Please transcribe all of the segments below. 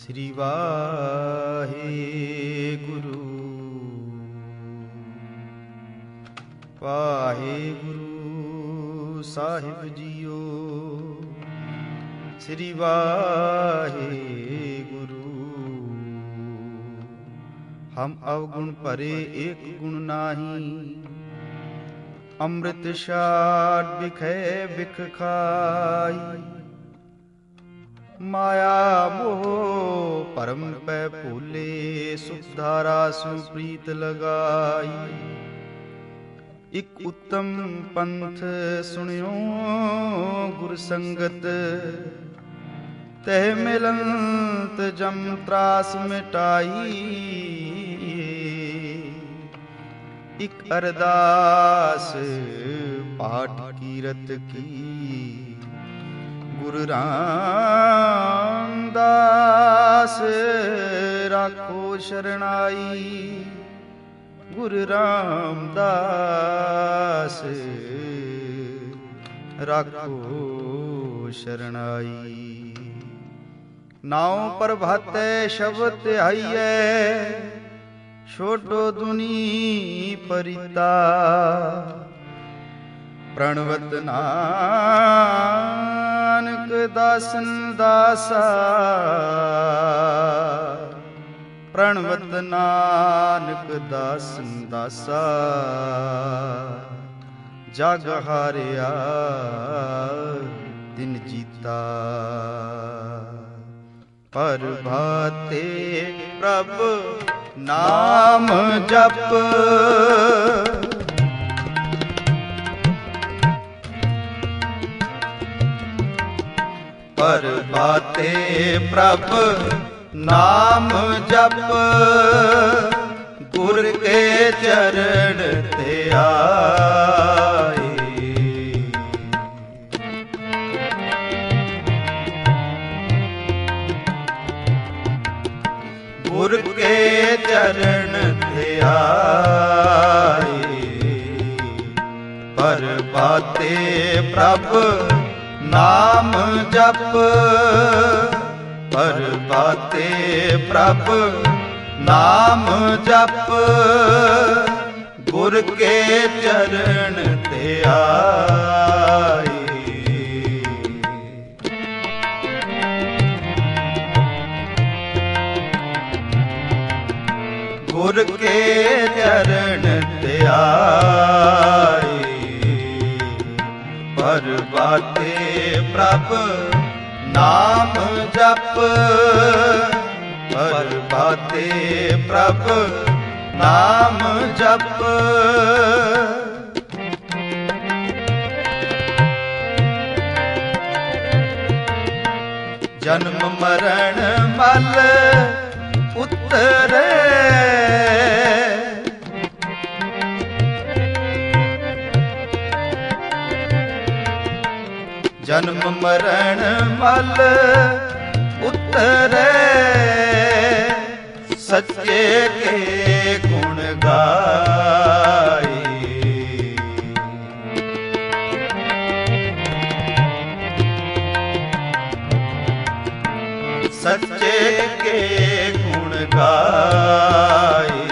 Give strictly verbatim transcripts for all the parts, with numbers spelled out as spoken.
श्री वाहेगुरु वाहेगुरु साहिब जियो। श्री वाहेगुरु। हम अवगुण भरे एक गुण नाही, अमृत शाट बिखै बिख खाई। माया मोह परम पै भूले, सुख धारा सुप्रीत लगाई। इक उत्तम पंथ सुनियो गुर संगत, तह मिलंत जम त्रास मिटाई। इक अरदास पाठ कीरत की, गुरु रामदास राखो शरणाई। गुरु रामदास राखो शरणाई। नाव प्रभाते शब्द ध्याइए, छोटो दुनी परिता। प्रणवत नानक दासन दासा, प्रणवत नानक दासन दासा। जग हारिया दिन जीता, प्रभाते प्रभ नाम जप। प्रभाते प्रभ नाम जप, गुर के चरण ते आए। गुर के चरण ते आए। प्रभाते प्रभ नाम जप, प्रभाते प्रभ नाम जप। गुर के चरण ते आए। गुर के चरण ते आए। प्रभाते प्रभ नाम जप, प्रभाते प्रभ नाम जप। जन्म मरण मल उतरे, जन्म मरण मल उतरे। सच्चे के गुण गाए, सच्चे के गुण गाए।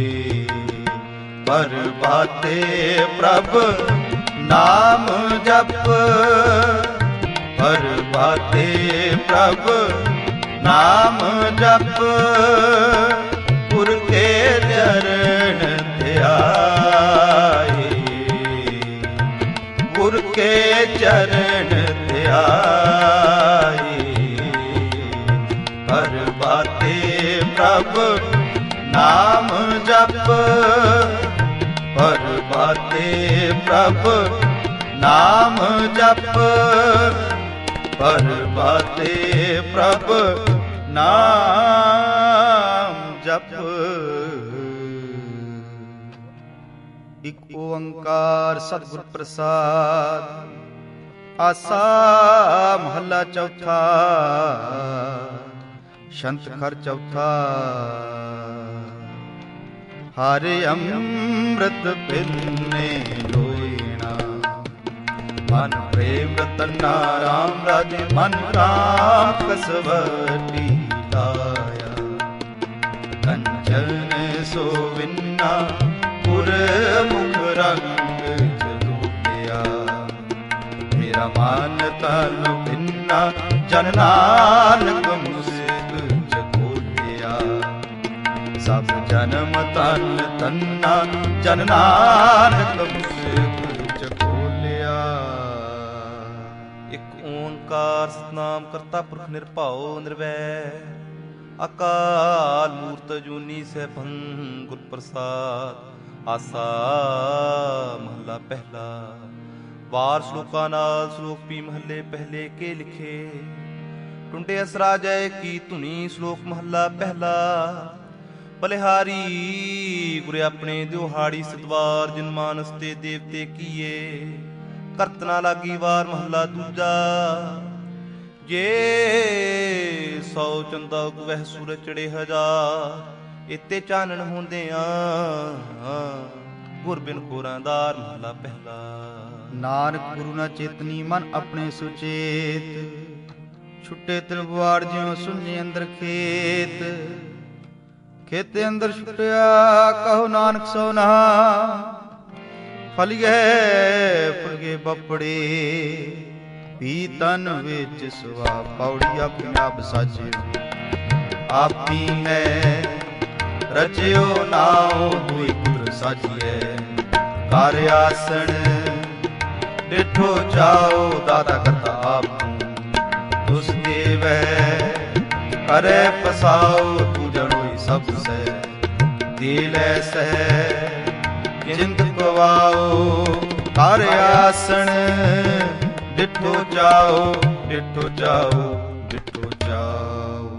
प्रभाते प्रभ नाम जप, प्रभाते प्रभ नाम जप। गुर के चरण ते आए। गुर के चरण ते आए। प्रभाते प्रभ नाम जप, प्रभाते प्रभ नाम जप। प्रभाते प्रभ नाम जप। इक ओंकार सतगुर प्रसाद। आसा महला चौथा, शंत खर चौथा। हरे अमृत पिन्ने लोईना, मन प्रेम रतना राम राजे। मन राम कसवटी ਲਾਇਆ। ਕੰਚਨ ਸੋਵਿੰਨਾ ਪੁਰ ਮੁਖ ਰੰਗ ਜਲੋਟਿਆ। ਮੇਰਾ ਮਨ ਤਨ ਭਿੰਨਾ ਜਨ ਨਾਨਕ ਮੁਸਕ ਜਗੋਲਿਆ। ਸਭ ਜਨਮ ਤਨ ਤੰਨਾ ਜਨ ਨਾਨਕ ਮੁਸਕ ਜਗੋਲਿਆ। ਇਕ ਓੰਕਾਰ ਸਤਨਾਮ ਕਰਤਾ ਪੁਰਖ ਨਿਰਭਉ ਨਿਰਵੈਰ ਅਕਾਲ ਮੂਰਤ ਅਜੂਨੀ ਸੈਭੰ ਗੁਰ ਪ੍ਰਸਾਦ। ਆਸਾ ਮਹਲਾ ਪਹਿਲਾ। ਵਾਰ ਸ਼ਲੋਕਾਂ ਨਾਲ ਸ਼ਲੋਕ ਵੀ ਮਹੱਲੇ ਪਹਿਲੇ ਕੇ ਲਿਖੇ। ਟੁੰਡੇ ਅਸਰਾ ਜੈ ਕੀ ਧੁਨੀ ਸ਼ਲੋਕ ਮਹੱਲਾ ਪਹਿਲਾ। ਬਲਿਹਾਰੀ ਗੁਰੇ ਆਪਣੇ ਦਿਉਹਾੜੀ ਸਤਵਾਰ ਜਿਨ ਮਾਨਸ ਤੇ ਦੇਵਤੇ ਕੀਏ। ਕਰਤ ਨਾ ਲਾਗੀ ਵਾਰ ਮਹੱਲਾ ਦੂਜਾ। ਜੇ ਸੌ ਚੰਦਾ ਉਗਵਹਿ ਸੂਰਜ ਚੜੇ ਹਜ਼ਾਰ। ਇਤੇ ਚਾਨਣ ਹੁੰਦਿਆਂ ਗੁਰ ਬਿਨ ਹੋਰਾਂਦਾਰ ਮਹੱਲਾ ਪਹਿਲਾ। ਨਾਨਕ ਗੁਰੂ ਨਾ ਚੇਤਨੀ ਮਨ ਆਪਣੇ ਸੁਚੇਤ। ਛੁੱਟੇ ਤਲਵਾਰ ਜਿਉ ਸੁਨੇ ਅੰਦਰ ਖੇਤ। ਖੇਤੇ ਅੰਦਰ ਛੁੱਟਿਆ ਕਹੋ ਨਾਨਕ ਸੋ ਨਾ। ਫਲ ਗਏ ਫੁੱਲ ਗਏ ਬਪੜੇ ਵੀ ਤਨ ਵਿੱਚ ਸੁਆ। ਪੌੜੀ ਆਪਣੀ ਆਪ ਸਾਜਿਓ ਆਪੀ ਹੈ ਰਚਿਓ ਨਾਉ ਹੋਈ ਪੁੱਤਰ ਸਾਜੀਐ। ਕਰ ਆਸਣ ਡਿਠੋ ਚਾਓ ਦਾਤਾ ਕਰਤਾ ਆਪ। ਉਸ ਦੇਵੈ ਕਰੇ ਪਸਾਓ ਤੂੰ ਜਣੋਈ ਸਭ ਸਹਿ। ਦਿਲ ਐਸੈ ਜਿੰਦ ਪਵਾਓ ਕਰ ਆਸਣ ਡਿਠੋ ਚਾਓ ਡਿਠੋ ਚਾਓ ਡਿਠੋ ਚਾਓ।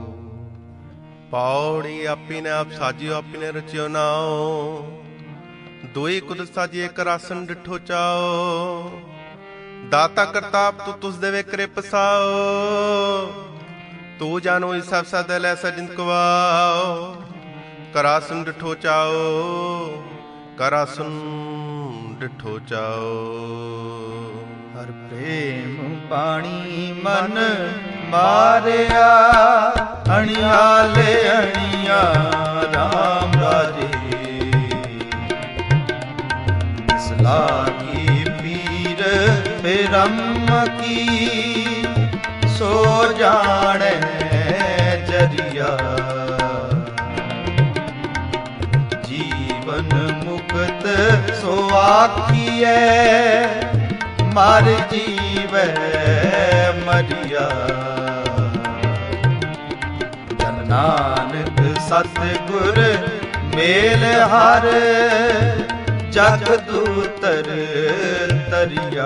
ਪੌੜੀ ਆਪੀ ਨੇ ਆਪ ਸਾਜਿਓ ਆਪੀ ਨੇ ਰਚਿਓ ਨਾਉ। ਦੋਈ ਕੁਦਰਤ ਸਾਜੀ ਇੱਕ ਆਸਣ ਡਿਠੋ ਚਾਓ। ਦਾਤਾ ਕਰਤਾਪ ਤੂੰ ਤੁਸ ਦੇਵੇ ਕਰੇ ਪਸਾਓ। ਤੂੰ ਜਾਨੋ ਇਸ ਸਭ ਸਦ ਲੈ ਸਜਿੰਦ ਕਵਾਓ। ਕਰਾਸਨ ਡਿਠੋ ਚਾਓ ਕਰਾਸਨ ਡਿਠੋ ਚਾਓ। ਹਰ ਪ੍ਰੇਮ ਪਾਣੀ ਮਨ ਮਾਰਿਆ। ਅਣਿਆਲੇ ਅਣਿਆ ਰਾਮ ਰਾਜੇ। ਇਸ ਲਾਗੀ ਪੀਰ ਬੇਰਮ ਕੀ ਸੋ ਜਾਣੈ ਜਰੀਆ। ਜੀਵਨ ਮੁਕਤ ਸੋ ਆਖੀਐ ਮਰ ਜੀਵੈ ਮਰਿਆ। ਜਨ ਨਾਨਕ ਸਤਿਗੁਰ ਮੇਲ ਹਰ ਜਗ ਦੂਤਰ ਤਰਿਆ।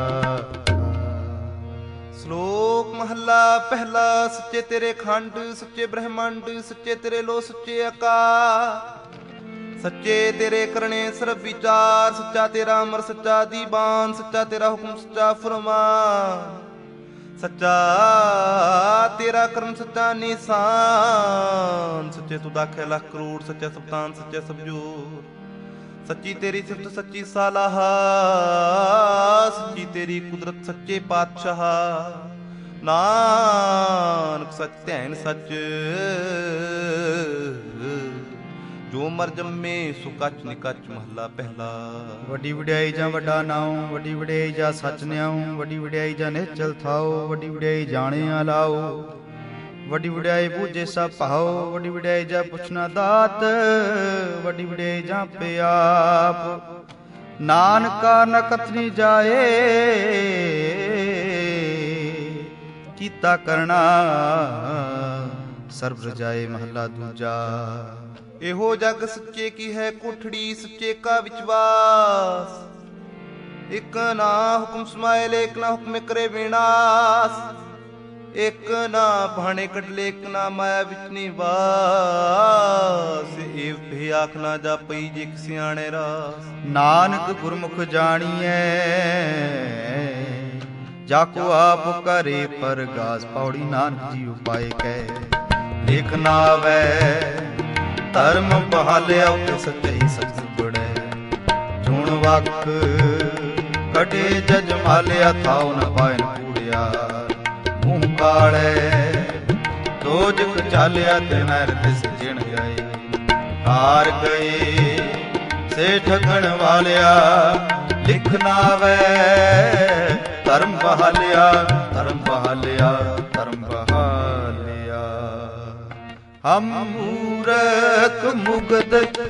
ਸ਼ਲੋਕ ਮਹੱਲਾ ਪਹਿਲਾ। ਸੱਚੇ ਤੇਰੇ ਖੰਡ ਸੱਚੇ ਬ੍ਰਹਮੰਡ ਸੱਚੇ ਤੇਰੇ ਲੋ ਸੱਚੇ ਆਕਾਸ਼। ਸੱਚੇ ਤੇਰੇ ਕਰਨੇ ਸਰਬ ਵਿਚਾਰ। ਸੱਚਾ ਤੇਰਾ ਅਮਰ ਸੱਚਾ ਦੀਵਾਨ। ਸੱਚਾ ਤੇਰਾ ਹੁਕਮ ਸੱਚਾ ਫਰਮਾਨ। ਸੱਚਾ ਤੇਰਾ ਕਰਮ ਸੱਚਾ ਨਿਸ਼ਾਨ। ਸੱਚੇ ਤੂੰ ਦਾਖੇ ਲੱਖ ਕਰੋੜ ਸੱਚਾ ਸਬਤਾਨ ਸੱਚਾ ਸਬਜੋਰ। ਸੱਚੀ ਤੇਰੀ ਸਿਫਤ ਸੱਚੀ ਸਾਲਾਹ। ਸੱਚੀ ਤੇਰੀ ਕੁਦਰਤ ਸੱਚੇ ਪਾਤਸ਼ਾਹ। ਨਾਨਕ ਸੱਚ ਧਿਆਨ ਸੱਚ ਜੋ ਮਰ ਜੰਮੇ ਸੋ ਕੱਚ ਨਿਕਚ ਮਹੱਲਾ ਪਹਿਲਾ। ਵੱਡੀ ਵਡਿਆਈ ਜਾਂ ਵੱਡਾ ਨਾਉ। ਵੱਡੀ ਵਡਿਆਈ ਜਾਂ ਸੱਚ ਨਿਆਉ। ਵੱਡੀ ਵਡਿਆਈ ਜਾਂ ਨਿਹਚਲ ਥਾਉ। ਵੱਡੀ ਵਡਿਆਈ ਜਾਣਿਆ ਲਾਉ। ਵੱਡੀ ਵਡਿਆਈ ਬੂਝੇ ਸਭ ਭਾਉ। ਵੱਡੀ ਵਡਿਆਈ ਜਾਂ ਪੁੱਛਣਾ ਦਾਤ। ਵੱਡੀ ਵਡਿਆਈ ਜਾਂ ਪਿਆਪ। ਨਾਨਕਾ ਨ ਕਥਨੀ ਜਾਏ ਕੀਤਾ ਕਰਨਾ ਸਰਬ ਰਜਾਏ ਮਹੱਲਾ ਦੂਜਾ। ਇਹੋ ਜਗ ਸੱਚੇ ਕੀ ਹੈ ਕੋਠੜੀ ਸੱਚੇ ਕਾ ਵਿਸ਼ਵਾਸ। ਇਕ ਨਾ ਹੁਕਮ ਸਮਾਇਲ ਇਕ ਨਾ ਹੁਕਮ ਕਰੇ ਵਿਨਾਸ਼। ਇਕ ਨਾ ਭਾਣੇ ਕਟਲੇ ਇਕ ਨਾ ਮਾਇਆ ਵਿੱਚ ਨਿਵਾਸ। ਇਹ ਭੇ ਆਖ ਨਾ ਜਾਪਈ ਜੇ ਸਿਆਣੇ ਰਾਸ। ਨਾਨਕ ਗੁਰਮੁਖ ਜਾਣੀਐ ਜਾਕੋ ਆਪ ਕਰੇ ਪਰਗਾਸ। ਪੌੜੀ ਨਾਨਕ ਜੀ ਉਪਾਏ ਕਹਿ ਲਿਖ ਨਾ ਆਵੈ। ਧਰਮ ਬਹਾਲਿਆ ਉਤੇ ਸੱਚਈ ਸਚ ਬੜੈ। ਚੁਣ ਵਕ ਕਟੇ ਜਜ ਮਾਲਿਆ ਥਾਉ ਨ ਪਾਇਨ ਕੂੜਿਆ। ਮੂੰਹ ਕਾਲੇ ਤੋਜਕ ਚਾਲਿਆ ਤੇ ਨਰ ਤਿਸ ਜਿਣ ਜਾਏ। ਹਾਰ ਗਏ ਸੇ ਠਗਣ ਵਾਲਿਆ, ਲਿਖ ਨਾ ਵੈ ਧਰਮ ਬਹਾਲਿਆ, ਧਰਮ ਬਹਾਲਿਆ, ਧਰਮ ਬਹਾਲਿਆ। ਹਮ ਮੂਰਖ ਮੁਗਧ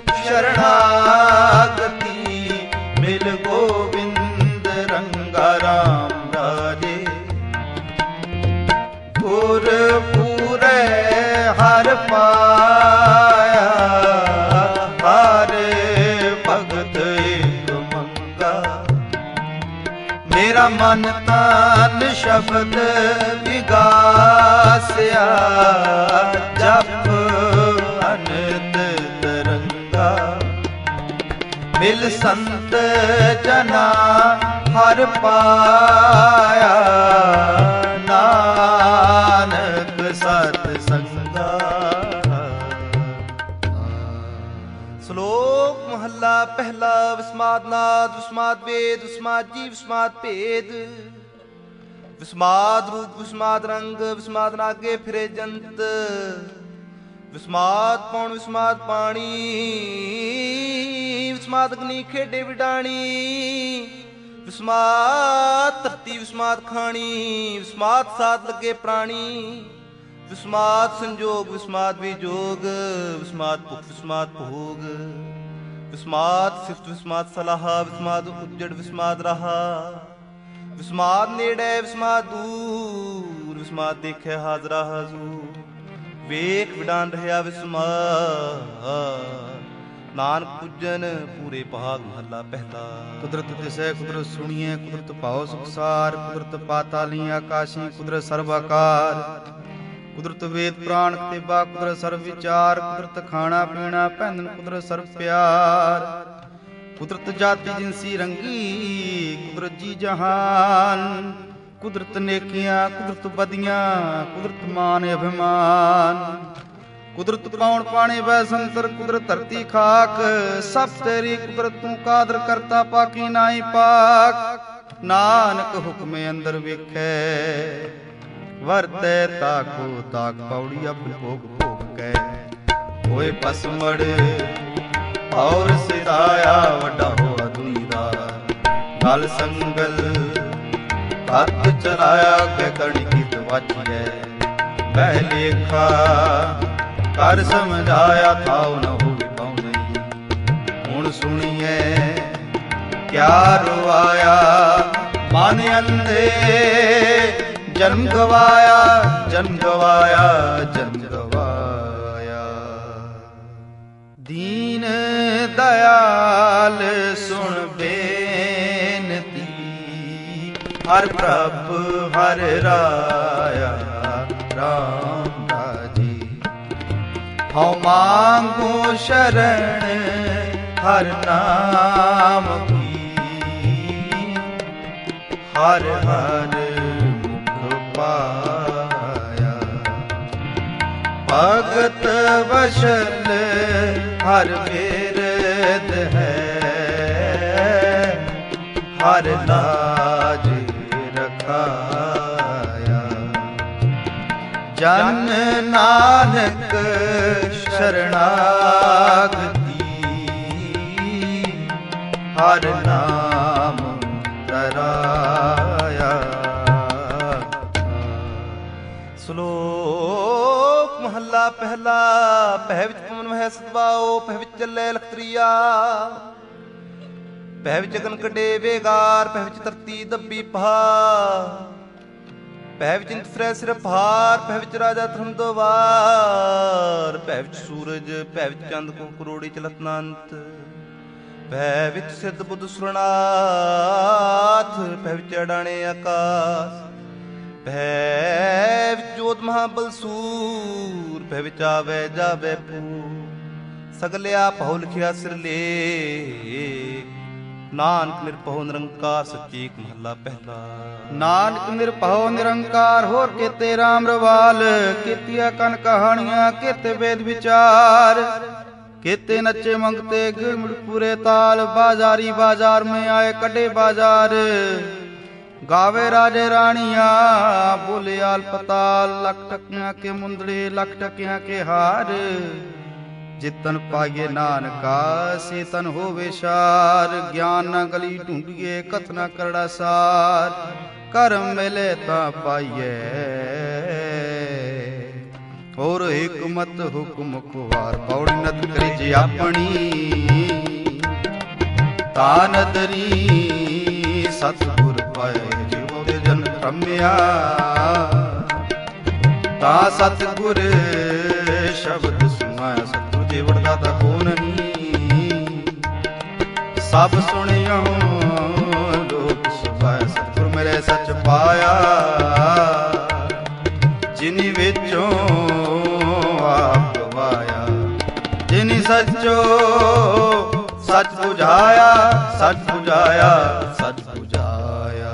ਸ਼ਰਣਾਗਤੀ, ਮਿਲ ਗੋਬਿੰਦ ਰੰਗਾ ਰਾਮ ਰਾਜੇ। ਗੁਰ ਪੂਰੇ ਹਰ ਪਾਇਆ, ਹਰ ਭਗਤ ਏਕ ਮੰਗਾ। ਮੇਰਾ ਮਨ ਤਨ ਸ਼ਬਦ ਵਿਗਾਸਿਆ, ਜਪ ਅਨੰਦ ਤਰੰਗਾ। ਮਿਲ ਸੰਤ ਜਨਾ ਹਰ ਪਾਇਆ, ਨਾਨਕ ਸਤ ਸੰਗਾ। ਸ਼ਲੋਕ ਮਹੱਲਾ ਪਹਿਲਾ। ਵਿਸਮਾਦ ਨਾਦ ਵਿਸਮਾਦ ਵੇਦ ਵਿਸਮਾਦ ਜੀਵ ਵਿਸਮਾਦ ਭੇਦ। ਵਿਸਮਾਦ ਰੂਪ ਵਿਸਮਾਦ ਰੰਗ ਵਿਸਮਾਦ ਨਾਗੇ ਫਿਰੇ ਜੰਤ। ਵਿਸਮਾਦ ਪੌਣ ਵਿਸਮਾਦ ਪਾਣੀ ਵਿਸਮਾਦ ਅਗਨੀ ਖੇਡੇ ਵਿਡਾਣੀ। ਵਿਸਮਾਦ ਧਰਤੀ ਵਿਸਮਾਦ ਖਾਣੀ ਵਿਸਮਾਦ ਸਾਧ ਲੱਗੇ ਪ੍ਰਾਣੀ। ਵਿਸਮਾਦ ਸੰਜੋਗ ਵਿਸਮਾਦ ਵਿਜੋਗ ਵਿਸਮਾਦ ਭੁਖ ਵਿਸਮਾਦ ਭੋਗ। ਵਿਸਮਾਦ ਸਿਫਤ ਵਿਸਮਾਦ ਸਲਾਹਾ ਵਿਸਮਾਦ ਉਜੜ ਵਿਸਮਾਦ ਰਹਾ। ਵਿਸਮਾਦ ਨੇੜੇ ਵਿਸਮਾਦ ਦੂਰ ਵਿਸਮਾਦ ਦੇਖਿਆ ਹਾਜ਼ਰਾ ਹਜ਼ੂਰ। ਵੇਖ ਵਿਡਾਨ ਰਿਹਾ ਵਿਸਮਾਦ, ਨਾਨਕ ਪੂਜਨ ਪੂਰੇ ਭਾਗ ਮਹੱਲਾ ਪਹਿਲਾ। ਕੁਦਰਤ ਦਿਸੈ ਕੁਦਰਤ ਸੁਣੀਐ, ਕੁਦਰਤ ਭਾਉ ਸੁਖਸਾਰ। ਕੁਦਰਤ ਪਾਤਾਲੀ ਆਕਾਸ਼ੀ, ਕੁਦਰਤ ਸਰਬ ਆਕਾਰ। ਕੁਦਰਤ ਵੇਦ ਪ੍ਰਾਣ ਕਤੇਬਾ, ਕੁਦਰਤ ਸਰਬ ਵਿਚਾਰ। ਕੁਦਰਤ ਖਾਣਾ ਪੀਣਾ ਪਹਿਨਣ, ਕੁਦਰਤ ਸਰਬ ਪਿਆਰ। ਕੁਦਰਤ ਜਾਤੀ ਜਿਨਸੀ ਰੰਗੀ, ਕੁਦਰਤ ਜੀ ਜਹਾਨ। ਕੁਦਰਤ ਨੇਕੀਆਂ ਕੁਦਰਤ ਬਦੀਆਂ, ਕੁਦਰਤ ਮਾਨ ਅਭਿਮਾਨ। ਕੁਦਰਤ ਪਾਉਣ ਪਾਣੇ ਬੈ ਸੰਤਰ, ਕੁਦਰਤ ਧਰਤੀ ਖਾਕ। ਸਭ ਤੇਰੀ ਕੁਦਰਤ ਤੂੰ ਕਾਦਰ ਕਰਤਾ, ਪਾਕੀ ਨਾਹੀ ਪਾਕ। ਨਾਨਕ ਹੁਕਮੇ ਅੰਦਰ ਵੇਖੈ, ਵਰਤੈ ਤਾਕੋ ਤਾਕ। ਪੌੜੀ ਅਪ ਭੋਗ ਭੋਗ ਕੈ ਹੋਏ ਪਸਮੜ, ਔਰ ਸਿਧਾਇਆ ਵੱਡਾ ਹੋਆ ਦੁਨੀਦਾ। ਗਲ ਸੰਗਲ ਹੱਥ ਚਲਾਇਆ, ਕਿ ਕੜੀ ਕੀਤ ਵਾਚੀਐ। ਬਹਿ ਲੇਖਾ ਕਰ ਸਮਝਾਇਆ, ਥਾਉ ਨ ਹੋਵੇ ਪਾਉਂਦੇ। ਹੁਣ ਸੁਣੀਐ ਕਿਆ ਰਵਾਇਆ, ਮਨ ਅੰਧੇ ਜਨਮ ਗਵਾਇਆ, ਜਨਮ ਗਵਾਇਆ, ਜਨਮ ਗਵਾਇਆ। ਦੀਨ ਦਇਆਲ ਸੁਣ ਬੇਨਤੀ, ਹਰ ਪ੍ਰਭ ਹਰ ਰਾਇਆ ਰਾਮ ਰਾਜੀ। ਹਉ ਮੰਗੂ ਸ਼ਰਨ ਹਰ ਨਾਮ ਕੀ, ਹਰ ਹਰ ਮੁਖ ਪਾਇਆ। ਭਗਤ ਵਸ਼ਲ ਹਰ ਬਿਰਦ ਹੈ, ਹਰ ਲਾਜ ਰਖਾਇਆ। ਜਨ ਨਾਨਕ ਸ਼ਰਣਾਗਤੀ, ਹਰ ਨਾਮ ਤਰਾਇਆ। ਸ਼ਲੋਕ ਮਹੱਲਾ ਪਹਿਲਾ। ਪਹਿ ਵਿੱਚ ਪਵਨ ਵਹਿ ਸਤਵਾਓ, ਪਹਿ ਵਿੱਚ ਚੱਲੇ ਲਖਤਰੀਆ। ਪਹਿ ਵਿੱਚ ਅਗਨ ਕੱਢੇ ਵੇਗਾਰ, ਪਹਿ ਵਿੱਚ ਧਰਤੀ ਦੱਬੀ ਪਹਾ। ਪਹਿ ਵਿੱਚ ਇੰਤ ਫਿਰੈ ਸਿਰ ਭਾਰ, ਪਹਿ ਵਿੱਚ ਰਾਜਾ ਧਰਮ ਦਵਾਰ। ਪਹਿ ਵਿੱਚ ਸੂਰਜ ਪਹਿ ਵਿੱਚ ਚੰਦ ਕੋ ਕਰੋੜੀ ਚਲਤ ਅਨੰਤ। ਪਹਿ ਵਿੱਚ ਸਿੱਧ ਬੁੱਧ ਸੁਰਨਾਥ, ਪਹਿ ਵਿੱਚ ਅਡਾਣੇ ਆਕਾਸ਼। ਪਹਿ ਵਿੱਚ ਜੋਤ ਮਹਾਬਲ ਸੂਰ, ਪਹਿ ਵਿੱਚ ਆਵੇ ਜਾਵੇ ਪੂਰ। ਸਗਲਿਆ ਭਉ ਲਿਖਿਆ ਸਿਰ ਲੇਖ, ਨਾਨਕ ਨਿਰਭਉ ਨਿਰੰਕਾਰ ਸੱਚੇ ਏਕ ਮਹੱਲਾ ਪਹਿਲਾ। ਨਾਨਕ ਨਿਰਭਉ ਨਿਰੰਕਾਰ, ਹੋਰ ਕੀਤੇ ਰਾਮ ਰਵਾਲ। ਕੀਤੀਆਂ ਕਨ ਕਹਾਣੀਆਂ, ਕੀਤੇ ਵੇਦ ਵਿਚਾਰ। ਕੀਤੇ ਨੱਚੇ ਮੰਗਤੇ ਗਿੜ ਮਿੜ ਪੂਰੇ ਤਾਲ। ਬਾਜ਼ਾਰੀ ਬਾਜ਼ਾਰ ਮੈਂ ਆਏ ਕੱਢੇ ਬਾਜ਼ਾਰ। गावे राजे रानिया बोले आल पताल, लख टकियां के मुंदड़े लख टकियां के हार। जितन पाइए नानका से तन होवे शार, ज्ञान न गली ढूंढिए कथ न करड़ा सार। करम मिले ता पाइए और हिकमत हुक्म कुवार। पौड़ी नद करी जे अपनी ता नदरी, सतगुर पाए जिवो ते जन रम्या। ता सतगुर शब्द सुनाया, सतगुर जे वरदाता को नहीं। सब सुनियो लोक सुभाया, सतगुर मेरे सच पाया। जिनी विचों आप गवाया, जिनी सचो सच बुझाया, सच बुझाया, सच बुझाया।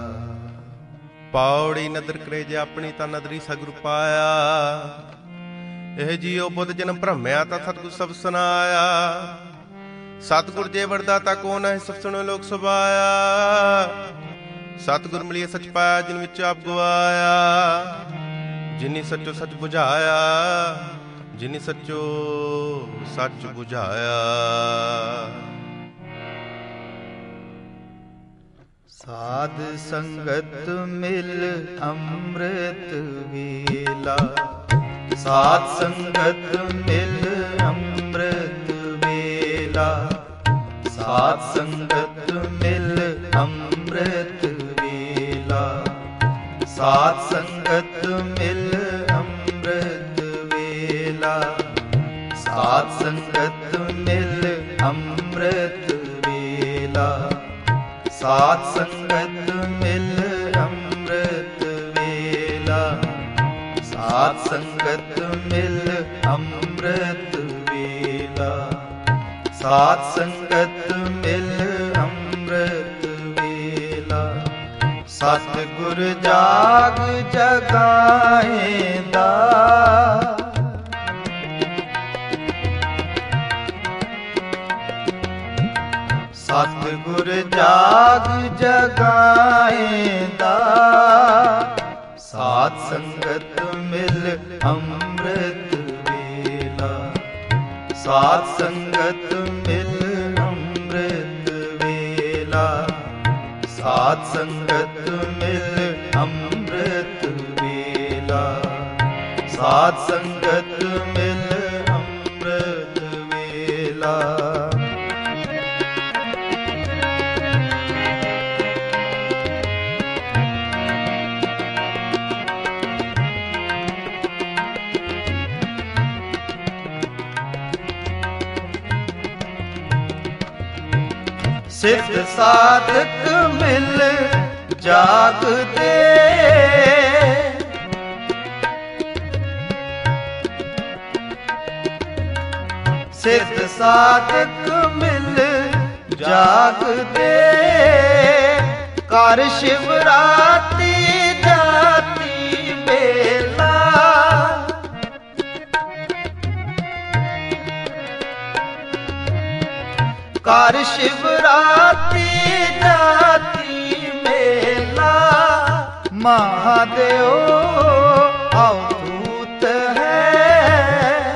पौड़ी नदर करे जे अपनी ता नदरी सगुर पाया। ਇਹ ਜੀਉ ਬੁੱਧ ਜਨਮ ਭ੍ਰਮਿਆ ਤਾਂ ਸਤਿਗੁਰ ਸਭ ਸੁਨਾਇਆ। ਸਤਿਗੁਰ ਜੇ ਵਰਦਾਤਾ ਕੋ ਨਾ ਸਭ ਸੁਣੋ ਲੋਕ ਸੁਭਾਇਆ। ਸਤਿਗੁਰ ਮਿਲਿਆ ਸਚ ਪਾਇਆ, ਜਿਨ ਵਿੱਚ ਆਪ ਗਵਾਇਆ। ਜਿਨੀ ਸੱਚੋ ਸੱਚ ਬੁਝਾਇਆ, ਜਿਨੀ ਸੱਚੋ ਸੱਚ ਬੁਝਾਇਆ। ਸਾਧ ਸੰਗਤ ਮਿਲ ਅੰਮ੍ਰਿਤ ਵੇਲਾ, साध संगत मिल अमृत वेला। साध संगत मिल अमृत वेला, साध संगत मिल अमृत वेला। साध संगत मिल अमृत वेला, साध संगत मिल अमृत वेला। साध संगत मिल अमृत वेला, साध संगत मिल अमृत वेला। सतगुर जाग जगाएंदा, सतगुर जाग जगाएंदा। साध संगत मिल अमृत वेला, साध संगत मिल अमृत वेला। साध संगत मिल अमृत वेला, साध संगत मिल अमृत वेला। सिद्ध साधक मिल जागते, सिद्ध साधक मिल जागते। कर शिवरात्रि जाति बेला, कर शिवरात्रि जाति मेला। महादेव अवधूत है,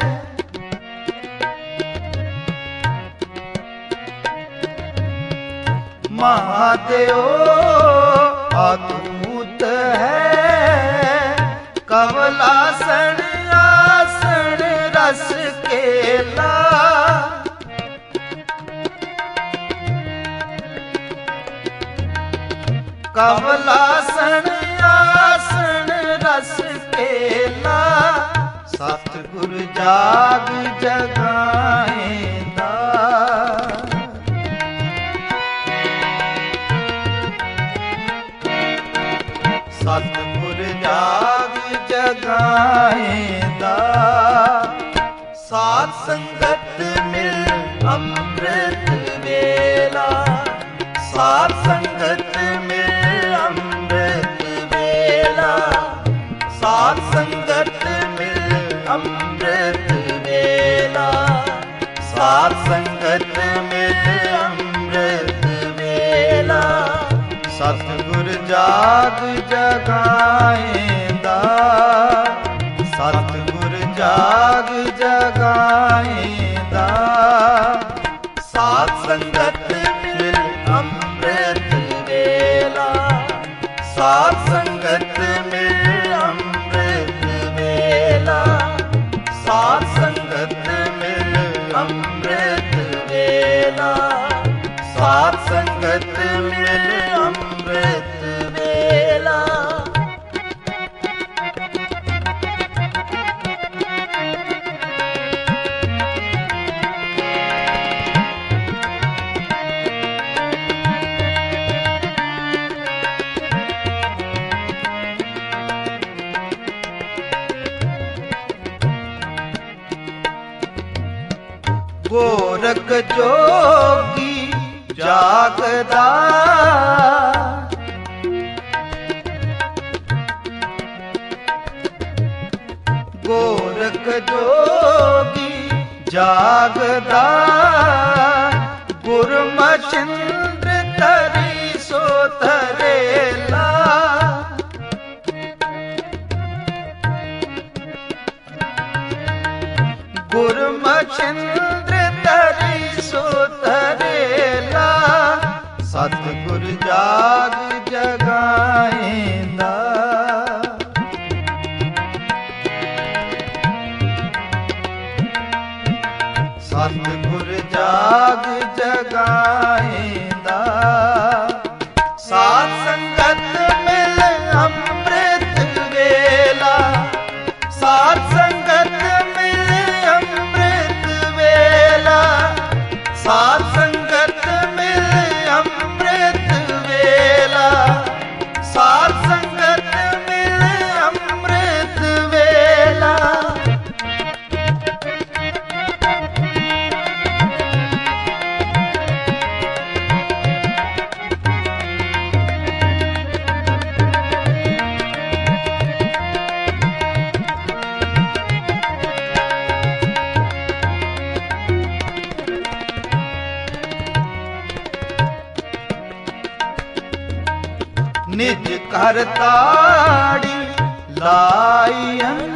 महादेव अवधूत है। कमलासन आसन रस केला, कमलासन आसन रस केला। सतगुर जाग जगाएंदा, सतगुर जाग जगाएंदा। साध संगत मिल अमृत वेला, साध संगत मिल अमृत वेला। साध संगत मिल अमृत वेला, साध संगत मिल अमृत वेला। सतगुर जा ਸੰਗਤ ਮਿਲ ਅੰਮ੍ਰਿਤ ਵੇਲਾ, ਸਾਧ ਸੰਗਤ ਮਿਲ ਅੰਮ੍ਰਿਤ ਵੇਲਾ, ਸਾਧ ਸੰਗਤ ਮਿਲ ਅੰਮ੍ਰਿਤ ਵੇਲਾ। ਗੋਰਖ ਜੋਗੀ ਜਾਗਦਾ, ਗੋਰਖ ਜੋਗੀ ਜਾਗਦਾ, ਗੁਰਮਛਿੰਦਰ ਧਰੀ ਸੋ ਧਰੇਲਾ। ਗੁਰਮਛਿੰਦਰ ਧਰੀ ਸੋ ਧਰੇਲਾ, ਸਤਿਗੁਰ ਜਾਗ ਜਗਾਏਂਦਾ। ਸਤਿਗੁਰ ਜਾਗ ਜਗਾਏਂਦਾ, ਸਾਧ ਸੰਗਤ ਮਿਲ ਅੰਮ੍ਰਿਤ ਵੇਲਾ, ਸਾਧ ਸੰਗਤ ਮਿਲ ਅੰਮ੍ਰਿਤ ਵੇਲਾ, ਸਾਧ ਸੰਗਤ ਮਿਲ ਅੰਮ੍ਰਿਤ ਵੇਲਾ, ਸਾਧ ਸੰਗਤ ਮਿਲ ਅੰਮ੍ਰਿਤ ਵੇਲਾ। ਨਿਜ ਘਰ ਤਾੜੀ ਲਾਇਨ,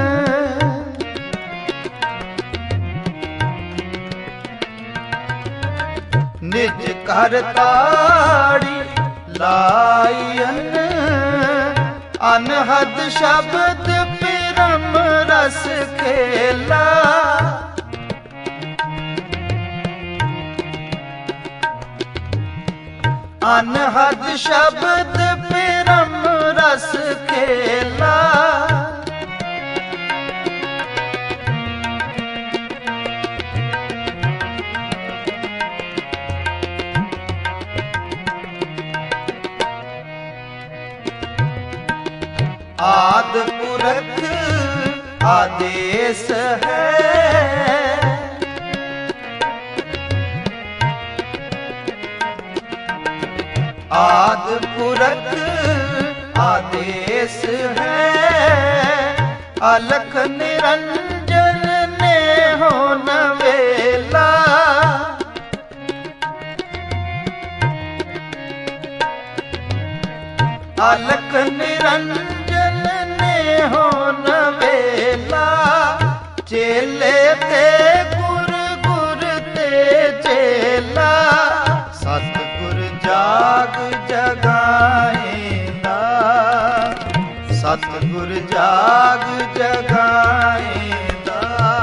ਨਿਜ ਘਰ ਤਾੜੀ ਲਾਇਨ, ਅਨਹਦ ਸ਼ਬਦ ਪਿਰਮ ਰਸ ਖੇਲਾ। ਅਨਹਦ ਸ਼ਬਦ ਪਿਰਮ ਰਸ ਖੇਲਾ। ਆਦ ਪੁਰਖ ਆਦੇਸ ਹੈ, ਆਦ ਪੁਰਖ ਆਦੇਸ ਹੈ, ਅਲਖ ਨਿਰੰਜਨ ਨੇ ਹੋ ਨਵੇਲਾ। ਅਲਖ ਨਿਰੰਜਨ ਨੇ ਹੋ ਨਵੇਲਾ, ਚੇਲੇ ਤੇ ਗੁਰ ਗੁਰ ਤੇ ਚੇਲਾ, ਸਤਿਗੁਰ ਜਾਗ ਜਗਾਏਂਦਾ, ਸਤਿਗੁਰ ਜਾਗ ਜਗਾਏਂਦਾ।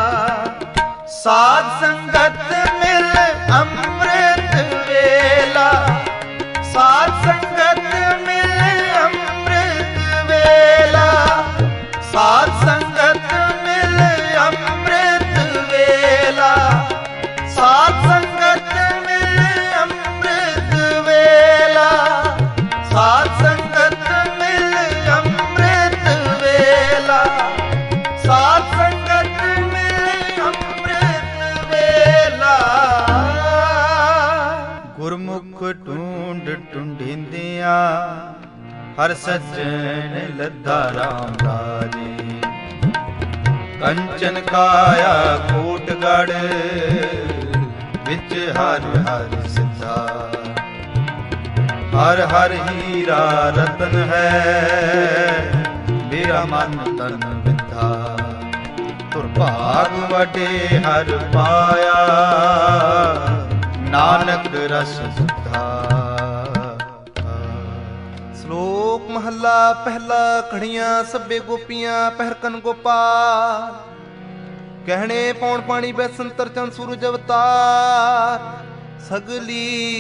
ਸਾਧ ਸੰਗਤ ਮਿਲ ਅੰਮ੍ਰਿਤ ਵੇਲਾ, ਸਾਧ ਸੰਗਤ ਮਿਲ ਅੰਮ੍ਰਿਤ ਵੇਲਾ, ਸਾਧ ਸੰਗਤ ਮਿਲ ਅੰਮ੍ਰਿਤ ਵੇਲਾ, ਸਾਧ ਸੰਗਤ ਮਿਲ ਅੰਮ੍ਰਿਤ ਵੇਲਾ, ਸਾਧ ਸੰਗਤ ਮਿਲ ਅੰਮ੍ਰਿਤ ਵੇਲਾ, ਸਾਧ ਸੰਗਤ ਮਿਲ ਅੰਮ੍ਰਿਤ ਵੇਲਾ। ਗੁਰਮੁਖ ਢੂੰਡ ਢੂੰਡਿੰਦਿਆਂ ਹਰ ਸੱਜਣ ਲੱਧਾ ਰਾਮਦਾਰੀ, ਕੰਚਨ ਕਾਇਆ ਕੋਟਗੜ ਵਿੱਚ ਹਰ ਹਰ ਸਿੱਧਾ। ਹਰ ਹਰ ਹੀਰਾ ਰਤਨ ਹੈ, ਮੇਰਾ ਮਨ ਤਨ ਵਿੰਧਾ। ਤੁਰ ਭਾਗ ਵਟੇ ਹਰ ਪਾਇਆ, ਨਾਨਕ ਰਸ ਸੁਧਾ। ਸ਼ਲੋਕ ਮਹੱਲਾ महला पहला। खड़ियां सब्बे गोपियां पहरकन गोपाल, कहने पौन पानी बैसंतर चंद सूरज अवतार। सगली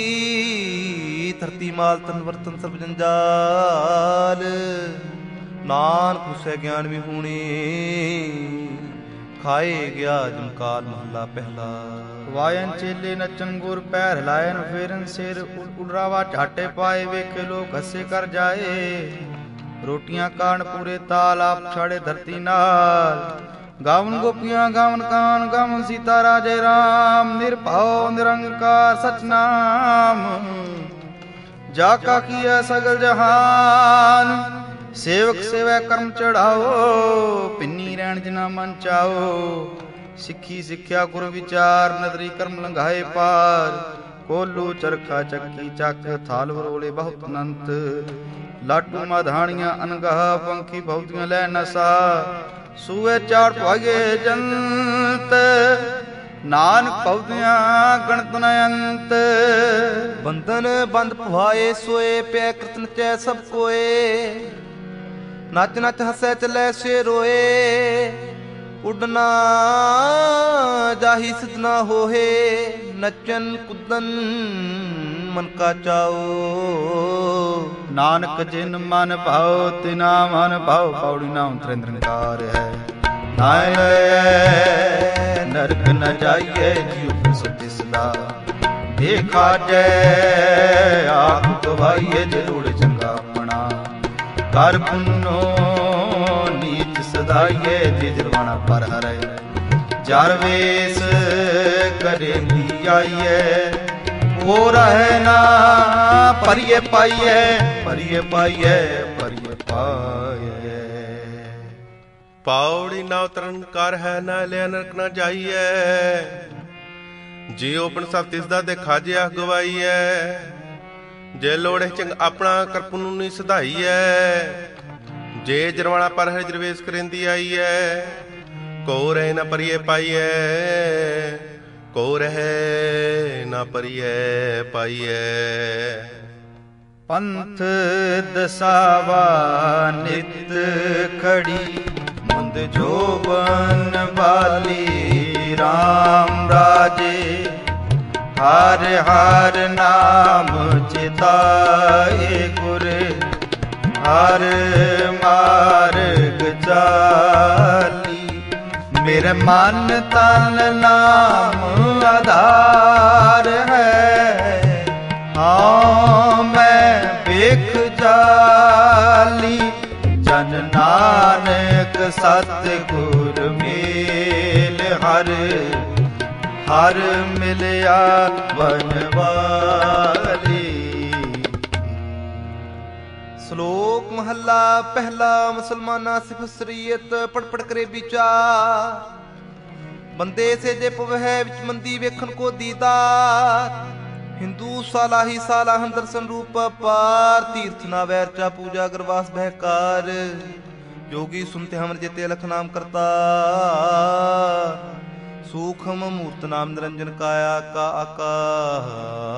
धरती माल तन वर्तन सब जंजाल, नानक हुसै ज्ञान विहूणी खाए गया जमकाल। महला पहला। ਵਾਇਨ ਚੇਲੇ ਨੱਚਨ ਗੁਰ ਪੈਰ ਹਿਲਾਇਨ, ਫੇਰਨ ਸਿਰ ਉਡਰਾਵਾ ਝਾਟੇ ਪਾਏ, ਵੇਖੇ ਲੋਕ ਹੱਸੇ ਕਰ ਜਾਏ। ਰੋਟੀਆਂ ਕਾਣ ਪੂਰੇ ਤਾਲ, ਆਪ ਛਾੜੇ ਧਰਤੀ ਨਾਲ। ਗਾਵਨ ਗੋਪੀਆਂ ਗਾਵਨ ਕਾਨ, ਗਾਵਨ ਸੀਤਾ ਰਾਜੇ ਰਾਮ। ਨਿਰਭਉ ਨਿਰੰਕਾਰ ਸਚਨਾਮ, ਜਾ ਕਾ ਕੀਆ ਸਗਲ ਜਹਾਨ। ਸੇਵਕ ਸੇਵੈ ਕਰਮ ਚੜਾਓ, ਪਿੰਨੀ ਰਹਿਣ ਜਿਨਾ ਮਨ ਚਾਓ। ਸਿੱਖੀ ਸਿੱਖਿਆ ਗੁਰ ਵਿਚਾਰ, ਨਦਰੀ ਕਰਮ ਲੰਘਾਏ ਪਾਰ। ਕੋਲੂ ਚਰਖਾ ਚੱਕੀ ਚੱਕ, ਥਾਲ ਵਰੋਲੇ ਬਹੁਤ ਅਨੰਤ। ਲਾਟੂ ਮਾਧਾਣੀਆਂ ਅਨਗਾਹ, ਪੰਖੀ ਬਹੁਤੀਆਂ ਲੈ ਨਸਾ। ਸੂਏ ਚਾਰ ਭਾਗੇ ਜੰਤ, ਨਾਨਕ ਪਉਦੀਆਂ ਗਣਤ ਨ ਅੰਤ। ਬੰਧਨ ਬੰਦ ਭਵਾਏ ਸੋਏ, ਪੈ ਕਰਤਨ ਚੈ ਸਭ ਕੋਏ। ਨੱਚ ਨੱਚ ਹੱਸੈ ਚੱਲੈ ਸੇ ਰੋਏ, ਉੱਡਣਾ ਜਾਹੀ ਸਿਧ ਨਾ ਹੋਏ। ਨੱਚਨ ਕੁੱਦਨ ਮਨ ਕਾ ਚਾਓ, ਨਾਨਕ ਜਿਨ ਮਨ ਭਾਉ ਤਿਨਾ ਮਨ ਭਾਉ। ਪੌੜੀ ਨਾਮ ਤ੍ਰਿੰਦ ਨਿਕਾਰ ਹੈ, ਨਾਇ ਲਏ ਨਰਕ ਨ ਜਾਈਏ। ਜੀਉ ਸੁਤਿ ਸਦਾ ਦੇਖਾ ਜੈ, ਆਪ ਗਵਾਈਏ ਜਰੂੜ ਚੰਗਾ ਆਪਣਾ। ਕਰ ਪੁੰਨੋ ਨੀਚ ਸਦਾਈਏ, ਜਿਜਰਵਾਣਾ ਪਰ ਹਰੇ। ਜਰ ਵੇਸ ਕਰੇ ਦੀ ਆਈਏ, ਉਹ ਰਹਿ ਨਾ ਪਰਿਏ ਪਾਈਏ। ਪਰਿਏ ਪਾਈਏ ਪਰਿਏ ਪਾਈਏ। ਪੌੜੀ ਨਾ ਉਤਰਨ ਕਰ ਹੈ, ਨਾ ਲਿਆ ਨਰਕ ਨਾ ਜਾਈਐ। ਜਿਉ ਆਪਣ ਸਭ ਤਿਸ ਦਾ ਦੇਖਾ ਜਿਆ ਗਵਾਈਐ। ਜੇ ਲੋੜੇ ਚੰਗ ਆਪਣਾ ਕਰਪੁਨ ਨੂੰ ਨੀ ਸਧਾਈਐ। ਜੇ ਜਰਵਾਣਾ ਪਰ ਹਰਿ ਜਰਵੇਸ ਕਰੇਂਦੀ ਆਈਐ। ਕੋ ਰਹਿ ਨਾ ਪਰਿਏ ਪਾਈਐ, ਕੋ ਰਹਿ ਨਾ ਪਰਿਏ ਪਾਈਐ। ਪੰਥ ਦਸਾਵਾ ਨਿਤ ਖੜੀ, ਮੁੰਦ ਜੋਬਨ ਬਾਲੀ। ਰਾਮ ਰਾਜੇ ਹਰ ਹਰ ਨਾਮ ਚਿਤਾਏ ਗੁਰ। ਹਰ ਮਾਰਗ ਚਾਲੀ, ਮੇਰੇ ਮਨ ਤਨ ਨਾਮ ਆਧਾਰ ਹੈ। ਹਾਂ ਮੈਂ ਵੇਖ ਜਾਲੀ, ਜਨ ਨਾਨਕ ਸਤ ਗੁਰ ਮੇਲ। ਹਰ ਹਰ ਮਿਲਿਆ ਵਨਵਾਲੀ। ਸ਼ਲੋਕ ਮਹੱਲਾ ਪਹਿਲਾ। ਮੁਸਲਮਾਨਾ ਸਿਫਤ ਸਰੀਅਤ ਪੜ ਪੜ ਕਰੇ ਵਿਚਾਰ। ਬੰਦੇ ਸੇ ਜੇ ਪਵਹਿ ਵਿੱਚ ਮੰਦੀ ਵੇਖਣ ਕੋ ਦੀਦਾਰ। ਹਿੰਦੂ ਸਾਲਾਹੀ ਸਾਲਾਹਨ ਦਰਸ਼ਨ ਰੂਪ ਪਾਰ। ਤੀਰਥ ਨਾ ਵੈਰ ਚਾ ਪੂਜਾ ਗਰਵਾਸ ਬਹਿਕਾਰ। ਜੋਗੀ ਸੁਨਤੇ ਹਮਰ ਜਿਤੇ ਲਖ ਨਾਮ ਕਰਤਾ। ਸੂਖਮ ਮੂਰਤ ਨਾਮ ਨਿਰੰਜਨ ਕਾਇਆ ਕਾ ਆਕਾਰ।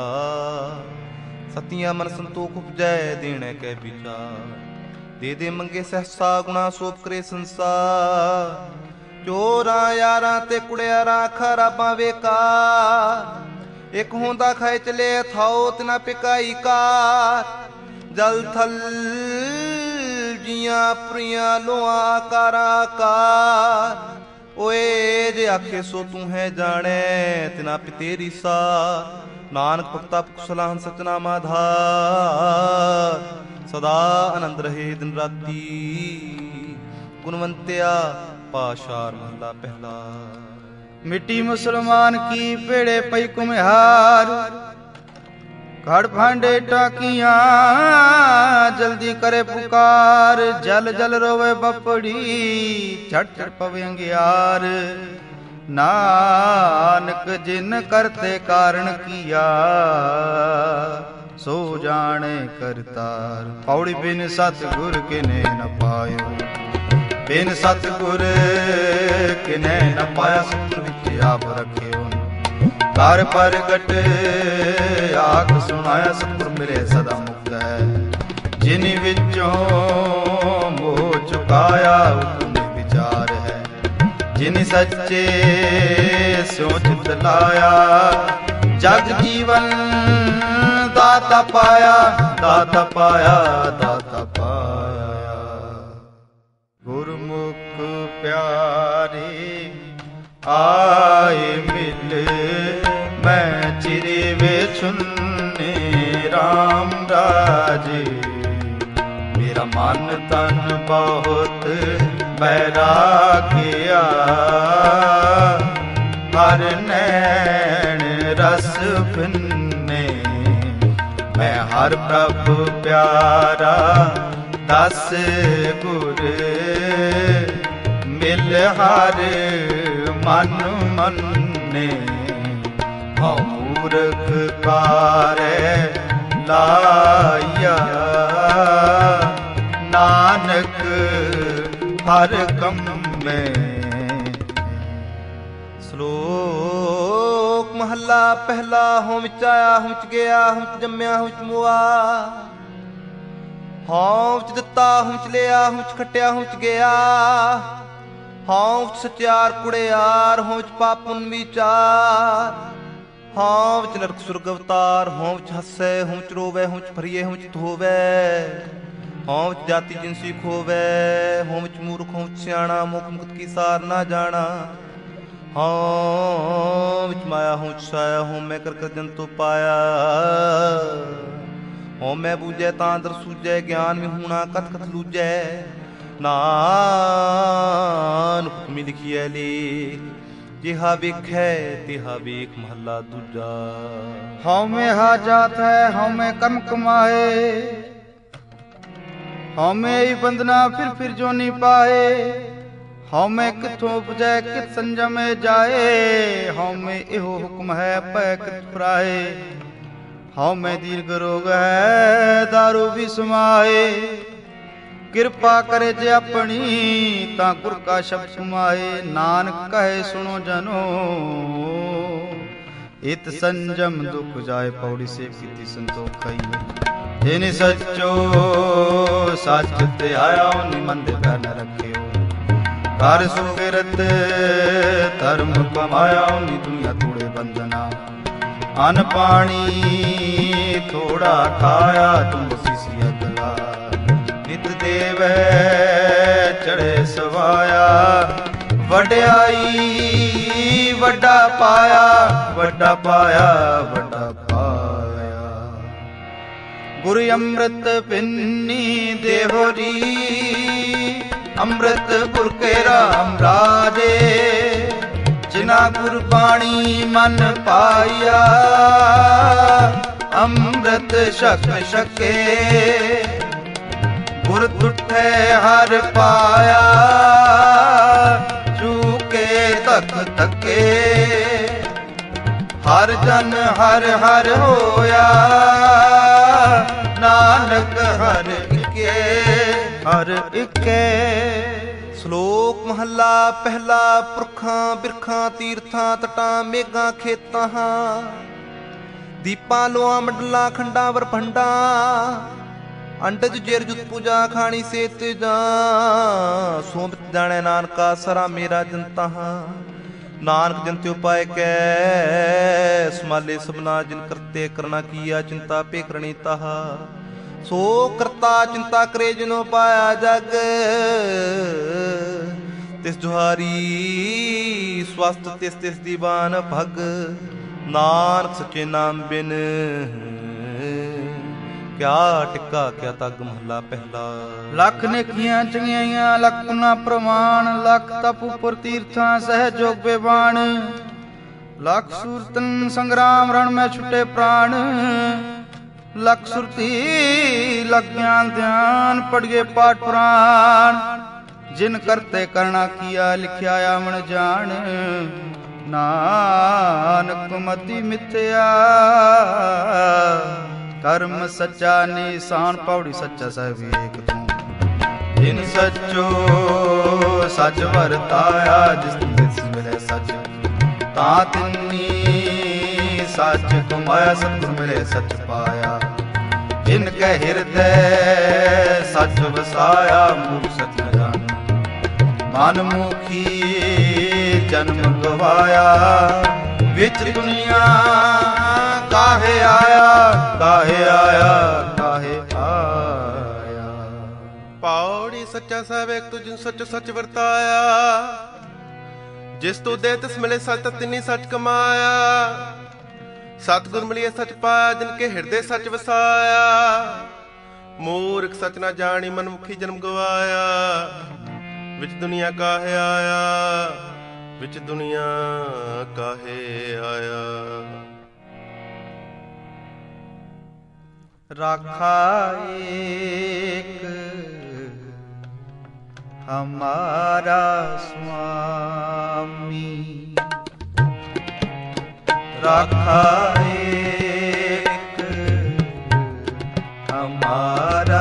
ਸਤਿਆ ਮਨ ਸੰਤੋਖ ਉਪਜੈ ਦੇਣੈ ਕੈ ਵਿਚਾਰ। ਦੇ ਦੇ ਮੰਗੇ ਸਹਸਾ ਗੁਣਾ ਸੋਪ ਕਰੇ ਸੰਸਾਰ। ਚੋਰਾਂ ਯਾਰਾਂ ਤੇ ਕੁੜਿਆਰਾਂ ਖਰਾਬਾਂ ਵੇਕਾਰ। ਇੱਕ ਹੁੰਦਾ ਖਾਏ ਚਲੇ ਥਾਓ ਤਿਨਾ ਪਿਕਾਈ ਕਾਰ। ਜਲ ਥਲ ਜੀਆਂ ਪ੍ਰੀਆਂ ਲੋਆਂ ਆਕਾਰਾਂ ਕਾਰ। ਓਏ ਜੇ ਆਖੇ ਸੋ ਤੂੰ ਹੈ ਜਾਣੈ ਤਿਨਾ ਪਿਤੇਰੀ ਸਾਰ। ਨਾਨਕ ਭਗਤਾ ਕੁਸਲਾਹਨ ਸਚਨਾਮ ਆਧਾਰ। ਸਦਾ ਆਨੰਦ ਰਹੇ ਦਿਨ ਰਾਤੀ। ਗੁਣਵੰਤਿਆ ਪਾਸ਼ਾਰ ਮਹਲਾ ਪਹਿਲਾ। ਮਿੱਟੀ ਮੁਸਲਮਾਨ ਕੀ ਪੇੜੇ ਪਈ ਕੁਮਿਹਾਰ। ਘੜ ਭਾਂਡੇ ਟਾਕੀਆਂ ਜਲਦੀ ਕਰੇ ਪੁਕਾਰ। ਜਲ ਜਲ ਰੋਵੇ ਬਪੜੀ ਛੜ ਛੜ ਪਵੇ ਅੰਗਿਆਰ। ਨਾਨਕ ਜਿਨ ਕਰਤੇ ਕਾਰਨ ਕੀਆ ਸੋ ਜਾਣੇ ਕਰਤਾਰ। ਪੌੜੀ ਬਿਨ ਸਤਿਗੁਰ ਕਿਨੇ ਨ ਪਾਇਓ। ਬਿਨ ਸਤਿਗੁਰ ਕਿਨੇ ਨ ਪਾਇਆ। ਸਤਿਗੁਰ ਵਿੱਚ ਆਪ ਰਖਿਓ। ਕਰ ਪ੍ਰਗਟ ਆਖ ਸੁਣਾਇਆ। ਸਤਿਗੁਰ ਮਿਲੇ ਸਦਾ ਮੁਕਤ ਹੈ। जिन विचों मोह चुकाया उतने विचार है, जिन सच्चे स्यों चित लाया, जग जीवन दाता पाया, दाता पाया, दाता पाया। गुरमुख प्यारे आए मिल, मैं चिरे वे छुन्ने राम राजे। मेरा मन तन बहुत बैराग्या, हर नैन रस भिन्ने। मैं हर प्रभु प्यारा दस गुर, मिल हर मन मन्ने। हऊँ मूर्ख कारे लाया, नानक हर कम में। श्लोक महला पहला। हों विच आया हों विच गया, हों विच जम्मिया हों विच मुआ। हों विच दिता हों विच लिया, हों विच खट्टिया हों विच गया। हों विच सत्यार कुड़ियार, हों विच पाप पुन विचार। हों विच नरक सुरग अवतार, हों विच हस्सै हों विच रोवै, हों विच फरिए हों विच धोवै। हों विच जाति जिनसी खोवै, हों विच मूर्ख हों विच सियाणा। मुख मुक्त की सार ना जाना। हों विच माया हों विच छाया, हों मैं कर कर जंतु पाया। हों मैं बूझै तां दर सूझै, ज्ञान विहूणा कथ कथ लूझै। नानक हुक्मी लिखिए लेख, जिहा वेखै तिहा वेख महला दूजा। हਉ में हा जात है हਉ में कर्म कमाए, हਉ में ही बंधना फिर फिर जो नहीं पाए। हਉ में किथों उपजै कित संजम जाए, हਉ में एहो हुक्म है पै कित फुराए। हਉ में दीर्घ रोग है दारू भी समाए, किरपा करे जे अपनी ता गुर का शब्द सुमाए। नानक कहे सुनो जनो इत संजम दुख जाए, पौड़ी से कीती संतोख कही। जिन सच्चो सच ते आया उन्हीं मंद कर न रखियो, कर सुकिरत धर्म कमाया उन्हीं दुनिया तोड़े बंधना। अन पानी थोड़ा खाया तुम सीसिया गला, नित देव चढ़े सवाया। वड्याई वड्डा पाया, वड्डा पाया, वड्डा पाया। गुरु अमृत पिन्नी देहोरी, अमृत पुर के राम राजे। जिना गुरबाणी मन पाया, अमृत शक शके। गुर तुठे हर पाया, चूके तक तके। हर जन हर हर होया, नानक हर इके हर इके। श्लोक महला पहला। पुरखां बिरखां तीर्थां तटां मेघां खेतां, दीपां लोआं मंडलां खंडां वरभंडां। अंडज जेर जुत पूजा खानी से तेजा, सोमत जाने नानका सरा मेरा जनता। नानक जंत्यो पाए कै समाले सबना, जिन करते करना किया चिंता पे करनी ताहा। सो करता चिंता करे जिनो पाया जग, तिस जुहारी स्वस्थ तिस तिस दीवान भग। नानक सच्चे नाम बिन क्या टिक्का क्या तग महला पहला। लख नेकियां चंगियाइयां लख पुना प्रमाण, लख तप उपर तीर्थां सहजोग बेबान। लख सूरतन संग्राम रण में छुटे प्राण, लख सुरती लख ज्ञान ध्यान पढ़िए पाठ पुराण। जिन करते करना किया लिखया आमन जान, नानक मति मिथ्या कर्म सच्चा निशान। पौड़ी सच्चा सब एक तू, जिन सच्चो सच वरताया। जिस जिस मिले सच ता तिन्नी सच कमाया, सतगुर मिले सच पाया। ਜਿਨਕੇ ਹਿਰਦੈ ਸਚ ਵਸਾਇਆ ਮੂਰਖ ਸਚ ਨ ਜਾਣੈ। ਮਨ ਮੁਖੀ ਜਨਮ ਗਵਾਇਆ ਵਿੱਚ ਦੁਨੀਆ ਕਾਹੇ ਆਇਆ ਕਾਹੇ ਆਇਆ ਕਾਹੇ ਆਇਆ। ਪੌੜੀ ਸੱਚਾ ਸਾਹਿਬ ਇੱਕ ਤੁਝ ਸੱਚ ਸੱਚ ਵਰਤਾਇਆ। ਜਿਸ ਤੂੰ ਦੇ ਤਿਸ ਮਿਲੇ ਸੱਚ ਤਾਂ ਤਿੰਨੀ ਸੱਚ ਕਮਾਇਆ। ਸਤਿਗੁਰ ਮਿਲਿਆ ਸੱਚ ਪਾਇਆ ਜਿਨ ਕੇ ਹਿਰਦੇ ਸੱਚ ਵਸਾਇਆ। ਮੂਰਖ ਸੱਚ ਨਾ ਜਾਣੀ ਮਨਮੁਖੀ ਜਨਮ ਗਵਾਇਆ। ਵਿੱਚ ਦੁਨੀਆ ਕਾਹੇ ਆਇਆ ਵਿੱਚ ਦੁਨੀਆ ਕਾਹੇ ਆਇਆ। राखा एक हमारा स्वामी। राखा एक हमारा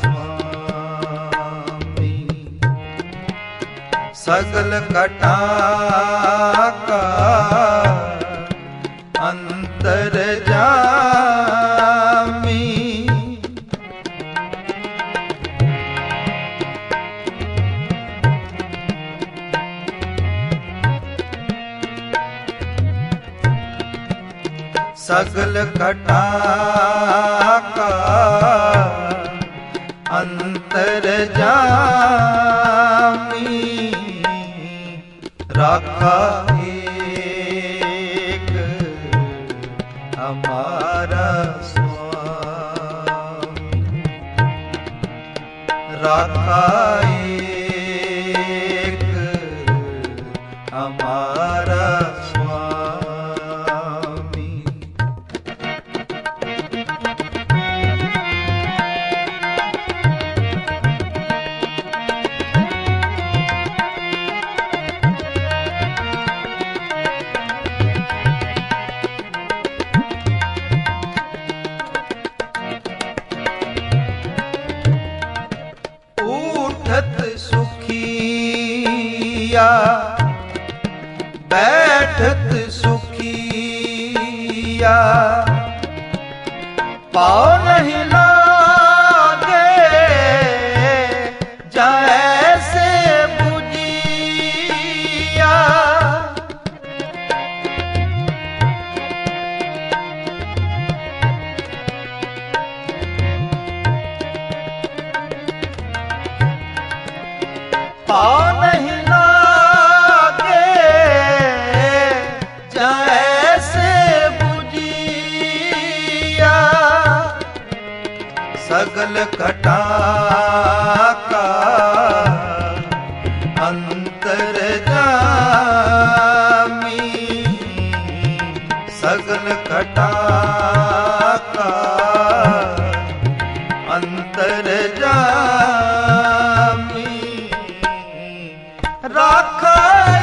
स्वामी। सगल कटा का अंतर जा सगल घटा का अंतर जामी। राखा एक हमारा स्वामी। राखा एक हमारा बैठत सुखिया। पाँव नहीं लागे जैसे बुझिया। पाँव नहीं सगल घटा का अंतर जामी। सगल घटा का अंतर जामी। राखा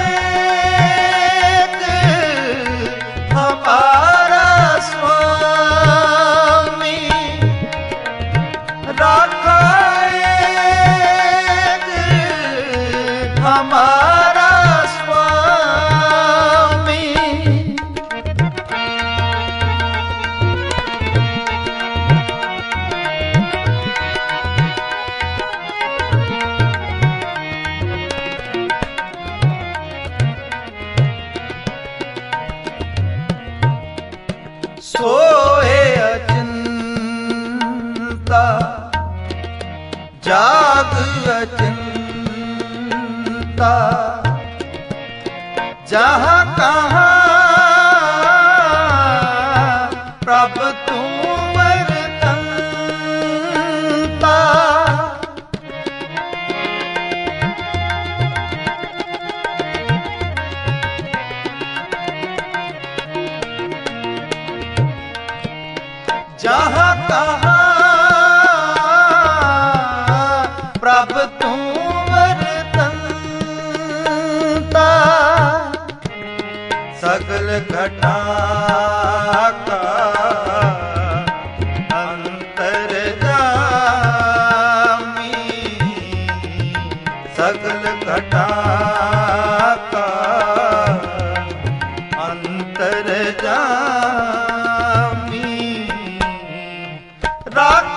एक हमारा स्वामी। राखा एक हमारा स्वामी। सोए अचिंता जाग अचिंता। जहाँ कहाँ प्रभ तू वर्तनता। जहाँ कहाँ प्रभ तू वर्तनता। सगल घटा का अंतर जामी। सगल घटा का अंतर जामी। राख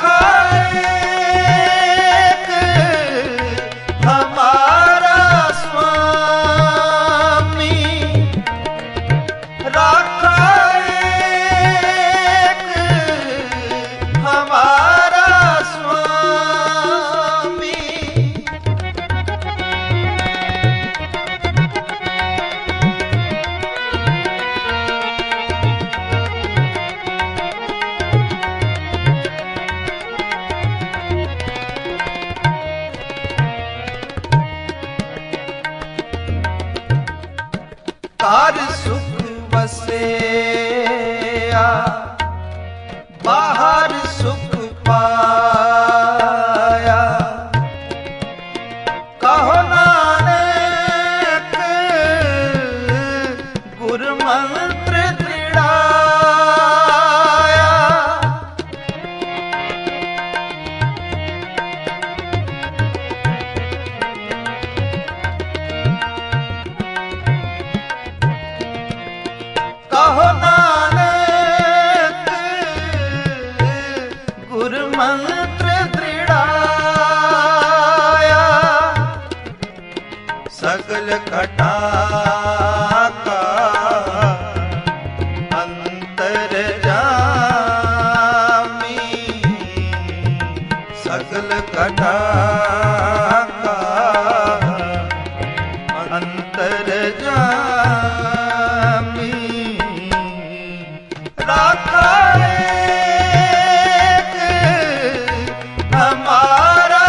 ਵਸਿਆ, ਬਾਹਰ ਸੁਖ ਪਾਇਆ। ਕਹੋ ਨਾਨਕ ਗੁਰ ਮੰਤਰ ਦ੍ਰਿੜਾਇਆ। ਕਹੋ ਨਾਨਕ ਗੁਰ ਮੰਤਰ ਦ੍ਰਿੜਾਇਆ। ਸਗਲ ਘਟਾ ਕਾ ਅੰਤਰ ਜਾਮੀ, ਸਗਲ ਘਟਾ ਕਾ ਅੰਤਰ ਜਾਮੀ। ਰਾਖਾ ਏਕ ਹਮਾਰਾ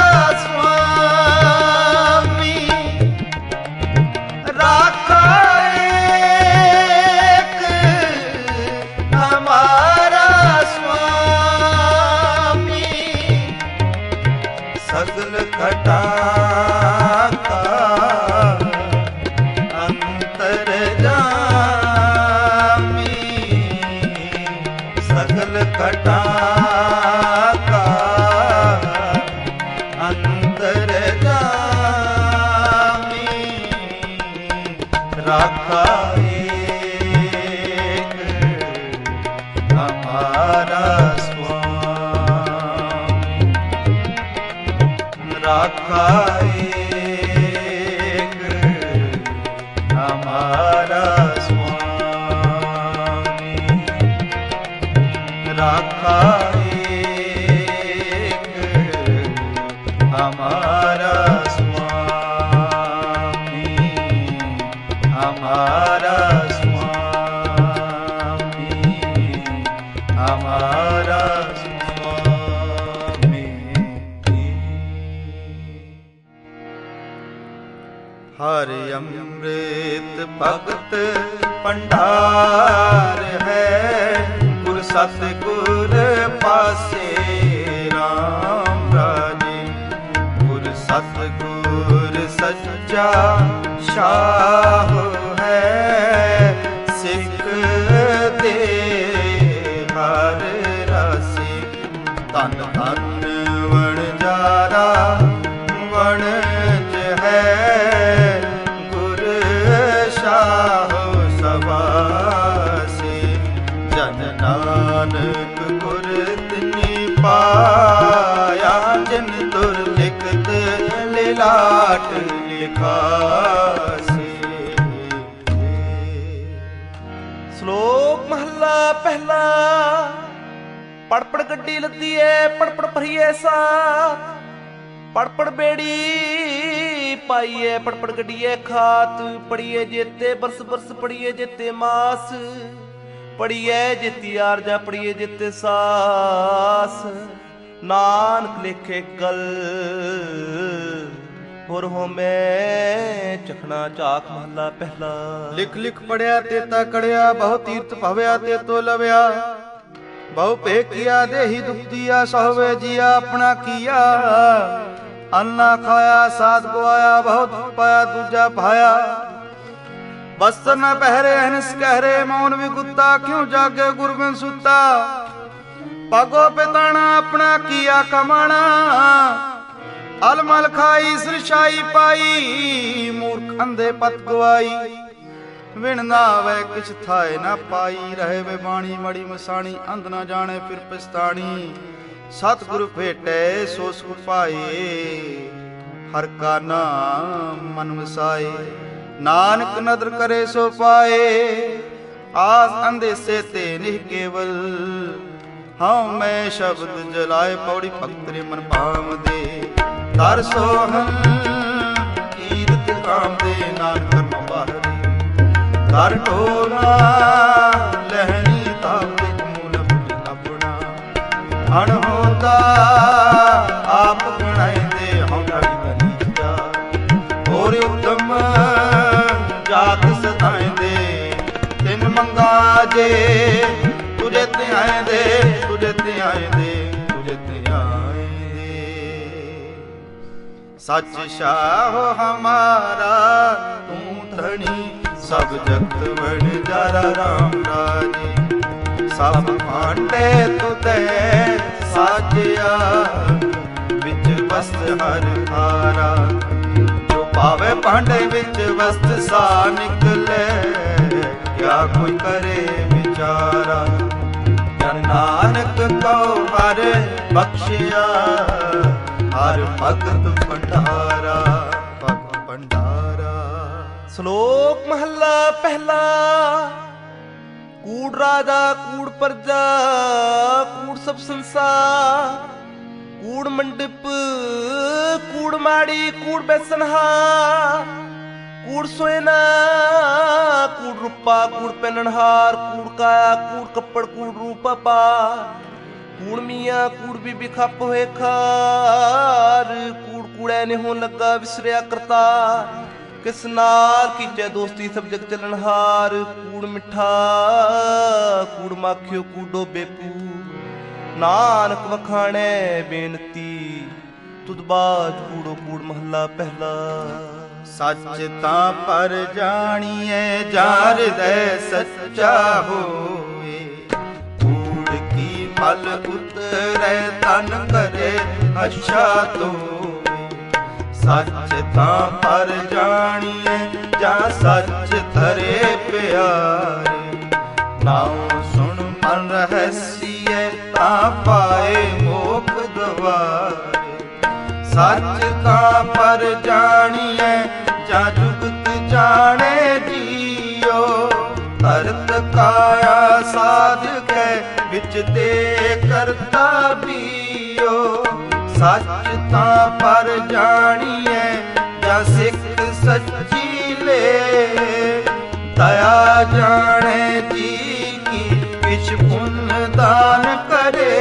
ਸੁਆਮੀ, ਰਾਖਾ ਏਕ ਹਮਾਰਾ ਸੁਆਮੀ। ਸਗਲ ਘਟਾ ਕਾ ਅੰਤਰ ਜਾਮੀ, ਸਗਲ ਘਟਾ ਕਾ ਅੰਤਰ ਜਾਮੀ। ਰਾਖਾ ਏਕ ਹਮਾਰਾ ਸੁਆਮੀ, ਰਾਖਾ ਏਕ ਹਮਾਰਾ ਸੁਆਮੀ। ਰਾਖਾ ਏਕ ਹਮਾਰਾ ਸੁਆਮੀ, ਹਮਾਰਾ ਸੁਆਮੀ, ਹਮਾਰਾ ਸੁਆਮੀ। ਹਰਿ ਅੰਮ੍ਰਿਤ ਭਗਤ ਭੰਡਾਰ ਹੈ, ਗੁਰ ਸਤਿਗੁਰ ਪਾਸੇ ਰਾਮ ਰਾਜੇ। ਗੁਰ ਸਤਿਗੁਰ ਸੱਚਾ ਸ਼ਾਹ ਹੈ, ਸਿੱਖ ਦੇ ਹਰ ਰਾਸੇ। ਧੰਨ ਧੰਨ ਵਣਜਾਰਾ ਵਣਜ ਹੈ, ਗੁਰ ਸ਼ਾਹ ਸਵਾਸੇ। ਜਨ ਨਾਨਕ ਗੁਰ ਤਿਨੀ ਪਾਇਆ, ਜਿਨ ਤੁਰ ਲਿਖਤ ਲਿਲਾਟ ਲਿਖਾਸੇ। ਸ਼ਲੋਕ ਮਹੱਲਾ ਪਹਿਲਾ। ਪੜ ਪੜ ਗੱਡੀ ਲੱਦੀ ਏ, ਪੜ ਪੜ ਭਰੀਏ ਸਾਥ, ਪੜ ਪੜ ਬੇੜੀ ਪਾਈਏ, ਪੜ ਪੜ ਗੱਡੀਏ ਖਾਤ। ਪੜੀਏ ਜੇਤੇ ਬਰਸ ਬਰਸ, ਪੜੀਏ ਜੇਤੇ ਮਾਸ, ਪੜੀਏ ਜੇਤੀ ਆਰਜਾ, ਪੜੀਏ ਜੇਤੇ ਸਾਸ। ਨਾਨਕ ਲਿਖੇ ਗਲ ਹੋਰ ਹੋਮੈ ਚਖਣਾ ਝਾਕ। ਮਹੱਲਾ ਪਹਿਲਾ। ਲਿਖ ਲਿਖ ਪੜਿਆ ਤੇਤਾ ਕੜਿਆ, ਬਹੁ ਤੀਰਥ ਭਵਿਆ ਤੇ ਤੋ ਲਵਿਆ। ਬਹੁ ਭੇ ਕੀਆ ਦੇਹੀ ਦੁਖ ਦੀਆ, ਸਹਵੇ ਜੀਆ ਆਪਣਾ ਕੀਆ। ਅੰਨਾ ਖਾਇਆ ਸਾਧ ਗਵਾਇਆ, ਬਹੁਤ ਪਾਇਆ ਦੂਜਾ ਭਾਇਆ। ਬਸਤਰ ਨ ਪਹਿਰੇ ਅਹਨਸ ਕਹਿਰੇ, ਮੌਨ ਵੀ ਗੁੱਤਾ ਕਿਉਂ ਜਾਗੇ ਗੁਰਬਿਨ ਸੁੱਤਾ। ਪਗੋ ਪਿਤਾਣਾ ਆਪਣਾ ਕੀਆ ਕਮਾਣਾ, ਅਲਮਲ ਖਾਈ ਸਿਰਸ਼ਾਈ ਪਾਈ। ਮੂਰਖ ਅੰਧੇ ਪਤ ਗਵਾਈ, ਵਿਣ ਨਾ ਵੈ ਕਿਛ ਥਾਏ ਨਾ ਪਾਈ। ਰਹੇ ਵੇ ਬਾਣੀ ਮੜੀ ਮਸਾਣੀ, ਅੰਧ ਨਾ ਜਾਣੇ ਫਿਰ ਪਛਤਾਣੀ। ਸਤਿਗੁਰ ਭੇਟੈ ਸੋ ਸੁਖ ਪਾਏ, ਹਰ ਕਾ ਨਾਮ ਮਨ ਵਸਾਏ। ਨਾਨਕ ਨਦਰ ਕਰੇ ਸੋ ਪਾਏ, ਆਸ ਅੰਦੇਸੇ ਤੇ ਨਿਹ ਕੇਵਲ। ਹਉ ਮੈਂ ਸ਼ਬਦ ਜਲਾਏ, ਪੌੜੀ ਭਗਤ ਰੇ ਮਨ ਭਾਵਦੇ। ਦਰ ਸੋਹਨ ਕੀਰਤ ਕਾਮ ਦੇ, ਨਾਨਕ ਕਰਮ ਬਾਹਰੀ। ਦਰ ਢੋਲਾ ਲਹਿਣੀ ਤਾਪ ਮੂਲ ਆਪਣਾ। ਅਣਹੋਦਾ ਆਪ ਗਣਾਇਦੇ, ਹਉ ਢਾਈ ਕਰੀ ਜਾ। ਹੋਰ ਉਤਮ ਜਾਤ ਸਦਾਇਦੇ, ਤਿੰਨ ਮੰਗਾ करे, तुझे त्याएं दे, तुझे त्याएं दे, तुझे त्याएं दे। सच शाह हमारा तू धनी, सब जगत वणजारा राम राजी। सब भांडे तुते साजिया, विच वस्त हर हारा। जो पावे भांडे विच वस्त सा निकले, क्या कोई करे विचारा। जन नानक को हर बख्शिया, हर भगत भंडारा, भगत भंडारा। श्लोक महला पहला। कूड़ राजा कूड़ प्रजा, कूड़ सब संसार। कूड़ मंडप कूड़ माड़ी, कूड़ बेसनहार। कूड़ सोना कूड़ रूपा, कूड़ पहनहार। कूड़ काया कूड़ कपड़, कूड़ रूप पार। कूड़ मियाँ कूड़ बीबी खप होए खार। कूड़ कूड़े ने हो लगा विसरिया करतार। किस नाल कीचे दोस्ती सब जग चलनहार। कूड़ मिठा कूड़ माखियो कूड़ डोबे कूड़। नानक वखाणे बेनती, तुद बाज कूड़ो कूड़ महला पहला। सच तां पर जानिए, जार दे सच्चा होए। कूड़ की फल उतरे, तन करे अच्छा तो। सच तां पर जानिए, जा सच धरे प्यारे। नाम सुन मन रहसिए, तां पाए मोख द्वारे। सच तां पर जानिए, जा जुगत जाने जियो। तरत काया साध के, विच ते करता बियो। सच तां पर जानिए, जा सिख सच्ची ले। दया जाने जी की, किछ पुण्य दान करे।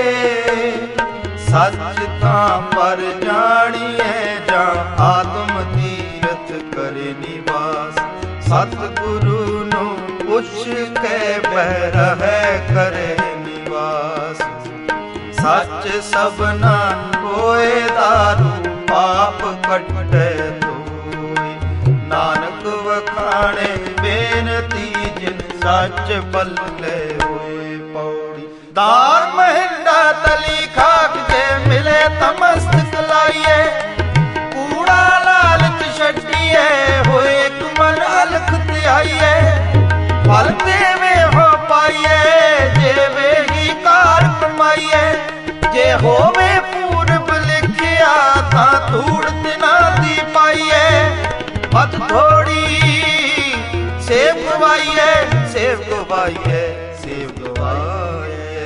सच तां पर जानिए, जा आत्म तीरथ करे निवास। सतगुरु नु पुछ के बह रहे करे निवास। सच सबना होए दारू, पाप कटे धोए। नानक वखाणे बेनती, जिन सच पल्ले होए पौड़ी। दार महिंडा तली खाक जे, मिले तमस्तक लाइए। कूड़ा लालच छड्डिए, होए एक मन अलख त्याइए। फल देवे हो पाइए, जेवे ही कार कमाइए। जे होवे पूरब लिखिया, तां धूड़ तिना दी पाइए। मत थोड़ी सेव गवाइए, सेव गवाइए, सेव गवाइए।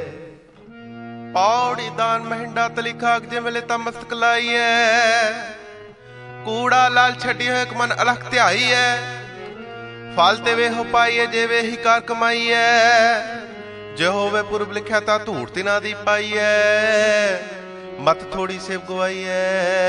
पौड़ी दान महिंडा तली खाक जे, मिले तां मस्तक लाइए। कूड़ा लाल छड्डी हो, एक मन अलख त्याइए। फल तेवे हो पाइए, जेवे ही कार कमाइए। जे होवे पूर्व लिखिया, ता धूड़ तिना दी पाइए। मत थोड़ी सेव गवाइए,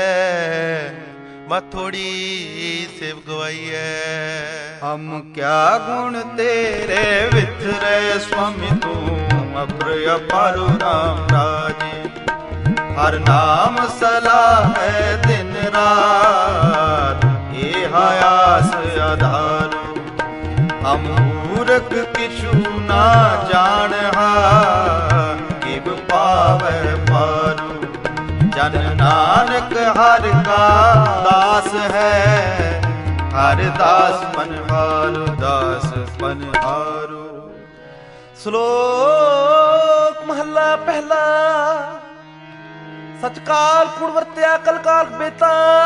मत थोड़ी सेव गवाइए। हम क्या गुण तेरे विथरे, स्वामी तू अप्रिय पारु राम राजे। हर नाम सलाह है दिन रात, ये आयास आधारो। हम मूर्ख किछु ना जानहा, किब पावै पारू। जन नानक हर का दास है, हर दास पनहारो, दास पनहारो। श्लोक महला पहला। सचकाल कुड़ वरत्या कल काल बेता।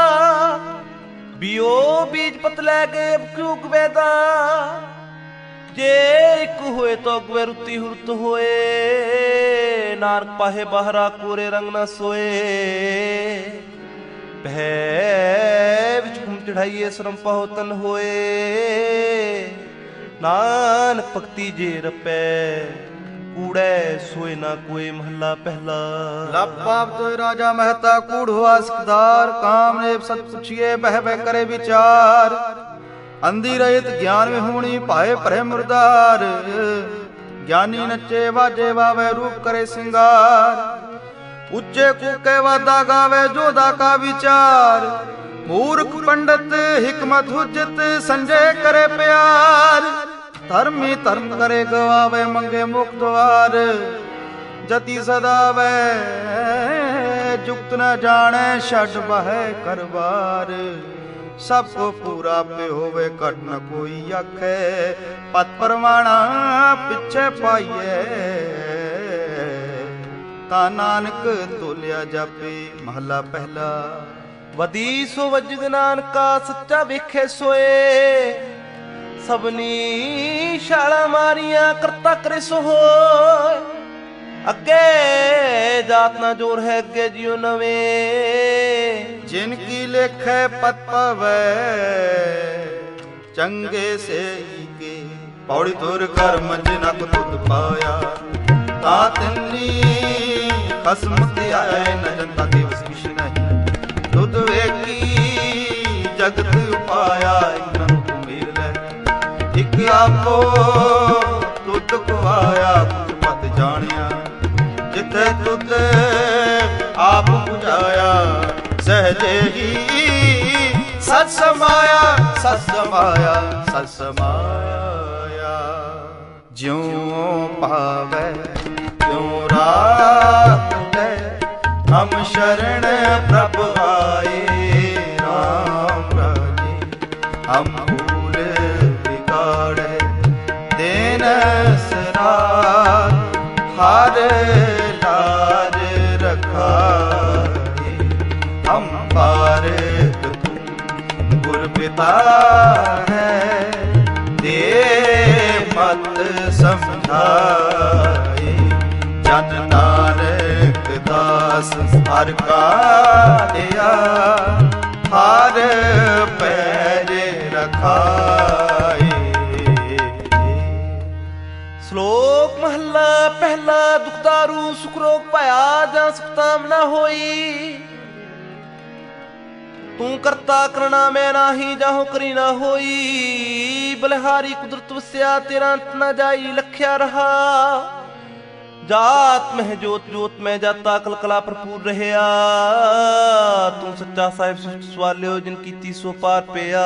बियो बीज पत लै गए अब क्यों गवेदा। जे एक होए तो अगवे रुती हुरत होए। नारक पाहे बहरा कोरे रंग न सोए। भय विच घूम चढ़ाइए श्रम पाहो तन होए। नानक भक्ति जे रपै कूड़े सोए ना कोई महला पहला। लपाप तो राजा महता कूड़ हुआ सिकदार। काम ने सत पुछिए बह बह करे विचार। अंधी रहित ज्ञान में होनी पाए परे मुरदार। ਗਿਆਨੀ ਨੱਚੇ ਵਾਜੇ ਵਾਵੇ ਰੂਪ ਕਰੇ ਸਿੰਗਾਰ। ਉੱਚੇ ਕੂਕੇ ਵਾਦਾ ਗਾਵੇ ਜੋਦਾ ਕਾ ਵਿਚਾਰ। ਮੂਰਖ ਪੰਡਤ ਹਿਕਮਤ ਹੁਜਤ ਸੰਜੇ ਕਰੇ ਪਿਆਰ। ਧਰਮੀ ਧਰਮ ਕਰੇ ਗਵਾਵੇ ਮੰਗੇ ਮੁਖ ਦੁਆਰ। ਜਤੀ ਸਦਾਵੇ ਜੁਗਤ ਨ ਜਾਣੇ ਛੱਡ ਬਹਿ ਕਰਵਾਰ। ਸਭ ਕੋ ਪੂਰਾ ਪੇ ਹੋਵੇ ਘਟ ਨ ਕੋਈ ਆਖੇ। ਪਤ ਪਰਵਾਣਾ ਪਿੱਛੇ ਪਾਈਏ ਤਾ ਨਾਨਕ ਤੋਲਿਆ ਜਾਪੇ। ਮਹਲਾ ਪਹਿਲਾ। ਵਦੀ ਸੋ ਵਜਦ ਨਾਨਕਾ ਸੱਚਾ ਵੇਖੇ ਸੋਏ। ਸਭਨੀ ਛਾਲਾਂ ਮਾਰੀਆਂ ਕਰਤਾ ਕਰੇ ਸੋ ਹੋਏ। ਅੱਗੇ ਜਾਤ ਨਾ ਜੋਰ ਹੈ ਅੱਗੇ ਜਿਉ ਨਵੇਂ। ਜਿਨ ਕੀ ਲੇਖੇ ਪਤ ਪਵੈ ਚੰਗੇ ਸੇ ਕੇ। ਪੌੜੀ ਤੁਰ ਕਰ ਮੰਜ ਨਕ ਤੁਧ ਪਾਇਆ। ਤਾ ਤਿੰਨੀ ਖਸਮ ਤੇ ਆਏ ਨ ਜਨਤਾ ਦਿਵਸ ਕਿਛ ਨਹੀਂ। ਤੁਧ ਵੇਖੀ ਜਗਤ ਉਪਾਇਆ। ਇਨਾਂ ਨੂੰ ਤੂੰ ਮੇਰ ਲੈ ਇਕ ਆਪੋ ਤੁਧ ਕੋ ਆਇਆ। ਕੁਝ ਪਤ ਜਾਣਿਆ ਜਿੱਥੇ ਤੁਧ ਆਪ ਬੁਝਾਇਆ। ਸਹਜੇ ਹੀ ਸਤ ਸਮਾਇਆ ਸਤ ਸਮਾਇਆ ਸਤ ਸਮਾਇਆ। ਜਿਉ ਭਾਵੈ ਤਿਉ ਰਾਖੈ। ਹਮ ਸ਼ਰਣ ਪ੍ਰਭ ਆਏ ਰਾਮ ਰਾਜੇ। ਹਮ ਭੂਲ ਵਿਗਾੜੈ ਦੇਨ ਸਰਾਰ। ਹਰ ਲਾਜ ਰਖਾਏ। ਹਮ ਪਾਰਕ ਤੂੰ ਗੁਰ ਪਿਤਾ ਹੈ। ਦੇ ਮਤ ਸਮਝਾਏ। ਜਨ ਨਾਨਕ ਦਾਸ ਹਰ ਕਾ ਦਿਆ। ਹਰ ਪੈਜ ਰਖਾਏ। ਸ਼ਲੋਕ ਮਹਲਾ ਪਹਿਲਾ। ਦੁਖਦਾਰੂ ਸੁਖ ਰੋਗ ਭਇਆ ਜਾਂ ਸੁਖਤਾਮ ਨਾ ਹੋਈ। ਤੂੰ ਕਰਤਾ ਕਰਣਾ ਮੈਂ ਨਾਹੀ ਜਾਹੋ ਕਰੀ ਨਾ ਹੋਈ। ਬਲਿਹਾਰੀ ਕੁਦਰਤ ਵਸਿਆ ਤੇਰਾ ਅੰਤ ਨਾ ਜਾਈ ਲਖਿਆ ਰਹਾ। ਜਾਤ ਮਹਿ ਜੋਤ ਜੋਤ ਮੈਂ ਜਾਤਾ ਕਲਕਲਾ ਭਰਪੂਰ ਰਹਿਆ। ਤੂੰ ਸੱਚਾ ਸਾਹਿਬ ਸਵਾਲਿਓ ਜਿਨ ਕੀਤੀ ਸੋ ਪਾਰ ਪਿਆ।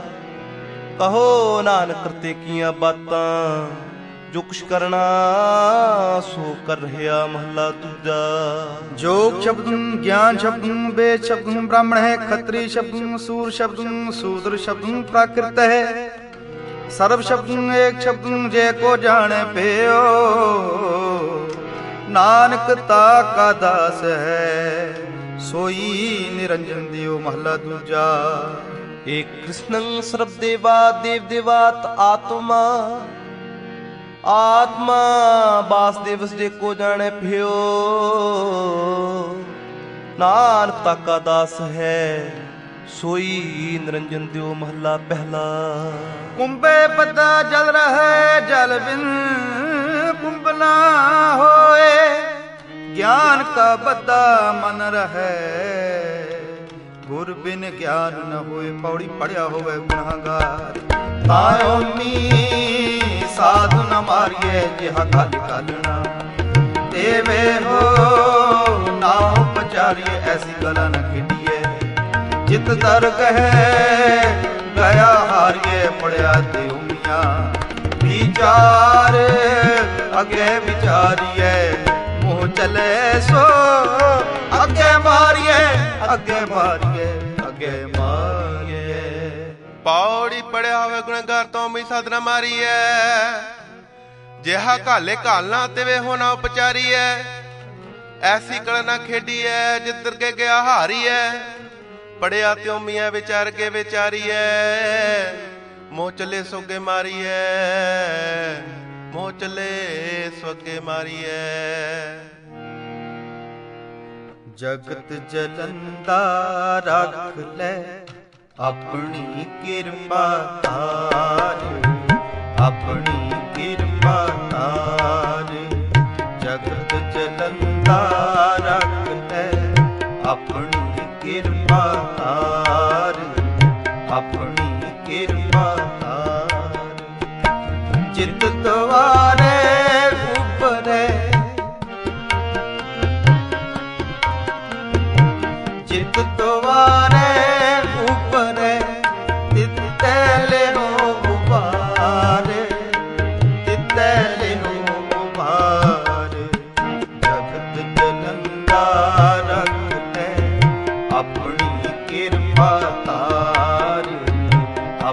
ਕਹੋ ਨਾਨਕ ਕਰਤੇ ਕੀਆਂ ਬਾਤਾਂ ਜੋ ਕੁਛ ਕਰਨਾ ਸੋ ਕਰ ਰਿਹਾ। ਮਹਲਾ ਦੂਜਾ। ਜੋਗ ਸ਼ਬਦੰ ਗਿਆਨ ਸ਼ਬਦੰ ਵੇਦ ਸ਼ਬਦੰ ਬ੍ਰਾਹਮਣ ਹੈ। ਖੱਤਰੀ ਸ਼ਬਦੰ ਸੂਰ ਸ਼ਬਦੰ ਸੂਦਰ ਸ਼ਬਦੰ ਪ੍ਰਾਕ੍ਰਿਤ ਹੈ। ਸਰਬ ਸ਼ਬਦੰ ਏਕ ਸ਼ਬਦੰ ਜੇ ਕੋ ਜਾਣੇ ਪਿਓ। ਨਾਨਕ ਤਾ ਕਾ ਦਾਸ ਹੈ ਸੋਈ ਨਿਰੰਜਨ ਦਿਓ। ਮਹਲਾ ਦੂਜਾ। ਏਕ ਕ੍ਰਿਸ਼ਨੰ ਸਰਬ ਦੇਵਾ ਦੇਵ ਦੇਵਾਤ ਆਤਮਾ। ਆਤਮਾ ਬਾਸਦੇਵਸ ਜੇ ਕੋ ਜਾਣੇ ਭਿਓ। ਨਾਨਕ ਤਾਕਾ ਦਾਸ ਹੈ ਸੋਈ ਨਿਰੰਜਨ ਦਿਓ। ਮਹਲਾ ਪਹਿਲਾ। ਕੁੰਭੇ ਬੱਦਾ ਜਲ ਰਹਿ ਜਲ ਬਿਨ ਕੁੰਭ ਨਾ ਹੋਏ। ਗਿਆਨ ਕਾ ਬੱਦਾ ਮਨ ਰਹਿ ਗੁਰ ਬਿਨ ਗਿਆਨ ਨ ਹੋਏ। ਪੌੜੀ ਪੜਿਆ ਹੋਵੇ ਗੁਨਾਹਗਾਰ। ਤਾਇਓਮੀ ਸਾਧੂ ਨ ਮਾਰੀਏ ਜਿਹਾ ਕਲ ਕਲਣਾ। ਦੇਵੇ ਹੋ ਨਾ ਉਪਚਾਰੀਏ ਐਸੀ ਗਲਾ ਨ ਖੇਡੀਏ। ਜਿਤ ਦਰ ਕਹੇ ਗਿਆ ਹਾਰੀਏ। ਪੜਿਆ ਤੇ ਉਮੀਆਂ ਵਿਚਾਰ ਅਗੇ ਵਿਚਾਰੀਏ। ਮੋਹ ਚਲੇ ਸੋ ਅੱਗੇ ਮਾਰੀਏ ਅੱਗੇ ਮਾਰੀਏ ਅੱਗੇ ਮਾਰੀਏ। ਪੌੜੀ ਪੜਿਆ ਹੋਵੇ ਗੁਣਗਾਰ ਤੋਂ ਵੀ ਸਾਧਨਾ ਮਾਰੀਐ। ਜਿਹਾ ਘਾਲੇ ਘਾਲਣਾ ਤਿਵੇਂ ਹੋਣਾ ਉਪਚਾਰੀਐ। ਐਸੀ ਕਲ ਨਾ ਖੇਡੀਐ ਜਿੱਤਰ ਕੇ ਗਿਆ ਹਾਰੀਐ। ਪੜਿਆ ਤਿਉ ਮੀਆਂ ਵਿਚਾਰ ਕੇ ਵਿਚਾਰੀਐ। ਮੋਹ ਚੱਲੇ ਸੋਗੇ ਮਾਰੀਐ। ਮੋਹ ਚੱਲੇ ਸੋਗੇ ਮਾਰੀਐ। ਜਗਤ ਜਲੰਦਾ ਰੱਖ ਲੈ ਆਪਣੀ ਕਿਰਪਾ ਤਾਰ। ਆਪਣੀ ਕਿਰਪਾ ਤਾਰ। ਜਗਤ ਜਲੰਦਾ ਰੱਖ ਲੈ ਆਪਣੀ ਕਿਰਪਾ ਤਾਰ। ਆਪਣੀ ਕਿਰਪਾ ਤਾਰ। ਜਿਤ ਦੁਆਰੇ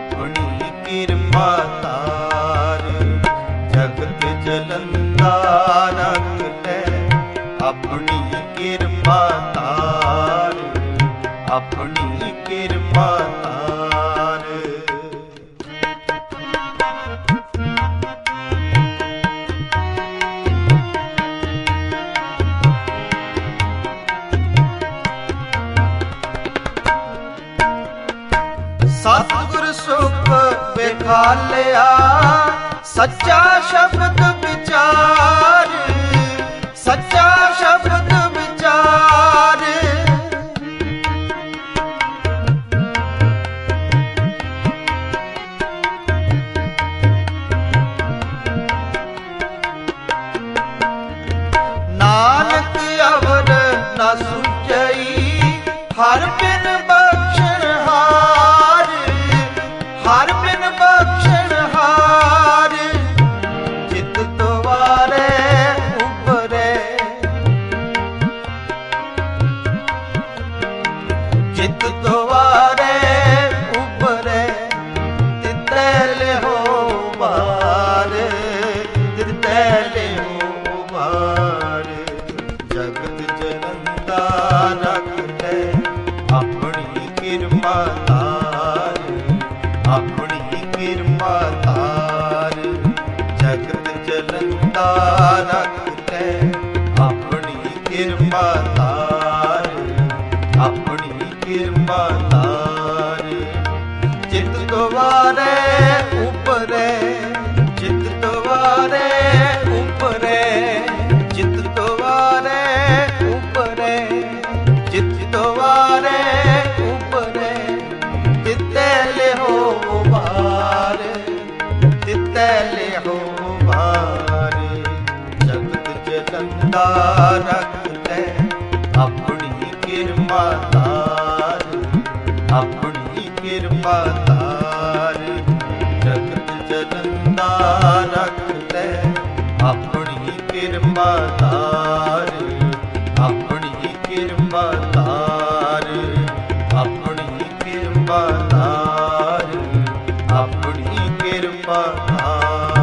ਆਪਣੀ ਕਿਰਪਾ ਧਾਰ। ਜਗਤ ਜਲੰਦਾ ਰਖ ਲੈ ਆਪਣੀ ਕਿਰਪਾ ਧਾਰ, ਆਪਣੀ ਕਿਰਪਾ ਧਾਰ। ਸਤਿਗੁਰ ਸੁਖ ਵਿਖਾਲਿਆ ਸੱਚਾ ਸ਼ਬਦ ਵਿਚਾਰ, ਸੱਚਾ ਸ਼ਬਦ ਵਿਚਾਰ। ਨਾਨਕ ਅਵਰ ਨਾ ਸੁਝਈ ਹਰ ਬਿਨ ਬਖਸ਼ਣ ਹਾਰ, ਹਰ ਬਿਨ ਬਖਸ਼ਣ ਹਾਰ। ਚਿਤ ਤੁਵਾਰੇ ਉਪਰੇ, ਚਿਤ ਤੁਵਾਰੇ ਉਪਰੇ ਤਿਤੈ ਲਿਹੋ ਬਾਰ, ਤਿਤੈ ਲਿਹੋ ਬਾਰ। ਜਗਤ ਜਲੰਦਾ ਰਖ ਲੈ ਆਪਣੀ ਕਿਰਪਾ ਧਾਰ, ਆਪਣੀ ਕਿਰਪਾ ਧਾਰ। ਜਗਤ ਜਲੰਦਾ ਰਖ ਲੈ ਆਪਣੀ ਕਿਰਪਾ ਧਾਰ, ਆਪਣੀ ਕਿਰਪਾ ਧਾਰ। ਚਿਤ ਤੁਵਾਰੇ ਉਪਰੇ, ਚਿਤ ਤੁਵਾਰੇ ਉਪਰੇ, ਚਿਤ ਤੁਵਾਰੇ ਉਪਰੇ, ਚਿਤ ਤੁਵਾਰੇ ਉਪਰੇ ਤਿਤੈ ਲਿਹੋ ਬਾਰ, ਤਿਤੈ ਲਿਹੋ ਬਾਰ। ਜਗਤ ਜਲੰਦਾ ਰਖ ਲੈ ਆਪਣੀ ਕਿਰਪਾ ਧਾਰ, ਆਪਣੀ ਕਿਰਪਾ ਧਾਰ। ਜਗਤ ਜਲੰਦਾ ਰਖ ਲੈ ਆਪਣੀ ਕਿਰਪਾ ਧਾਰ, ਆਪਣੀ ਕਿਰਪਾ ਧਾਰ, ਆਪਣੀ ਕਿਰਪਾ ਧਾਰ, ਆਪਣੀ ਕਿਰਪਾ ਧਾਰ।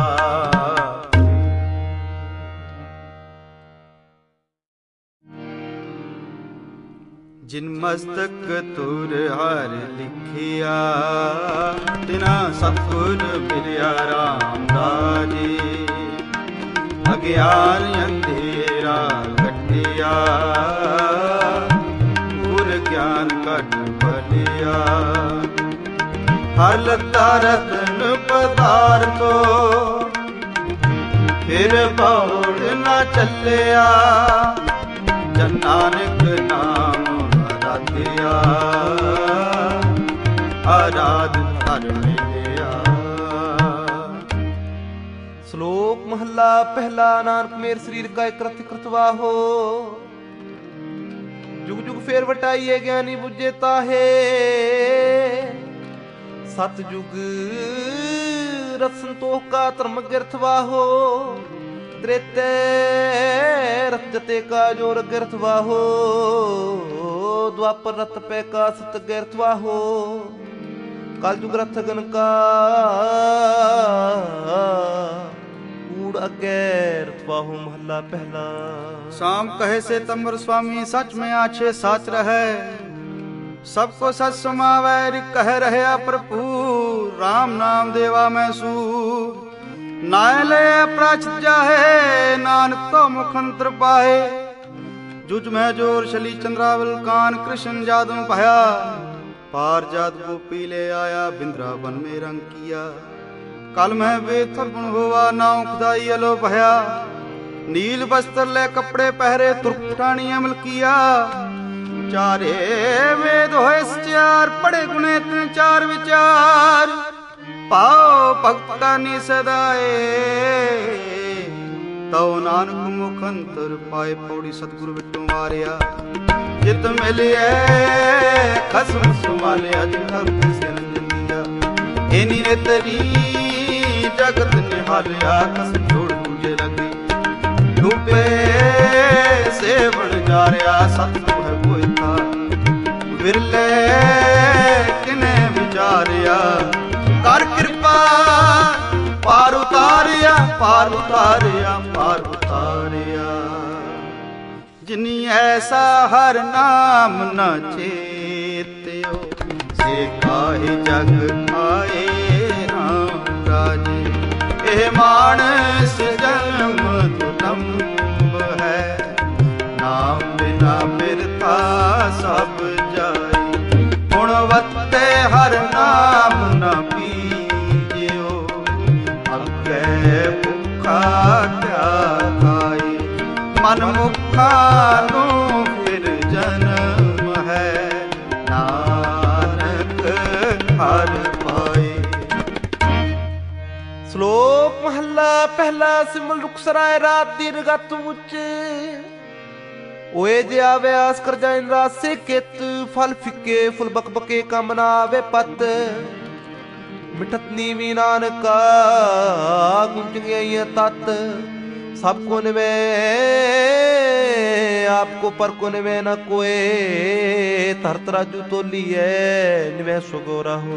ਜਿਨ ਮਸਤਕ ਤੁਰ ਹਰਿ ਲਿਖਿਆ ਤਿਨਾ ਸਤਿਗੁਰ ਮਿਲਿਆ ਰਾਮਦਾਸ ਜੀ। ਅਗਿਆਨ ਅੰਧੇਰਾ ਕੱਟਿਆ ਗੁਰ ਗਿਆਨ ਘਟ ਬਲਿਆ। ਹਲ ਤਰਤਨ ਪਦਾਰਥੋ ਫਿਰ ਬੌੜ ਨਾ ਚੱਲਿਆ। ਜਨ ਨਾਨਕ ਨਾਮ ਆਰਾਧਿਆ, ਆਰਾਧ ਹਰ ਮਿਲਿਆ। ਸ਼ਲੋਕ ਮਹੱਲਾ ਪਹਿਲਾ। ਨਾਨਕ ਮੇਰ ਸਰੀਰ ਕਾ ਇਕ ਰਥ ਕਰਤਵਾਹੋ, ਜੁਗ ਜੁਗ ਫੇਰ ਵਟਾਈਏ ਗਿਆਨੀ ਬੁੱਝੇ ਤਾਹੇ। ਸਤ ਜੁਗ ਰਤ ਸੰਤੋਖ ਕਾ ਧਰਮ ਗਿਰਥਵਾਹੋ, ਤ੍ਰੇਤੇ ਰਤ ਜਤੇ ਕਾ ਜੋਰ ਗਿਰਥਵਾਹੋ। ਦੁਆਪਰ ਰਤ ਪੈ ਕਾ ਸਤ ਗਿਰਥਵਾਹੋ, ਕਲ ਜੁਗ ਰਥ ਗਨ ਕਾ ਕੂੜ ਅਗੇ ਰਥਵਾਹੋ। ਮਹੱਲਾ ਪਹਿਲਾ। शाम कहे से तंबर स्वामी सच में आछे साच रहे। सबको सच समावै रिक कह रहे भरपूर। राम नाम देवा मैं सूर नाय ले प्राचित जाहे। नानक तो मुखंत्र पाए जुज में जोर शली चंद्रावल कान कृष्ण जादू भया। पार जात गोपी ले आया बिंद्रावन में रंग किया। कल में बेथल गुण हुआ नाव खुदाई अलो भया। नील वस्त्र ले कपड़े पहरे तुरठानी अमल किया। चारे वेद होए सचार पढ़े गुणे तिन चार विचार। पाओ भक्त का निसदाए तो नानक मुख अंतर पाए। पौड़ी सतगुरु बिटू मारिया जित मिलिए खसम सुमालिया। जित से दिया एनी ने तरी जगत निहालिया। कसम छोड़ तुझे लगी डूबे से बन जा रहा। सतगुरु है कोई था विरले किने विचारिया। पार उतारिया पार उतारिया। जिनी ऐसा हर नाम न चेत्यो, से काहे जग आए राम राजे। एह मानस जन्म दुलंब है, नाम बिना बिरथा सब जाए। गुणवत्ते हर नाम न पीजियो, अग्गे भुखा क्या खाए। मन मुखा नो फिर जन्म है, नानक हर पाए। श्लोक महला पहला। सिमल रुखसराय रात दीर्घ उच्च, ओए जे आवे आस कर जाए रात से केत। फल फिके फुल बकबके कामना आवे पत, मिठत नीवी नानका गुंजंगे तत्। सबको निवे आपको पर को निवे न कोए, तरत राजू तोली है निवे सुगोरा हो।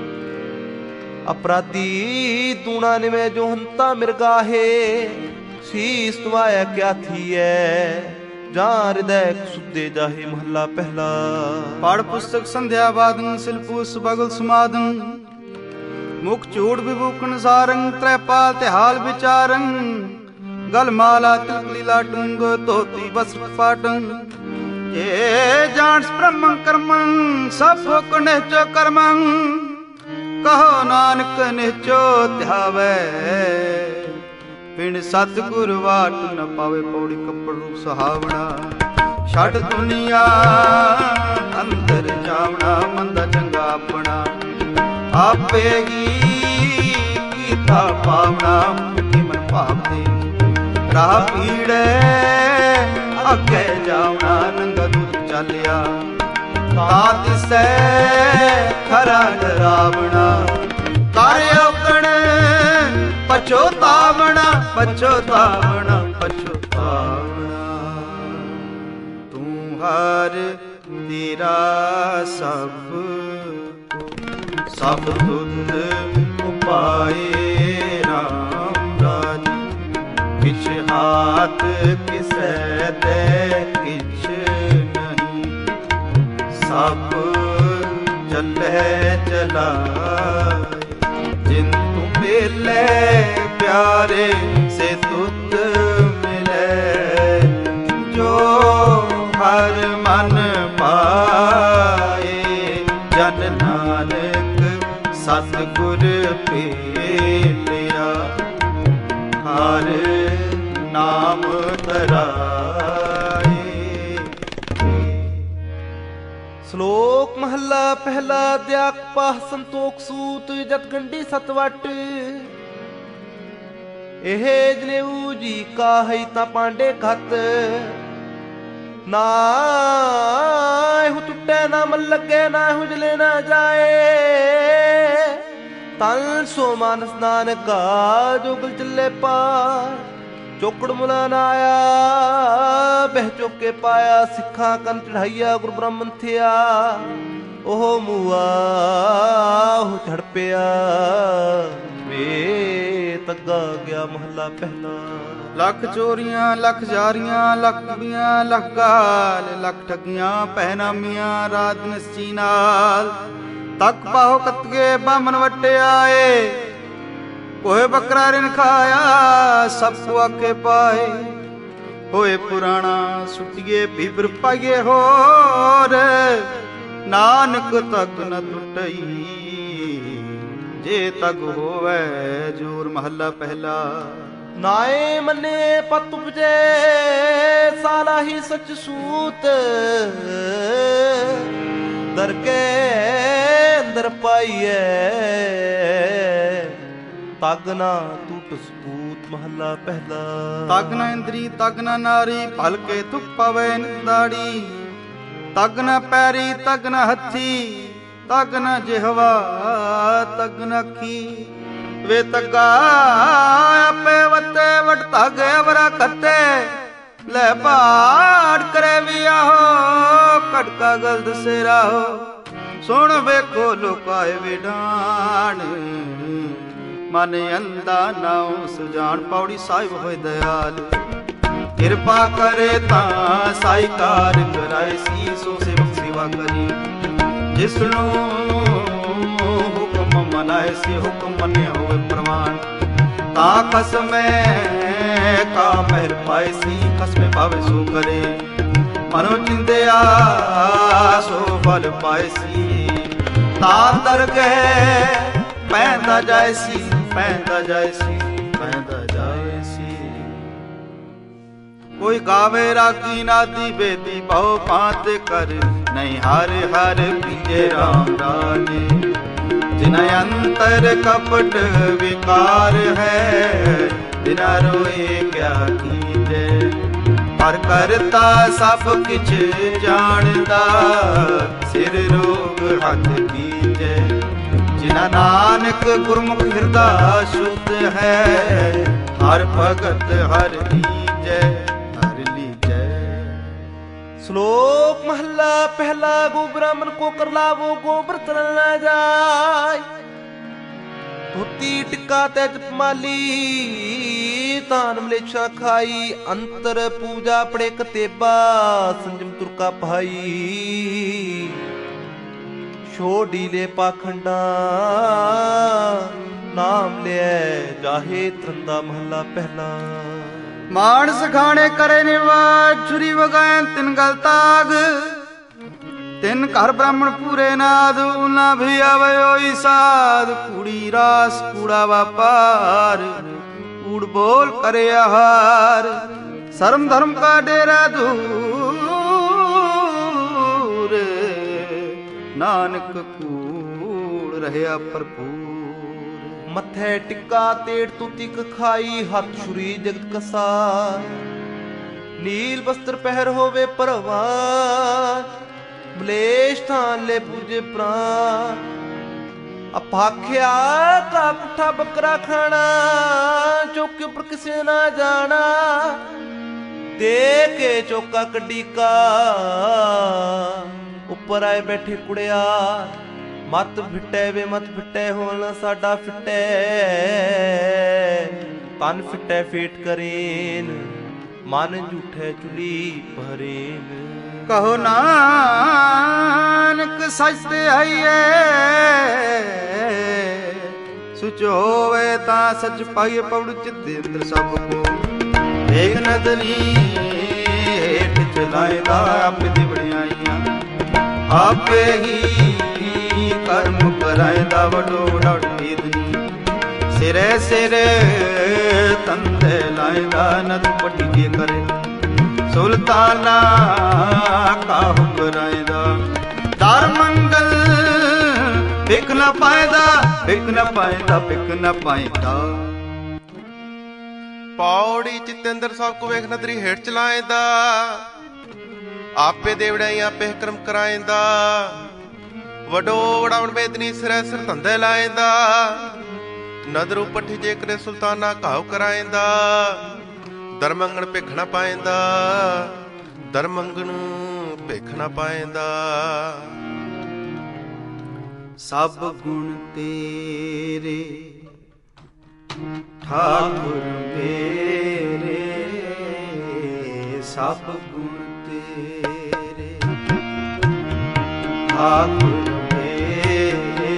अपराधी दूना निवे जो हंता मिर्गाहे, शीस तुआया क्या थी है। जहाँ हृदय सुदे जाहे महला पहला। पाठ पुस्तक संध्या वादन शिल्पूस बगल समादन। मुख चूड़ विभूषण सारंग, त्रैपाल तिहाल विचारं। गलमाला तिलक लीला टुंग, धोती वस्त्र पाटं। ये जान ब्रह्म कर्मं, सब भोग निश्चो कर्मं। कहो नानक निश्चो ध्यावे, पिंड सतगुरु वाट न पावे। पौड़ी कपड़ रूप सुहावना, छड़ दुनिया अंदर जावना। मंदा चंगा अपना, आपे ही कीता पावना। मिट्टी मन भाव दे राह पीड़े, अगे जावना। नंगा दूत चालिया, ता तिसै खरा डरावना। कार्य औगण पछोतावना, पछोतावना, पछोतावना। तू हर तेरा सब सब तुध उपाए राम राज। किछ हाथ किसै दे किछ नहीं, सब चले चलाए। जिन तू मिले प्यारे से तुत मिले, जो हर मन पाए। जन नानक सतगुर पेलिया, हर नाम तराए। श्लोक महला पहला। त्याग पाह संतोख सूत, जतगंडी सतवट। एह जनेऊ जी का है ता पांडे खत। ना टुटे ना मन लगे, ना हुजले ना जाए। तन सो मानस नानका जो गल चले पार। चौकड़ मुला ना आया बह चौके पाया। सिखा कन चढ़ाइया गुरु ब्रह्मन थिया, ओह मुआ ओह झड़ पिया। वे तग्गा गया महला पहला। लख चोरियां लख जारियां, लख कुड़ियां लख गाल। लख ठगियां पहनामियां रात निश्ची नाल। तक पाहो कतगे बामन वटे आए। कोहे बकरा रिन खाया, सबको आके पाए। होए पुराना सुटिए बिबर पाइए होर। नानक तक न टुटई, जे तक होवे जोर। महला पहला। नाए मने पत उपजे, साला ही सच सूत। दर के अंदर पाइए, तागना टूट सपूत। महला पहला। तागना इंद्री तागना नारी, भल के दुख पावे दाड़ी। तागना पैरी तागना हथी, तागना जिहवा तागना अखी। वे तगा आपे वते वट तागे अवरा कते। ले बाड़ करे भी आहो, कटका गल दसे राहो। सुन वेखो लोकाए विडान, ਮਨ ਅੰਦਾ ਨਾਉ ਸੁਜਾਨ। ਪੌੜੀ ਸਾਹਿਬ ਹੋਏ ਦਇਆਲ ਕਿਰਪਾ ਕਰੇ ਤਾਂ ਸਾਈ ਕਾਰ ਕਰਾਏ ਸੀ। ਸੋ ਸੇਵਕ ਸੇਵਾ ਕਰੀ ਜਿਸਨੂੰ ਹੁਕਮ ਮਨਾਏ ਸੀ। ਹੁਕਮ ਮੰਨਿਆ ਹੋਵੇ ਪ੍ਰਮਾਣ ਤਾਂ ਖਸਮੇ ਕਾ ਮਹਿਰ ਪਾਏ ਸੀ। ਖਸਮੇ ਭਾਵੇ ਸੋ ਕਰੇ ਮਨੋ ਚਿੰਦਿਆ ਸੋ ਫਲ ਪਾਏ ਸੀ। ਤਾਂ ਦਰਗਹਿ ਪੈਂਦਾ ਜਾਏ ਸੀ, ਪੈਂਦਾ ਜਾਏ ਸੀ, ਪੈਂਦਾ ਜਾਏ ਸੀ। ਕੋਈ ਗਾਵੇ ਰਾਗੀ ਨਾਦੀ ਬੇਦੀ ਬਹੁ ਪਾਤ ਕਰ ਨਹੀਂ ਹਰ ਹਰ ਪੀਜੇ ਰਾਮ ਰਾਣੇ। ਜਿਨ ਅੰਤਰ ਕਪਟ ਵਿਕਾਰ ਹੈ ਬਿਨਾ ਰੋਏ ਕਿਆ ਕੀਜੈ। ਹਰ ਕਰਤਾ ਸਭ ਕਿਛ ਜਾਣਦਾ ਸਿਰ ਰੋਗ ਹੱਥ ਕੀਜੈ। ਜਿਨਾ ਨਾਨਕ ਗੁਰਮੁਖ ਹਿਰਦਾ ਸ਼ੁੱਧ ਹੈ ਹਰ ਭਗਤ ਹਰ ਲੀਜੈ ਹਰ ਲੀਜੈ। ਸ਼ਲੋਕ ਮਹੱਲਾ ਪਹਿਲਾ। ਗੋ ਬ੍ਰਾਹਮਣ ਕੋ ਕਰ ਲਾਵੋ ਗੋਬਰ ਤਰਲ ਨਾ ਜਾਏ। ਧੋਤੀ ਟਿੱਕਾ ਤੇ ਜਪਮਾਲੀ ਤਾਨ ਮਲੇਛਾ ਖਾਈ। ਅੰਤਰ ਪੂਜਾ ਪੜੇ ਕਤੇਬਾ ਸੰਜਮ ਤੁਰਕਾ ਭਾਈ। ਛੋੜੀ ਲੈ ਪਾਖੰਡਾ ਨਾਮ ਲਿਐ ਜਾਹੇ ਤਰੰਦਾ। ਮਹੱਲਾ ਪਹਿਲਾ। ਮਾਨਸ ਖਾਣੇ ਕਰੇ ਨਿਵਾਜ ਛੁਰੀ ਵਗਾਇਨ ਤਿਨ ਗਲ ਤਾਗ। ਤਿੰਨ ਘਰ ਬ੍ਰਾਹਮਣ ਪੂਰੇ ਨਾਦ ਨਾ ਵੀ ਆਵੇ ਓਈ ਸਾਧ। ਕੂੜੀ ਰਾਸ ਕੂੜਾ ਵਾਪਾਰ ਕੂੜ ਬੋਲ ਕਰੇ ਆਹਾਰ। ਸ਼ਰਮ ਧਰਮ ਕਾ ਡੇਰਾ ਦੂਰ ਨਾਨਕ ਕੂੜ ਰਹਿਆ ਭਰਪੂਰ। ਮੱਥੇ ਟਿੱਕਾ ਤੇੜ ਤੁਤਿਕ ਖਾਈ। ਹੱਥ ਛੁਰੀ ਜਗਤ ਕਸਾ ਨੀਲ ਬਸਤਰ ਪਹਿਰ ਹੋਵੇ ਪਰਵਾਨ। ਮਲੇਸ਼ ਥਾਨ ਲੈ ਪੂਜੇ ਪ੍ਰਾਨ। ਅਪਾਖਿਆ ਕਾ ਪੁੱਠਾ ਬੱਕਰਾ ਖਾਣਾ ਚੌਕੇ ਉੱਪਰ ਕਿਸੇ ਨਾ ਜਾਣਾ। ਦੇ ਕੇ ਚੌਕਾ ਕੱਢੀ ਕਾ ਉੱਪਰ ਆਏ ਬੈਠੇ ਕੁੜਿਆ। ਮਤ ਫਿੱਟੇ ਵੇ ਮਤ ਫਿੱਟੇ ਹੋਣ ਸਾਡਾ ਫਿੱਟੇ। ਤਨ ਫਿੱਟੇ ਫੇਟ ਕਰੇਨ ਮਨ ਝੂਠੇ ਚੁਲੀ ਭਰੇਨ। ਕਹੋ ਨਾਨਕ ਸਚ ਤੇ ਆਈਏ ਸੁਚ ਹੋਵੇ ਤਾਂ ਸਚ ਪਾਈਏ। ਪਵੜ ਚਿੱਤੇ ਅੰਦਰ ਸਭ ਕੋ ਏਕ ਨਦਰੀ ਹੇਠ ਚਲਾਇਦਾ। ਆਪੇ ਦੀ ਵਡਿਆਈਆਂ ਆਪੇ ਹੀ ਕਰਮ ਕਰਾਇਦਾ। ਵਡੋ ਵਡਾ ਭੇਦਨੀ ਸਿਰੇ ਸਿਰੇ ਤੰਦੇ ਲਾਇਦਾ। ਨਦ ਪੱਟੀ ਜੇ ਕਰੇ ਸੁਲਤਾਨਾ ਕਾਹੂ ਕਰਾਇਦਾ। ਦਰ ਮੰਗਲ ਬਿਕ ਨ ਪਾਇਦਾ, ਬਿਕ ਨ ਪਾਇਦਾ, ਬਿਕ ਨ ਪਾਇਦਾ। ਪੌੜੀ ਚਿਤੇਂਦਰ ਸਭ ਕੋ ਵੇਖ ਨਦਰੀ ਹੇਠ ਚਲਾਇਦਾ। ਆਪੇ ਦੇਵੜਾਈ ਆਪੇ ਕਰਮ ਕਰਾਇਦਾ। ਵਡੋ ਵਡਾਵਣ ਬੇਦਨੀ ਸਿਰੇ ਸਿਰ ਧੰਦੇ ਲਾਇਦਾ। ਨਦਰੂ ਪੱਠੀ ਜੇ ਕਰੇ ਸੁਲਤਾਨਾ ਕਾਹੂ ਕਰਾਇਦਾ। ਦਰ ਮੰਗਣ ਭਿਖ ਨਾ ਪਾਇਦਾ। ਦਰ ਮੰਗਣ ਭਿਖ ਨਾ ਪਾਇਦਾ। ਸਭ ਗੁਣ ਤੇਰੇ ਠਾਕੁਰ ਮੇਰੇ। ਸਭ ਗੁਣ ਤੇਰੇ ਠਾਕੁਰ ਮੇਰੇ।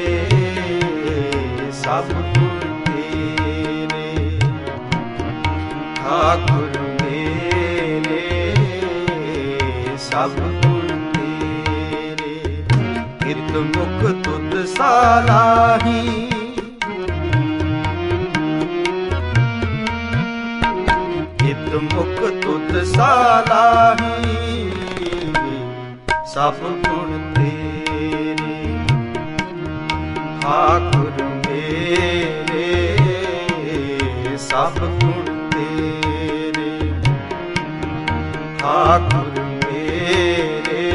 ਸਭ ਗੁਣ ਤੇਰੇ ਠਾਕੁਰ ਮੇਰੇ। ਸਭ ਗੁਣ ਤੇਰੇ। ਕਿਰਤ ਮੁਖ ਤੁਧ ਸਾਲਾਹੀ। ਕਿਰਤ ਮੁਖ ਤੁਧ ਸਾਲਾਹੀ। ਸਭ ਗੁਣ ਤੇਰੇ ਠਾਕੁਰ ਮੇਰੇ। ਸਭ ਗੁਣ ਤੇਰੇ ਠਾਕੁਰ ਮੇਰੇ।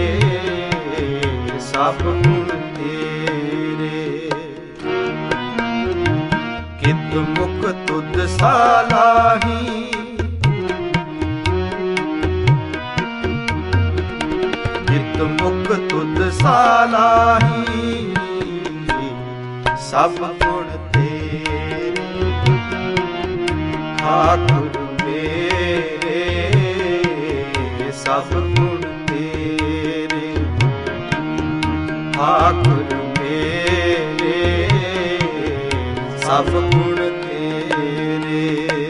ਸਭ ਗੁਣ ਤੇਰੇ। ਕਿਤ ਮੁਖ ਤੁਧ ਸਾਲਾਹੀ। ਕਿਤ ਮੁਖ ਤੁਧ ਸਾਲਾਹੀ। ਸਭ ਗੁਣ ਤੇਰੇ ठाकुर मेरे सब गुण तेरे, ठाकुर मेरे सब गुण तेरे।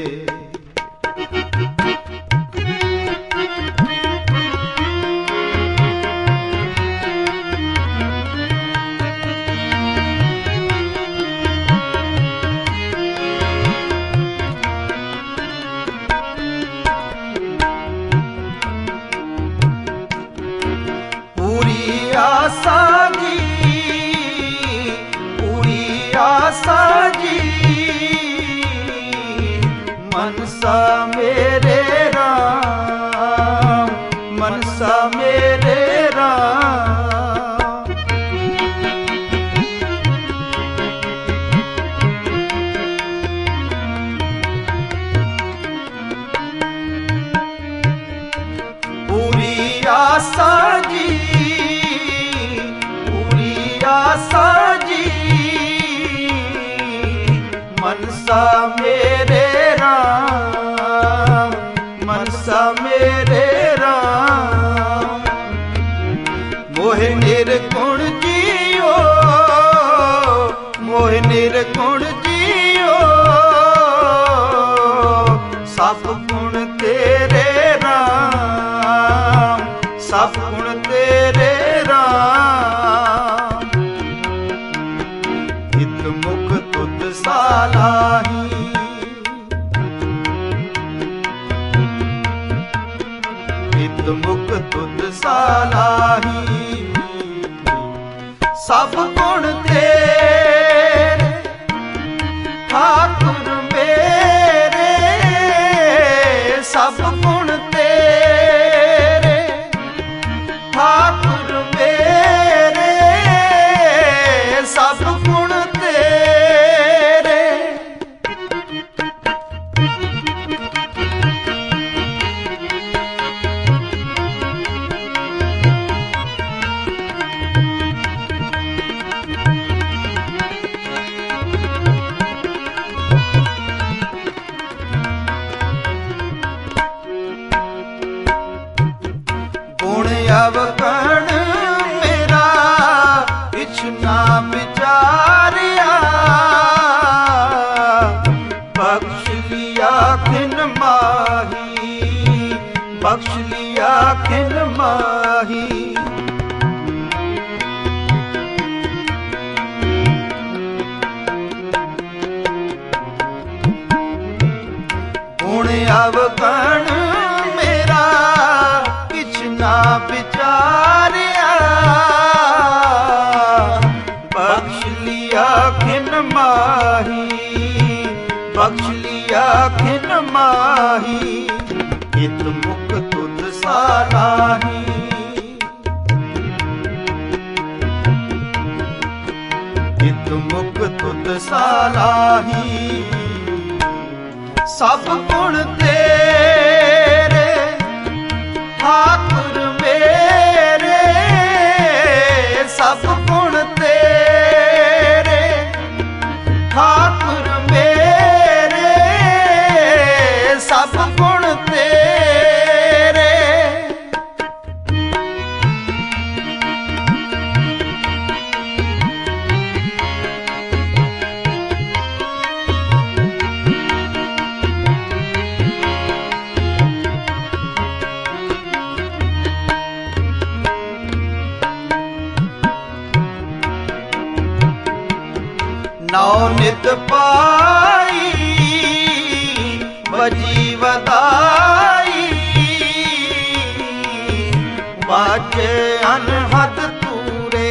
आसा जी, पूरी आसा जी, मनसा मेरे राम, मनसा मेरे राम। पूरी आसा जी, आसा जी, मनसा मेरे राम, मनसा मेरे राम। मोहि निर्गुण जियो, मोहि निर्गुण जियो, सब गुण तेरे राम, सब गुण तेरे राम। हित मुख तुध सालाही, हित मुख तुध सालाही, सब गुण तेरे ठाकुर मेरे, सब गुण तेरे ठाकुर मेरे, सब गुण तेरे। गुण अवगुण मेरा किछ ना विचारिया, बख्श लिया खिन माही, बख्श लिया खिन माही। गुण अवगुण मेरा किछ ना विचारिया, बख्श लिया खिन माही, बख्श लिया खिन माही। हित मुख तुध सालाही, हित मुख तुध सालाही, सब गुण तेरे ठाकुर मेरे, सब गुण तेरे ठाकुर मेरे, सब गुण तेरे। नौ नित पाई बजी वदाई, वाजे अनहद तूरे,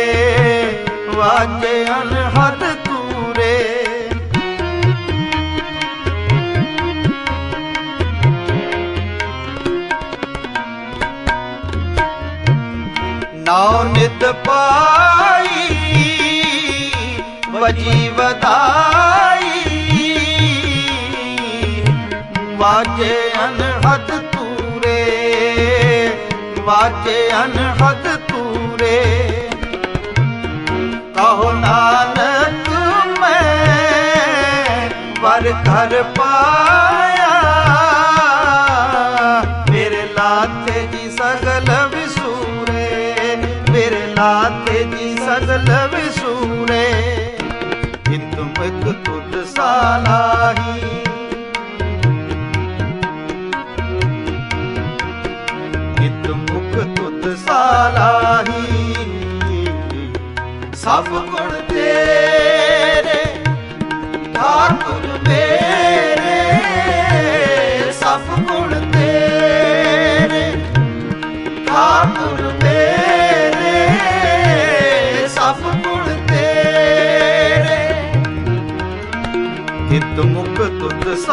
वाजे अनहद तूरे। नौ नित पाई बजी वदाई, वाजे अनहद तूरे, वाजे अनहद तूरे। कहो नानक मैं वर घर पाए,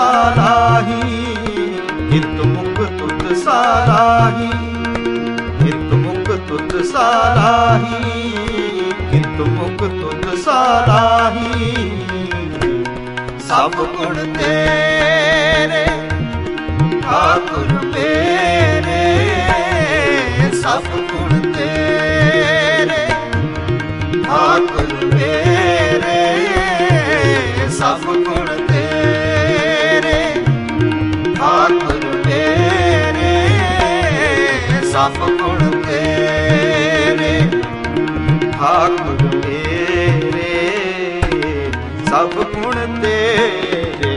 ਸਾਲਾਹੀ, ਹਿਤ ਮੁਖ ਤੁਧ ਸਾਲਾਹੀ, ਹਿਤ ਮੁਖ ਤੁਧ ਸਾਲਾਹੀ, ਹਿਤ ਮੁਖ ਤੁਧ ਸਾਲਾਹੀ। ਸਭ ਗੁਣ ਤੇਰੇ ਠਾਕੁਰ ਮੇਰੇ, ਸਭ ਗੁਣ ਤੇਰੇ ਠਾਕੁਰ ਮੇਰੇ, ਸਭ ਗੁਣ ਤੇਰੇ ਠਾਕੁਰ ਮੇਰੇ, ਸਭ ਗੁਣ ਤੇਰੇ ਠਾਕੁਰ ਮੇਰੇ, ਸਭ ਗੁਣ ਤੇਰੇ।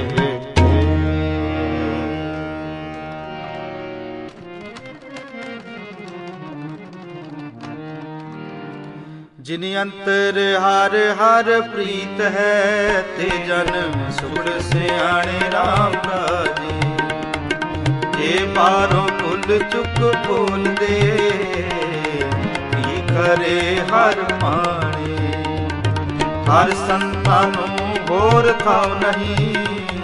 ਜਿਨ ਅੰਤਰ ਹਰ ਹਰ ਪ੍ਰੀਤ ਹੈ, ਤੇ ਜਨਮ ਸੁਖ ਸਿਆਣੇ ਰਾਮ ਰਾਜੇ। ਜੇ ਬਾਹਰੋਂ ਭੁੱਲ ਚੁੱਕ ਬੋਲਦੇ, ਕੀ ਕਰੇ ਹਰ ਮਾਣੇ। ਹਰ ਸੰਤਾਂ ਨੂੰ ਹੋਰ ਥਾਉ ਨਹੀਂ,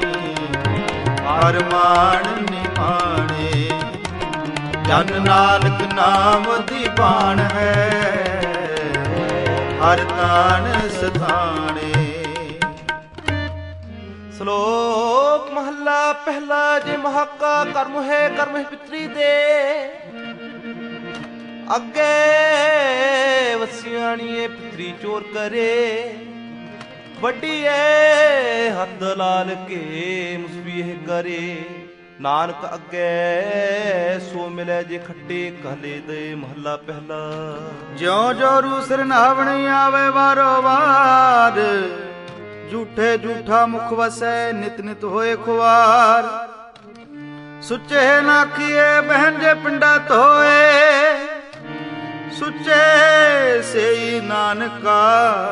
ਹਰ ਮਾਣ ਨਿਮਾਣੇ। ਜਨ ਨਾਨਕ ਨਾਮ ਦੀ ਬਾਣ ਹੈ, ਹਰ ਤਾਣ ਸਥਾਣੇ। ਸ਼ਲੋਕ ਮਹੱਲਾ ਪਹਿਲਾ। ਜੇ ਮਹਾਕਾ ਕਰਮ ਹੈ, ਕਰਮ ਹੈ ਪਿਤਰੀ ਦੇ। ਅੱਗੇ ਵਸਿਆਣੀਏ ਪਿਤਰੀ ਚੋਰ ਕਰੇ। ਵੱਡੀ ਏ ਹੱਦ ਲਾਲ ਕੇ ਮੁਸਬੀਹ ਕਰੇ। ਨਾਨਕ ਅੱਗੇ ਸੋ ਮਿਲੇ ਜੇ ਖੱਟੇ ਕਹਲੇ ਦੇ। ਮਹੱਲਾ ਪਹਿਲਾ। ਜਿਉ ਜੋ ਰੂ ਸਿਰ ਨਾਵਣੀ ਆਵੇ ਵਾਰੋ ਵਾਰ, ਝੂਠੇ ਝੂਠਾ ਮੁਖ ਵਸੈ ਨਿਤ ਨਿਤ ਹੋਏ ਖੁਆਰ। ਸੁੱਚੇ ਨਾਖੀਏ ਬਹਿਨ ਜੇ ਪਿੰਡਾ ਧੋਏ, ਸੁੱਚੇ ਸਈ ਨਾਨਕਾ।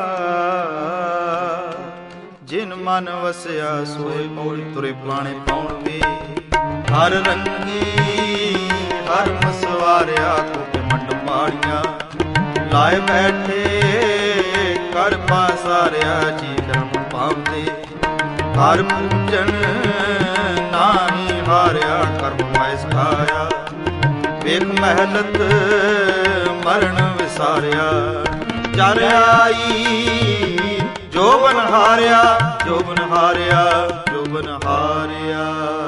ਜਿਨ ਮਨ ਵਸਿਆ ਸੋਏ ਪੌੜੀ ਤੁਰੇ ਪੁਰਾਣੇ ਪਾਉਣਗੇ। ਹਰ ਰੰਗੀ ਹਰ ਮਸਵਾਰਿਆ ਕੋਕੇ ਮੰਡ ਮਾੜੀਆਂ। ਲਾਏ ਬੈਠੇ ਕਰ ਪਾਸਾਰਿਆ ਜੀ ਕਰਮ ਪਾਉਂਦੇ। ਹਰ ਪੂਜਨ ਨਾਹੀ ਹਾਰਿਆ ਕਰਮ ਮੈਂ ਸਿਖਾਇਆ। ਵੇਖ ਮਹਿਲਤ ਮਰਨ ਵਿਸਾਰਿਆ। ਜਰ ਆਈ ਜੋਬਨ ਹਾਰਿਆ, ਜੋਬਨ ਹਾਰਿਆ, ਜੋਬਨ ਹਾਰਿਆ।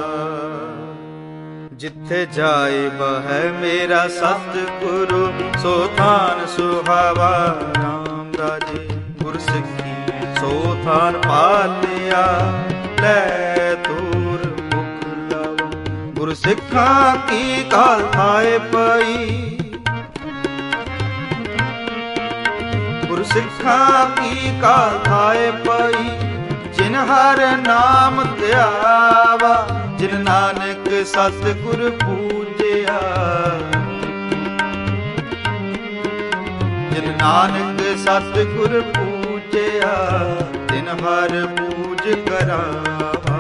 ਜਿੱਥੇ ਜਾਏ ਬਹਿ ਮੇਰਾ ਸਤਿਗੁਰੂ, ਸੋ ਥਾਨ ਸੁਹਾਵਾ ਰਾਮ ਰਾਜੇ। ਗੁਰ ਸਿੱਖੀ ਸੋ ਥਾਨ ਪਾਲਿਆ, ਲੈ ਦੂਰ ਮੁਖ ਲਾਵਾ। ਗੁਰ ਸਿੱਖਾਂ ਕੀ ਕਾਲ ਥਾਏ ਪਈ, ਗੁਰ ਸਿੱਖਾਂ ਕੀ ਕਾਲ ਥਾਏ ਪਈ। ਜਿਨ ਹਰ ਨਾਮ ਧਿਆਵਾ, ਜਿਨ ਨਾਨਕ ਸਤਿਗੁਰ ਪੂਜਿਆ। ਜਿਨ ਨਾਨਕ ਸਤਿਗੁਰ ਪੂਜਿਆ, ਤਿਨ ਹਰ ਪੂਜ ਕਰਾਵਾ।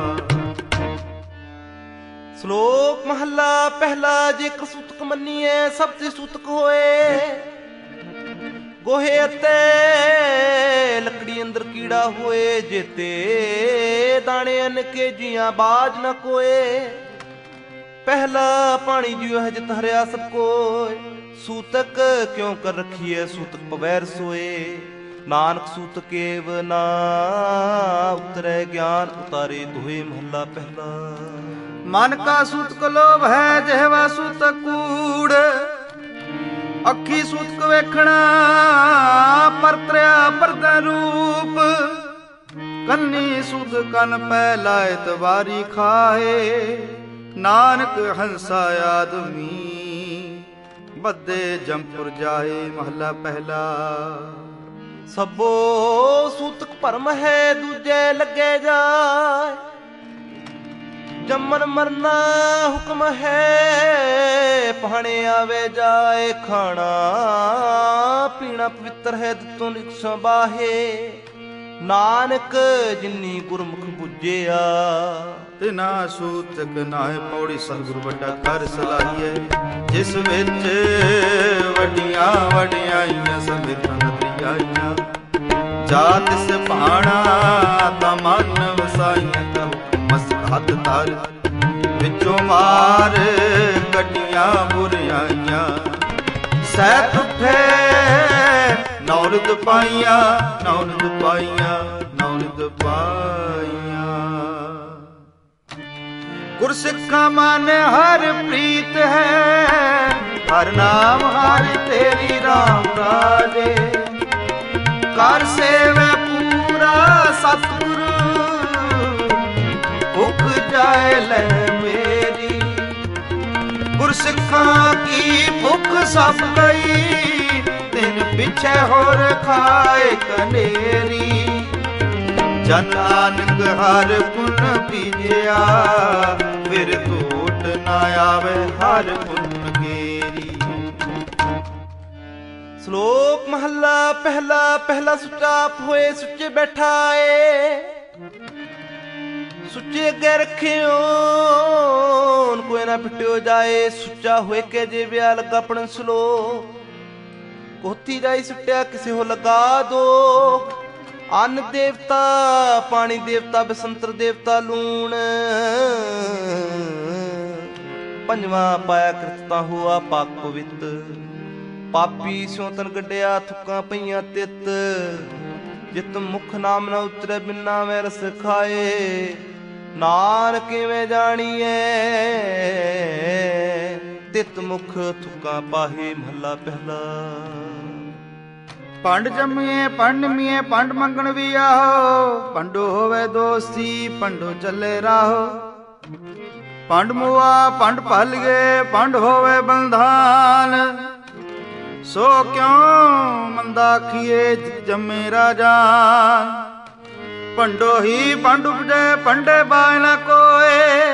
ਸ਼ਲੋਕ ਮਹੱਲਾ ਪਹਿਲਾ। ਜੇਕਰ ਸੂਤਕ ਮੰਨੀਏ ਸਭ ਤੇ ਸੂਤਕ ਹੋਏ। ਗੋਹੇ ਅਤੇ ਲੱਕੜੀ ਅੰਦਰ ਕੀੜਾ ਹੋਏ। ਜੇਤੇ ਦਾਣੇ ਅਨ ਕੇ ਜੀਆਂ ਬਾਜ ਨ ਕੋਏ। ਪਹਿਲਾ ਪਾਣੀ ਜਿਉ ਹੈ ਜਿਤ ਹਰਿਆ ਸਭ ਕੋਏ। ਸੂਤਕ ਕਿਉਂ ਕਰ ਰਖੀਏ, ਸੂਤਕ ਪਵੈਰ ਸੋਏ। ਨਾਨਕ ਸੂਤਕ ਏਵ ਨਾ ਉਤਰੈ, ਗਿਆਨ ਉਤਾਰੇ ਦੋਏ। ਮਹੱਲਾ ਪਹਿਲਾ। ਮਨ ਕਾ ਸੂਤਕ ਲੋਭ ਹੈ, ਜਿਹਵਾ ਸੂਤਕ ਕੂੜ। ਅੱਖੀ ਸੂਤਕ ਵੇਖਣਾ, ਪਰਤਰਿਆ ਪਰਦਾ ਰੂਪ। ਕੰਨੀ ਸੂਤ ਕੰਨ ਪੈ ਲਾਇ ਤਵਾਰੀ ਖਾਏ। ਨਾਨਕ ਹੰਸਾ ਆਦਮੀ, ਬੱਦੇ ਜੰਪੁਰ ਜਾਏ। ਮਹੱਲਾ ਪਹਿਲਾ। ਸਭੋ ਸੂਤਕ ਭਰਮ ਹੈ, ਦੂਜੇ ਲੱਗੇ ਜਾਏ। ਜੰਮਨ ਮਰਨਾ ਹੁਕਮ ਹੈ, ਪਹਾਣੇ ਆਵੇ ਜਾਏ। ਖਾਣਾ ਪੀਣਾ ਪਵਿੱਤਰ ਹੈ, ਦਿੱਤੋਂ ਨਿਕਸਾਂ ਬਾਹੇ। ਨਾਨਕ ਜਿਨੀ ਗੁਰਮੁਖ ਬੁੱਝਿਆ, ਤਿਨਾ ਸੂਤਕ ਨਾਏ ਪੌੜੀ। ਸਤਿਗੁਰ ਵੱਡਾ ਕਰ ਸਲਾਹੀਏ, ਜਿਸ ਵਿੱਚ ਵੱਡੀਆਂ ਵਡਿਆਈਆਂ ਸਮਿਰਨ ਤਰੀਆਈਆਂ। ਜਾ ਤਿਸ ਭਾਣਾ ਤਾਂ ਮਨ ਵਸਾਈਆਂ, ਤਾਂ ਹੁਕਮ ਮਸਕਾ ਹੱਥ ਧਰ ਵਿੱਚੋਂ ਮਾਰ ਕੱਢੀਆਂ ਬੁਰਾਈਆਂ ਸਹਿ ਉੱਠੇ ਨੌਲਦ ਪਾਈਆਂ ਨੌਲਦ ਪਾਈਆਂ ਨੌਲਦ ਪਾਈਆਂ ਗੁਰਸਿੱਖਾਂ ਮਨ ਹਰ ਪ੍ਰੀਤ ਹੈ ਹਰ ਨਾਮ ਹਰ ਤੇਰੀ ਰਾਮ ਰਾਜੇ ਕਰ ਸੇਵੈ ਪੂਰਾ ਸਤਿਗੁਰੂ ਭੁੱਖ ਜਾਏ ਲੈ ਮੇਰੀ ਗੁਰਸਿੱਖਾਂ ਕੀ ਭੁੱਖ ਸਭ ਗਈ ਦਿਨ ਪਿਛੇ ਹੋਰ ਖਾਏ ਕਨੇਰੀ ਜਨ ਨਾਨਕ ਹਰ ਪੁੰਨ ਬੀਜਿਆ ਫਿਰ ਟੂਟ ਨਾ ਆਵੇ ਹਰ ਪੁੰਨ ਗੇਰੀ। ਸ਼ਲੋਕ ਮਹੱਲਾ ਪਹਿਲਾ ਪਹਿਲਾ ਸੁੱਚਾ ਆਪ ਹੋਏ ਸੁੱਚੇ ਬੈਠਾ ਏ ਸੁੱਚੇ ਅੱਗੇ ਰੱਖਿਓ ਕੋਈ ਨਾ ਪਿਟਿਓ ਜਾਏ ਸੁੱਚਾ ਹੋਏ ਕੇ ਜੇ ਵਿਆ ਲੱਗਾ ਪੜਨ ਸ਼ਲੋਕ ਕੋਤੀ ਜਾਈ ਸੁੱਟਿਆ ਕਿਸੇ ਹੋ ਲਗਾ ਦੋ ਅੰਨ ਦੇਵਤਾ ਪਾਣੀ ਦੇਵਤਾ ਬਸੰਤਰ ਦੇਵਤਾ ਲੂਣ ਪੰਜਵਾਂ ਪਾਇਆ ਕਿਰਤਾ ਹੋਆ ਪਾਕ ਪਵਿੱਤ ਪਾਪੀ ਸਿਉ ਤਨ ਗੱਡਿਆ ਥੁੱਕਾਂ ਪਈਆਂ ਤਿੱਤ ਜਿਤ ਮੁਖ ਨਾਮ ਨਾ ਉਤਰੇ ਬਿਨਾ ਵੈ ਰਸ ਖਾਏ ਨਾਨਕ ਕਿਵੇਂ ਜਾਣੀਏ ਤਿਤ ਮੁਖ ਥੁੱਕਾਂ ਪਾਹੇ ਮਹੱਲਾ ਪਹਿਲਾ। ਪੰਡ ਜੰਮੀਏ ਪੰਡ ਮੀਏ ਪੰਡ ਮੰਗਣ ਵੀ ਆਹੋ ਪੰਡੋ ਹੋਵੇ ਦੋਸਤੀ ਪੰਡੋ ਚੱਲੇ ਰਾਹੋ ਪੰਡ ਮੁਆ ਪੰਡ ਭਲ ਗਏ ਪੰਡ ਹੋਵੇ ਬੰਧਾਨ ਸੋ ਕਿਉ ਮੰਦਾ ਖੀਏ ਜੰਮੇ ਰਾਜਾਨ ਪੰਡੋ ਹੀ ਪੰਡ ਉਪਜੇ ਪੰਡੇ ਬਾਇ ਨਾ ਕੋਏ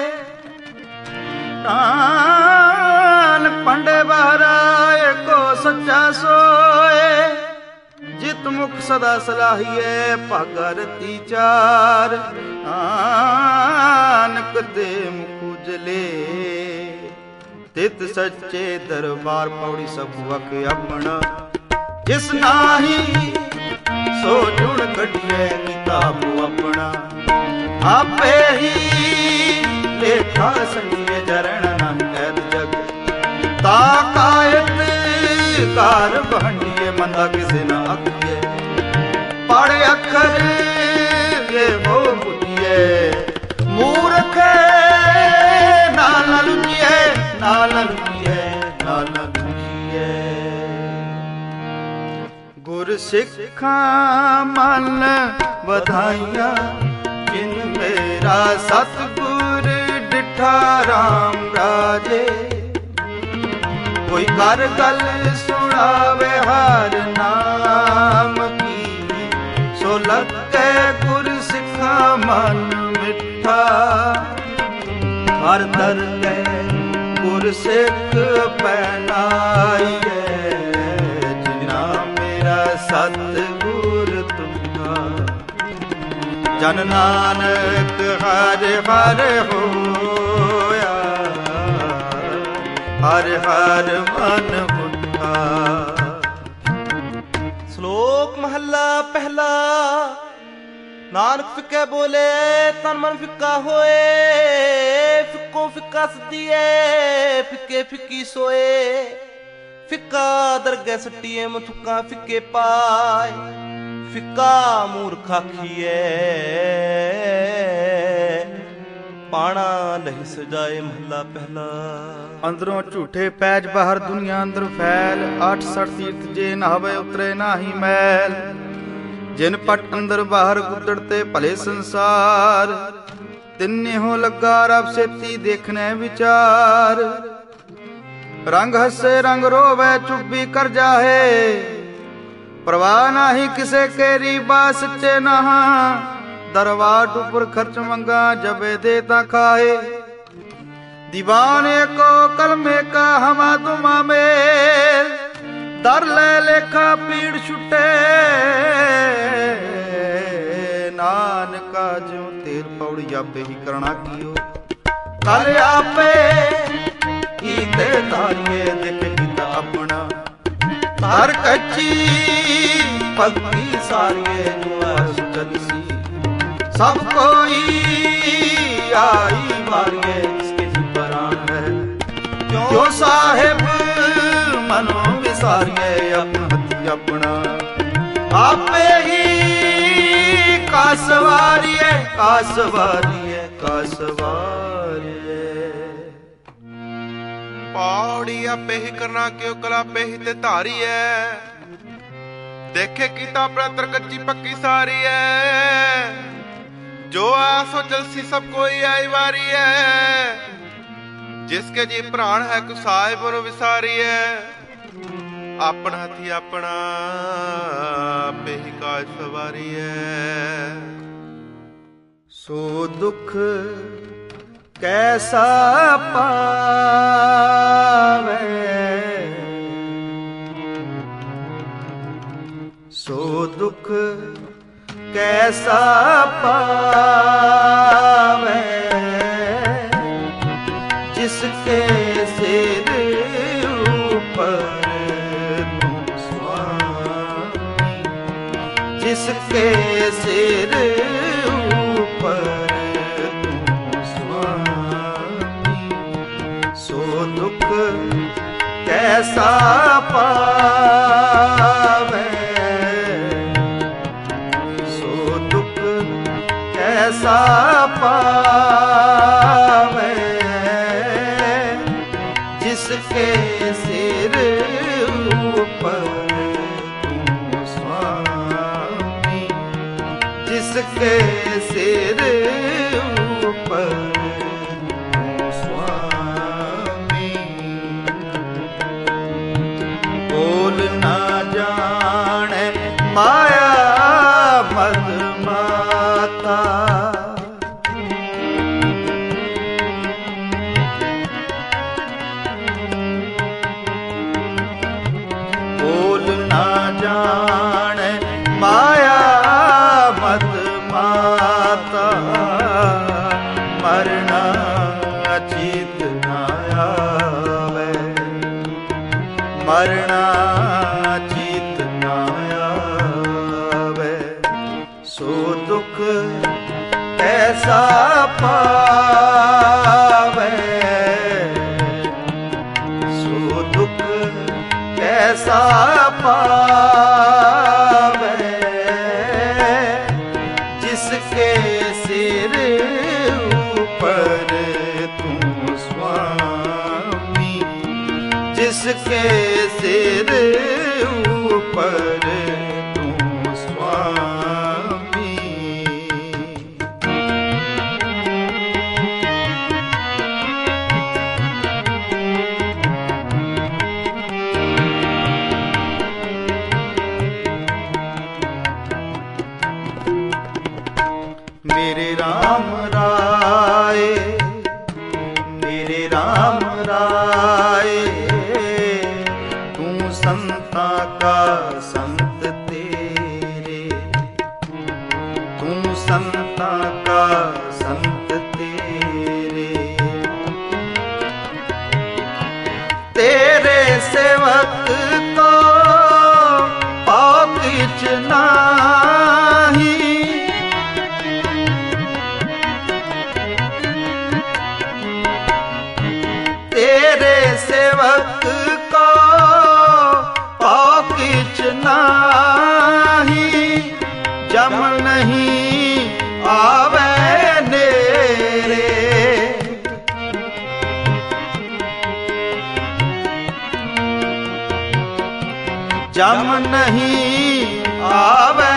ਨਾਨਕ ਪੰਡੇ ਬਹਰਾਏ ਕੋ ਸੱਚਾ ਸੋਏ ਜਿਤ ਮੁਖ ਸਦਾ ਸਲਾਹੀਏ ਭਾਗਾ ਰਤੀ ਚਾਰ ਨਾਨਕ ਦੇ ਮੁਖ ਉਜਲੇ ਤਿਤ ਸੱਚੇ ਦਰਬਾਰ ਪੌੜੀ ਸਭ ਵਕ ਆਪਣਾ ਜਿਸ ਨਾਹੀ ਸੋ ਜੁਣ ਕੱਢੀਏ ਕਿਤਾਬ ਆਪਣਾ ਆਪੇ ਹੀ ਲੇਖਾ ਸੰਗੇ ਜਰਣ ਨਨ ਕੈਦ ਜਗ ਤਾ ਕਾਇਤ ਕਾਰ ਬਹੰਡੀਏ ਮੰਦਾ ਕਿਸੇ ਨਾ ਆਖੀਏ ਪੜ ਅੱਖਰ ਇਹ ਹੋ ਬੁੱਧੀਏ ਮੂਰਖ ਨਾਲ ਨਾ ਲੁੱਟੀਏ ਨਾਲ ਨਾ ਲੁੱਟੀਏ ਨਾਲ ਨਾ ਲੁੱਟੀਏ ਗੁਰ ਸਿੱਖਾਂ ਮਨ ਵਧਾਈਆਂ ਜਿਨ ਮੇਰਾ ਸਤਿਗੁਰ ਡਿਠਾ ਰਾਮ ਰਾਜੇ ਕੋਈ ਕਰ ਗੱਲ ਸੁਣਾਵੇ ਹਰ ਨਾਮ ਕੀ ਸੋ ਲੱਗੇ ਗੁਰ ਸਿੱਖਾ ਮਨ ਮਿੱਠਾ ਹਰ ਦਰ ਕੇ ਗੁਰ ਸਿੱਖ ਪਹਿਨਾਈਏ ਜਿਨਾ ਮੇਰਾ ਸਤਿਗੁਰ ਤੁਮਾ ਜਨ ਨਾਨਕ ਹਰ ਹਰ ਹੋਇਆ ਹਰ ਹਰ ਮਨ ਬੁੱਧਾ। ਸ਼ਲੋਕ ਮਹੱਲਾ ਪਹਿਲਾ ਨਾਨਕ ਫਿੱਕੇ ਬੋਲੇ ਤਨ ਮਨ ਫਿੱਕਾ ਹੋਏ ਫਿੱਕੋ ਫਿੱਕਾ ਸਦੀਏ ਫਿੱਕੇ ਫਿੱਕੀ ਸੋਏ ਫਿੱਕਾ ਦਰਗਹਿ ਸੱਟੀਏ ਮਥੁੱਕਾ ਫਿੱਕੇ ਪਾਏ ਫਿੱਕਾ ਮੂਰਖ ਆਖੀਏ ਪਾਣਾ ਲਹਿ ਸਜਾਏ ਮਹੱਲਾ ਪਹਿਲਾ। ਅੰਦਰੋਂ ਝੂਠੇ ਪੈਜ ਬਾਹਰ ਦੁਨੀਆ ਅੰਦਰ ਫੈਲ ਅੱਠ ਸਠ ਤੀਰਥ ਜੇ ਨਹਾਵੇ ਉਤਰੇ ਨਾਹੀ ਮੈਲ ਜਿਨ ਪਟ ਅੰਦਰ ਬਾਹਰ ਗੁੱਦੜ ਤੇ ਭਲੇ ਸੰਸਾਰ ਤਿੰਨੇ ਹੋ ਲੱਗਾ ਰਬ ਸੇਤੀ ਦੇਖਣੇ ਵਿਚਾਰ ਰੰਗ ਹੱਸੇ ਰੰਗ ਰੋਵੇ ਚੁੱਪੀ ਕਰ ਜਾਹੇ ਪਰਵਾਹ ਨਾਹੀ ਕਿਸੇ ਕੇਰੀ ਬਾ ਸੱਚੇ ਨਹਾ दरवाट उपर खर्च मंगा जबे देता खाए दीवाने को कलमे का हमा तुमा मेल दर ले लेखा पीड़ छुटे नानका जो तेल पौड़ी आपे ही करना कियो कल आपे कीते तारिये देख गीता अपना तार कच्ची पक्की सारिये जो सुचल सी सब कोई आई वारिए जिसके जी प्राण है। क्यों साहिब मनो विसारिए अपन हथी अपना आपे ही कासवारिए कासवारिए कासवारिए। पौड़ी आपे ही करना क्यों कला पे ही ते धारी है। देखे कीता प्रतर कच्ची पक्की सारी है। जो आसो जलसी सब कोई आई वारी है। जिसके जी प्राण है कुसाहिब नो विसारी है। अपना हथी अपना पे ही काज सवारी है। सो दुख कैसा पावे सो दुख कैसा पावे जिसके सिर ऊपर तू स्वामी जिसके सिर ऊपर तू स्वामी सो दुख कैसा पावे सो दुख कैसा पावे जिसके सिर ऊपर तू स्वामी जिसके सिर ऊपर तू स्वामी। बोल ना जाने माया मद माता जाने माया मत माता मरना चित न आवे मरना चित न आवे सो दुख ऐसा पावे सो दुख ऐसा पावे जिसके सिर ऊपर तू स्वामी जिसके सिर ऊपर तू स्वामी। मेरे राम राय मेरे राम राय तू संता का संत तेरे तू संता का संत तेरे तेरे सेवक को पाकिच नाही तेरे सेवक को पाकिच नाही जम नहीं आवे नेरे जम नहीं आवे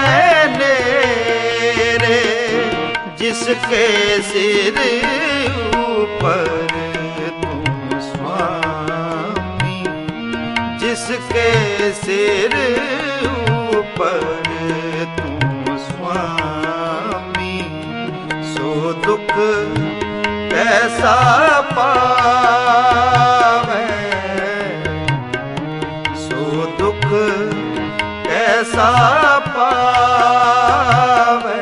नेरे जिसके सिर ऊपर जिसके सिर ऊपर तू स्वामी सो दुख कैसा पावे सो दुख कैसा पावे।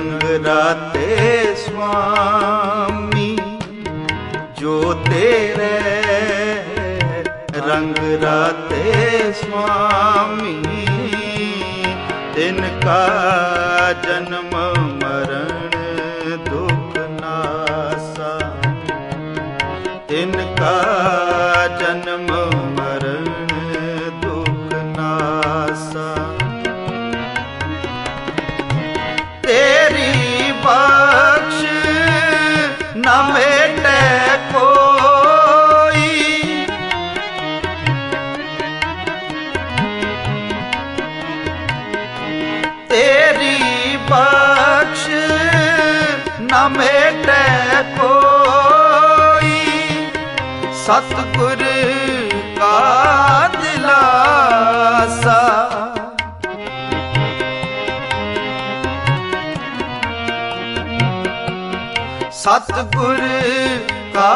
रंग राते स्वामी जो तेरे रंग राते स्वामी तिनका जन्म मरण दुख नासा तिनका जन्म मरण दुख नासा तेरी बख्श न मेटे कोई तेरी बख्श न मेटे कोई सतगुर का दिलासा सतगुर का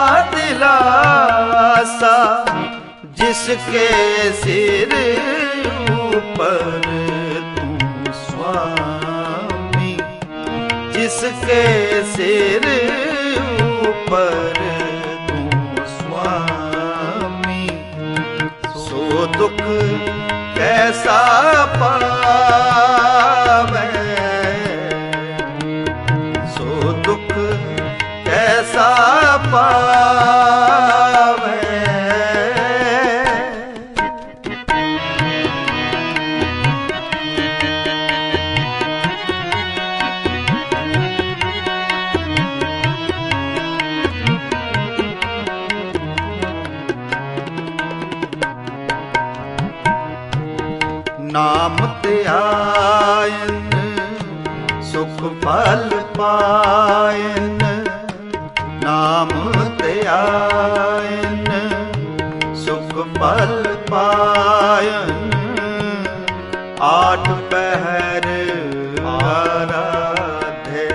दिलासा जिसके सिर ऊपर तू स्वामी जिसके सिर ऊपर तू स्वामी सो दुख कैसा पावे सो दुख कैसा पावे नाम त्यायन सुख फल पायन नाम त्यायन सुख फल पायन आठ पहर आराधे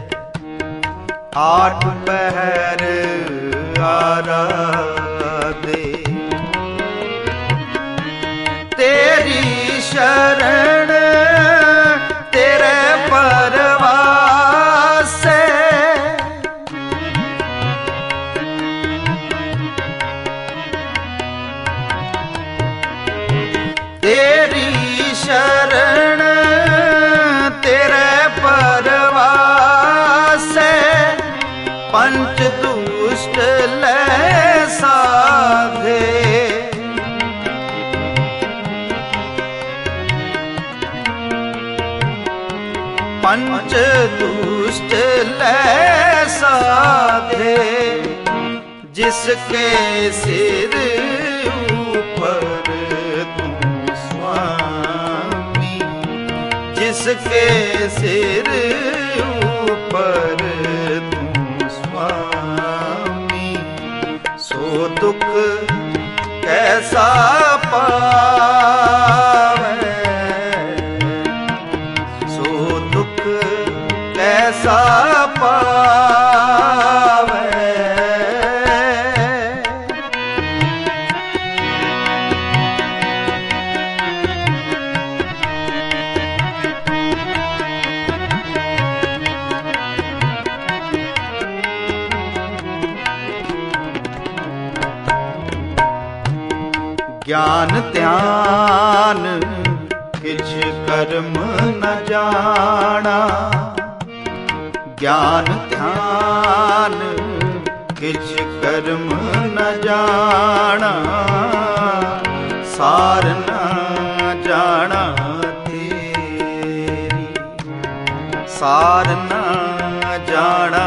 आठ पहर आराधे तेरी शरण तेरे परवासे तेरी शरण तेरे परवासे पंच दुष्ट ले साधे पंच दुष्ट ले साधे जिसके सिर ऊपर तू स्वामी जिसके सिर ऊपर तू स्वामी सो दुख कैसा पावे सो दुख कैसा पावे ज्ञान ध्यान किछ कर्म न जाना ज्ञान ध्यान किछ कर्म न जाना सार न जाना तेरी सार न जाना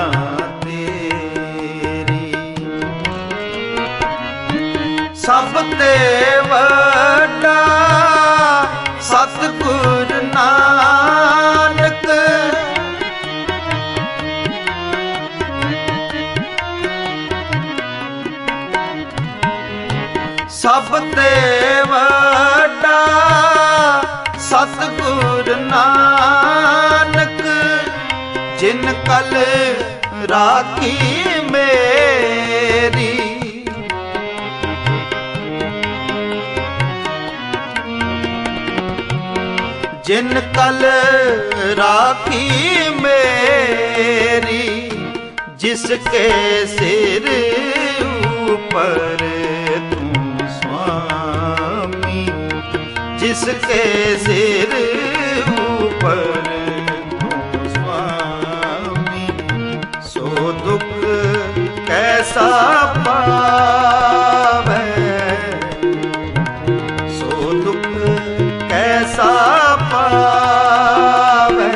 सब ते वड्डा सतगुर नानक सब ते वड्डा सतगुर नानक जिन कल राखी मेरी जिन कल राखी मेरी, जिसके सिर ऊपर तू स्वामी, जिसके सिर ऊपर तू स्वामी, सो दुख कैसा पावे, सो दुख कैसा पावे,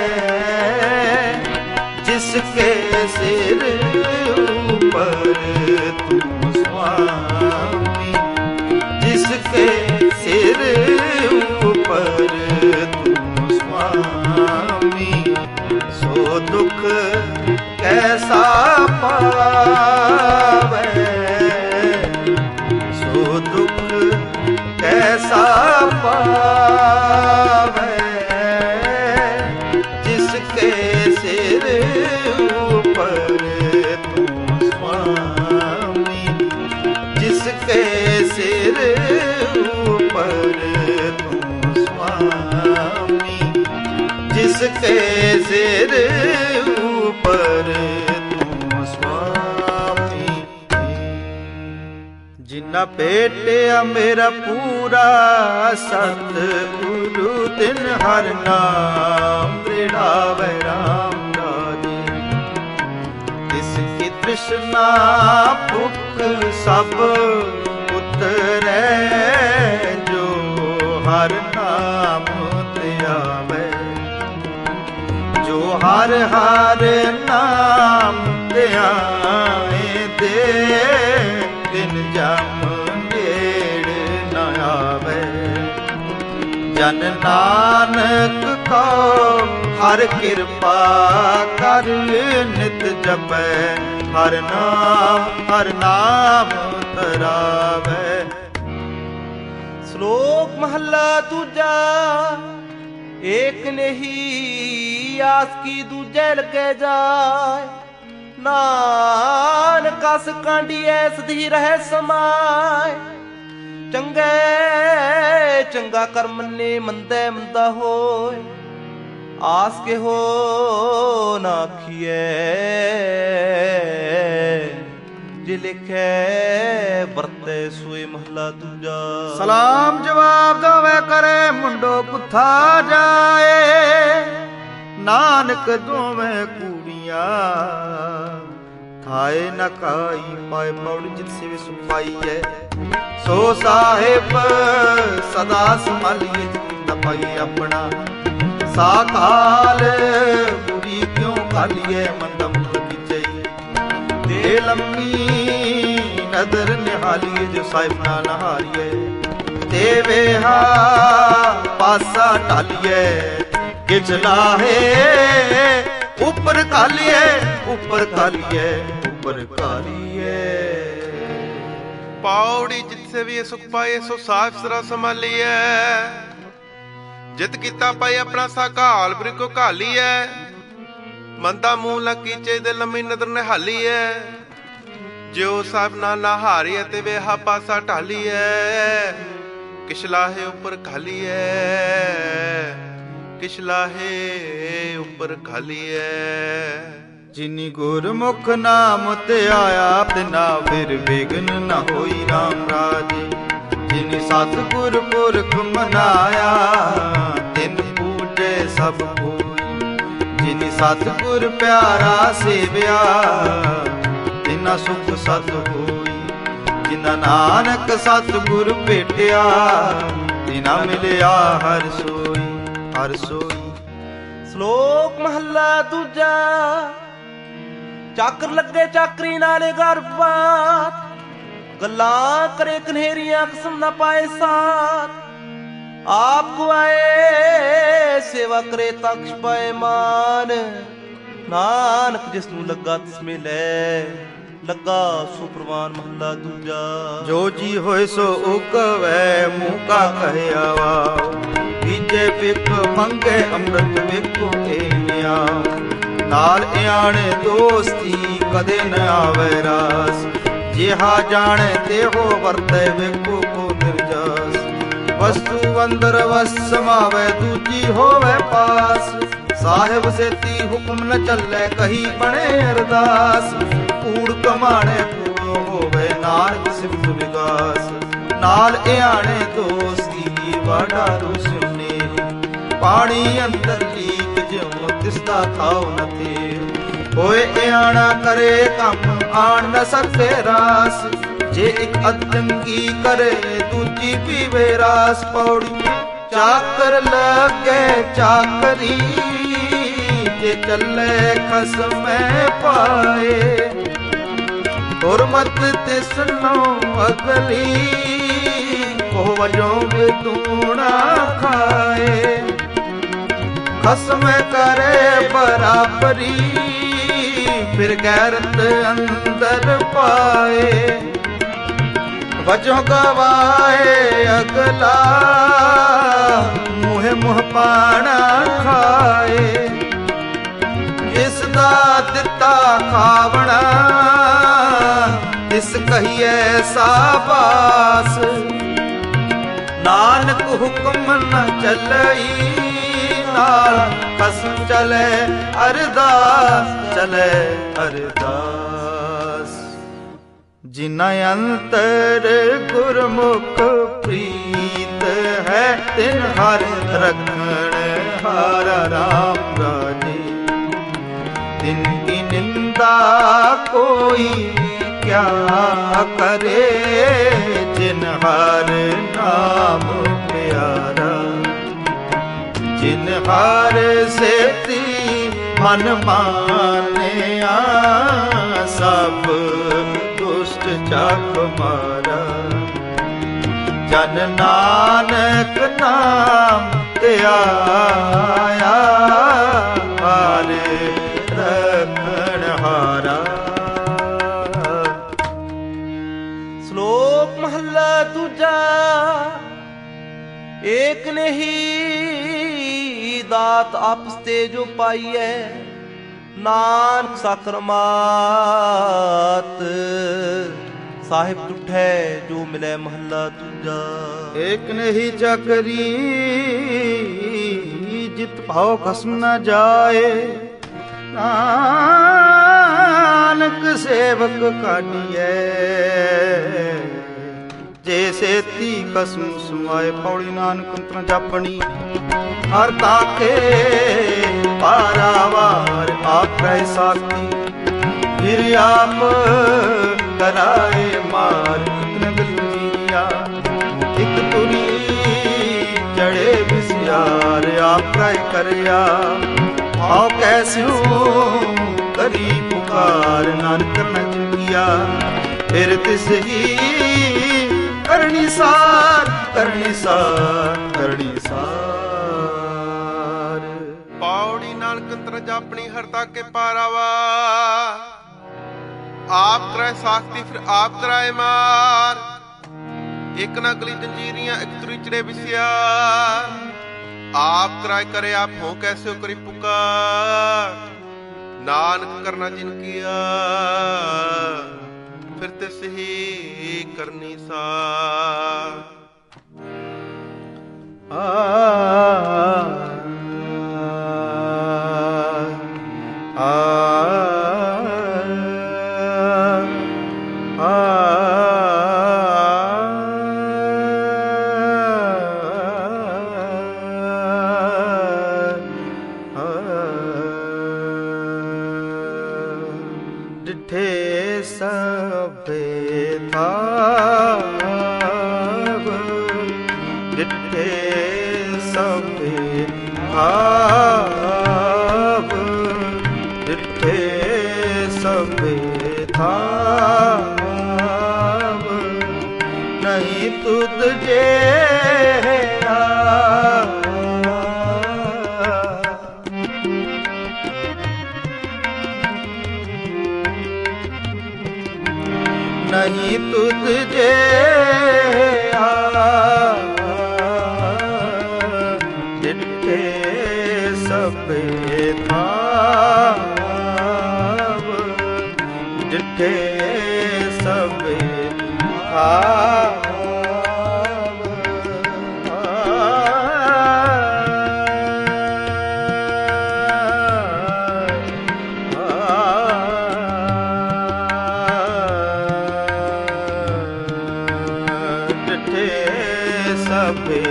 जिसके सिर ऊपर तू स्वामी, जिसके सिर ऊपर तू स्वामी, सो दुख कैसा पावे, सो दुख कैसा पावे, जिसके सिर ऊपर तू स्वामी, जिसके सिर ऊपर तू स्वामी, जिसके सिर ऊपर तू स्वामी। जिन्ना भेटिया मेरा पूरा सतगुरु, तिन हर नाम दृढ़ावे राम राजे, तिसकी तृष्णा भुख सब उतरे, जो हर नाम ध्यावे, जो हर हर नाम ध्याए दे, दिन जम नेड़ न आवे। जन नानक को हर कृपा कर, नित जपै हर नाम, हर नाम तरावे। श्लोक महला दूजा। एक नहीं आस की दूजे लगे जाए, नानक अस कांडिए सधी रहे समाए। चंगे चंगा कर मन्ने, मंदे मंदा होए, आस के हो ना आखिए, जे लिखे बरते सोए महला दूजा। सलाम जवाब दवे करे, मुंडो कुथा जाए, नानक दोवें कूड़िया, खाए न खाई पाए पौड़ जित से सुपाई है। सो साहिब सदा संभालिए जित पाई अपना, साकाल बुरी क्यों खालिए मंदम की चई। दे लम्मी नदर निहालिए जो साहिब ना नहारिए, देवे हा पासा टालिए, किच लाहे ऊपर कालिए, ऊपर कालिए, ऊपर कालिए। पौड़ी जितसे भी सुख पाए, सो साफ सरा संभालिए। जित किता पाई अपना साकाल बुरी को घालिए, मंदा मूह लकीचे दे लम्मी नदर निहालिए। जो साहिब ना नहारिए ते वेहा पासा ढालिए, किशलाहे ऊपर खालिए, किशलाहे ऊपर खालिए। जिनी गुरमुख नाम ते आया, तिना फिर विघ्न न होई राम राजे। जिनी सतगुर पुरख मनाया, तिन पूजे सब कोई। जिनी सतगुर प्यारा सेविया, तिना सुख सत होई। जिना नानक सतगुर भेटिया, तिना मिलिया हर सोई, हर सोई। श्लोक महला दूजा। चाकर लगे चाकरी नाले गरबात, गल्ला करे कन्हेरियां कसम ना पाए साथ। आप को आए सेवा करे तक्ष पाए मान, नानक जिसनू लगा तिसमें ले, लगा सो प्रवान महला दूजा। जो जी होए सो उकवै, मुँह का कहे आवा। बीजे बिक मंगे अमृत बिको एनिया, नाल इयाणे दोस्ती कदे न आवे रास। जेहा जाने तेहो वरते बिको को निर्जास। वस्तु अंदर वस समावे दूजी होवे पास। साहिब सेती हुक्म न चले कही बने अरदास। कूड़ कमाणे कूड़ो होवे नानक सिफत विकास। नाल इयाणे दोस्ती वाडा रुसने पानी अंदर लीक ज्यों तिसदा थाओ न थे। होए इयाणा करे कम आण न सके रास। जे एक अदंगी करे दूजी पीवे रास। पौड़ी चाकर लगे चाकरी जे चले खसमे पाए। हुरमत तिसनो अगली को वजों विदूना खाए। खसम करे बराबरी फिर गैरत अंदर पाए। वजों गवाए अगला मुँह मुँह पाना खाए। इसदा दिता खावना इस कहिए साबास। नानक हुक्म न चलई नाल खसम चले अरदास चले अरदास। जिना अंतर गुरमुख प्रीत है तिन हर रखण हार राम राजे। तिनकी निंदा कोई क्या करे जिन हर नाम प्यारा। जिन हर सेती मन मानिया सब दुष्ट चाक मारा। जन नानक नाम ते आया हारे रखण हारा। श्लोक महला दूजा। एक नहीं दात आपस ते जो पाइए। नानक साखर मात साहिब टूठे जो मिले महला दूजा। एक नहीं चाकरी जित भाव खसम न जाए। नानक सेवक काटिए जैसे ती कसम सुमाए। पौड़ी नानक मंत्र जापनी हर ताके पारावार आप साथी। फिर आप कराए मार इतने दिलिया। एक तुरी चढ़े बिसियार आप राय करया। आओ कैस्यू करी पुकार नानक न जिंदिया। फिर तिस ही करनी सार करनी सार करनी सार। पौड़ी नानक अंतर जापनी हरता के पारावा। आप कराए साख्ती फिर आप कराए मार। एक ना गली जंजीरियां एक तुरी चढ़े बिसिया। आप कराए करे आप हो कैसे हो करी पुकार। नानक करना जिन किया फिर तिस ही करनी सार। आ आ डिठे सबे थाव। डिठे सबे थाव। डिठे सबे थाव। नहीं तुद जे नहीं तुझ जे डिठे सबे थाव। डिठे सबे थाव। ਸਭੇ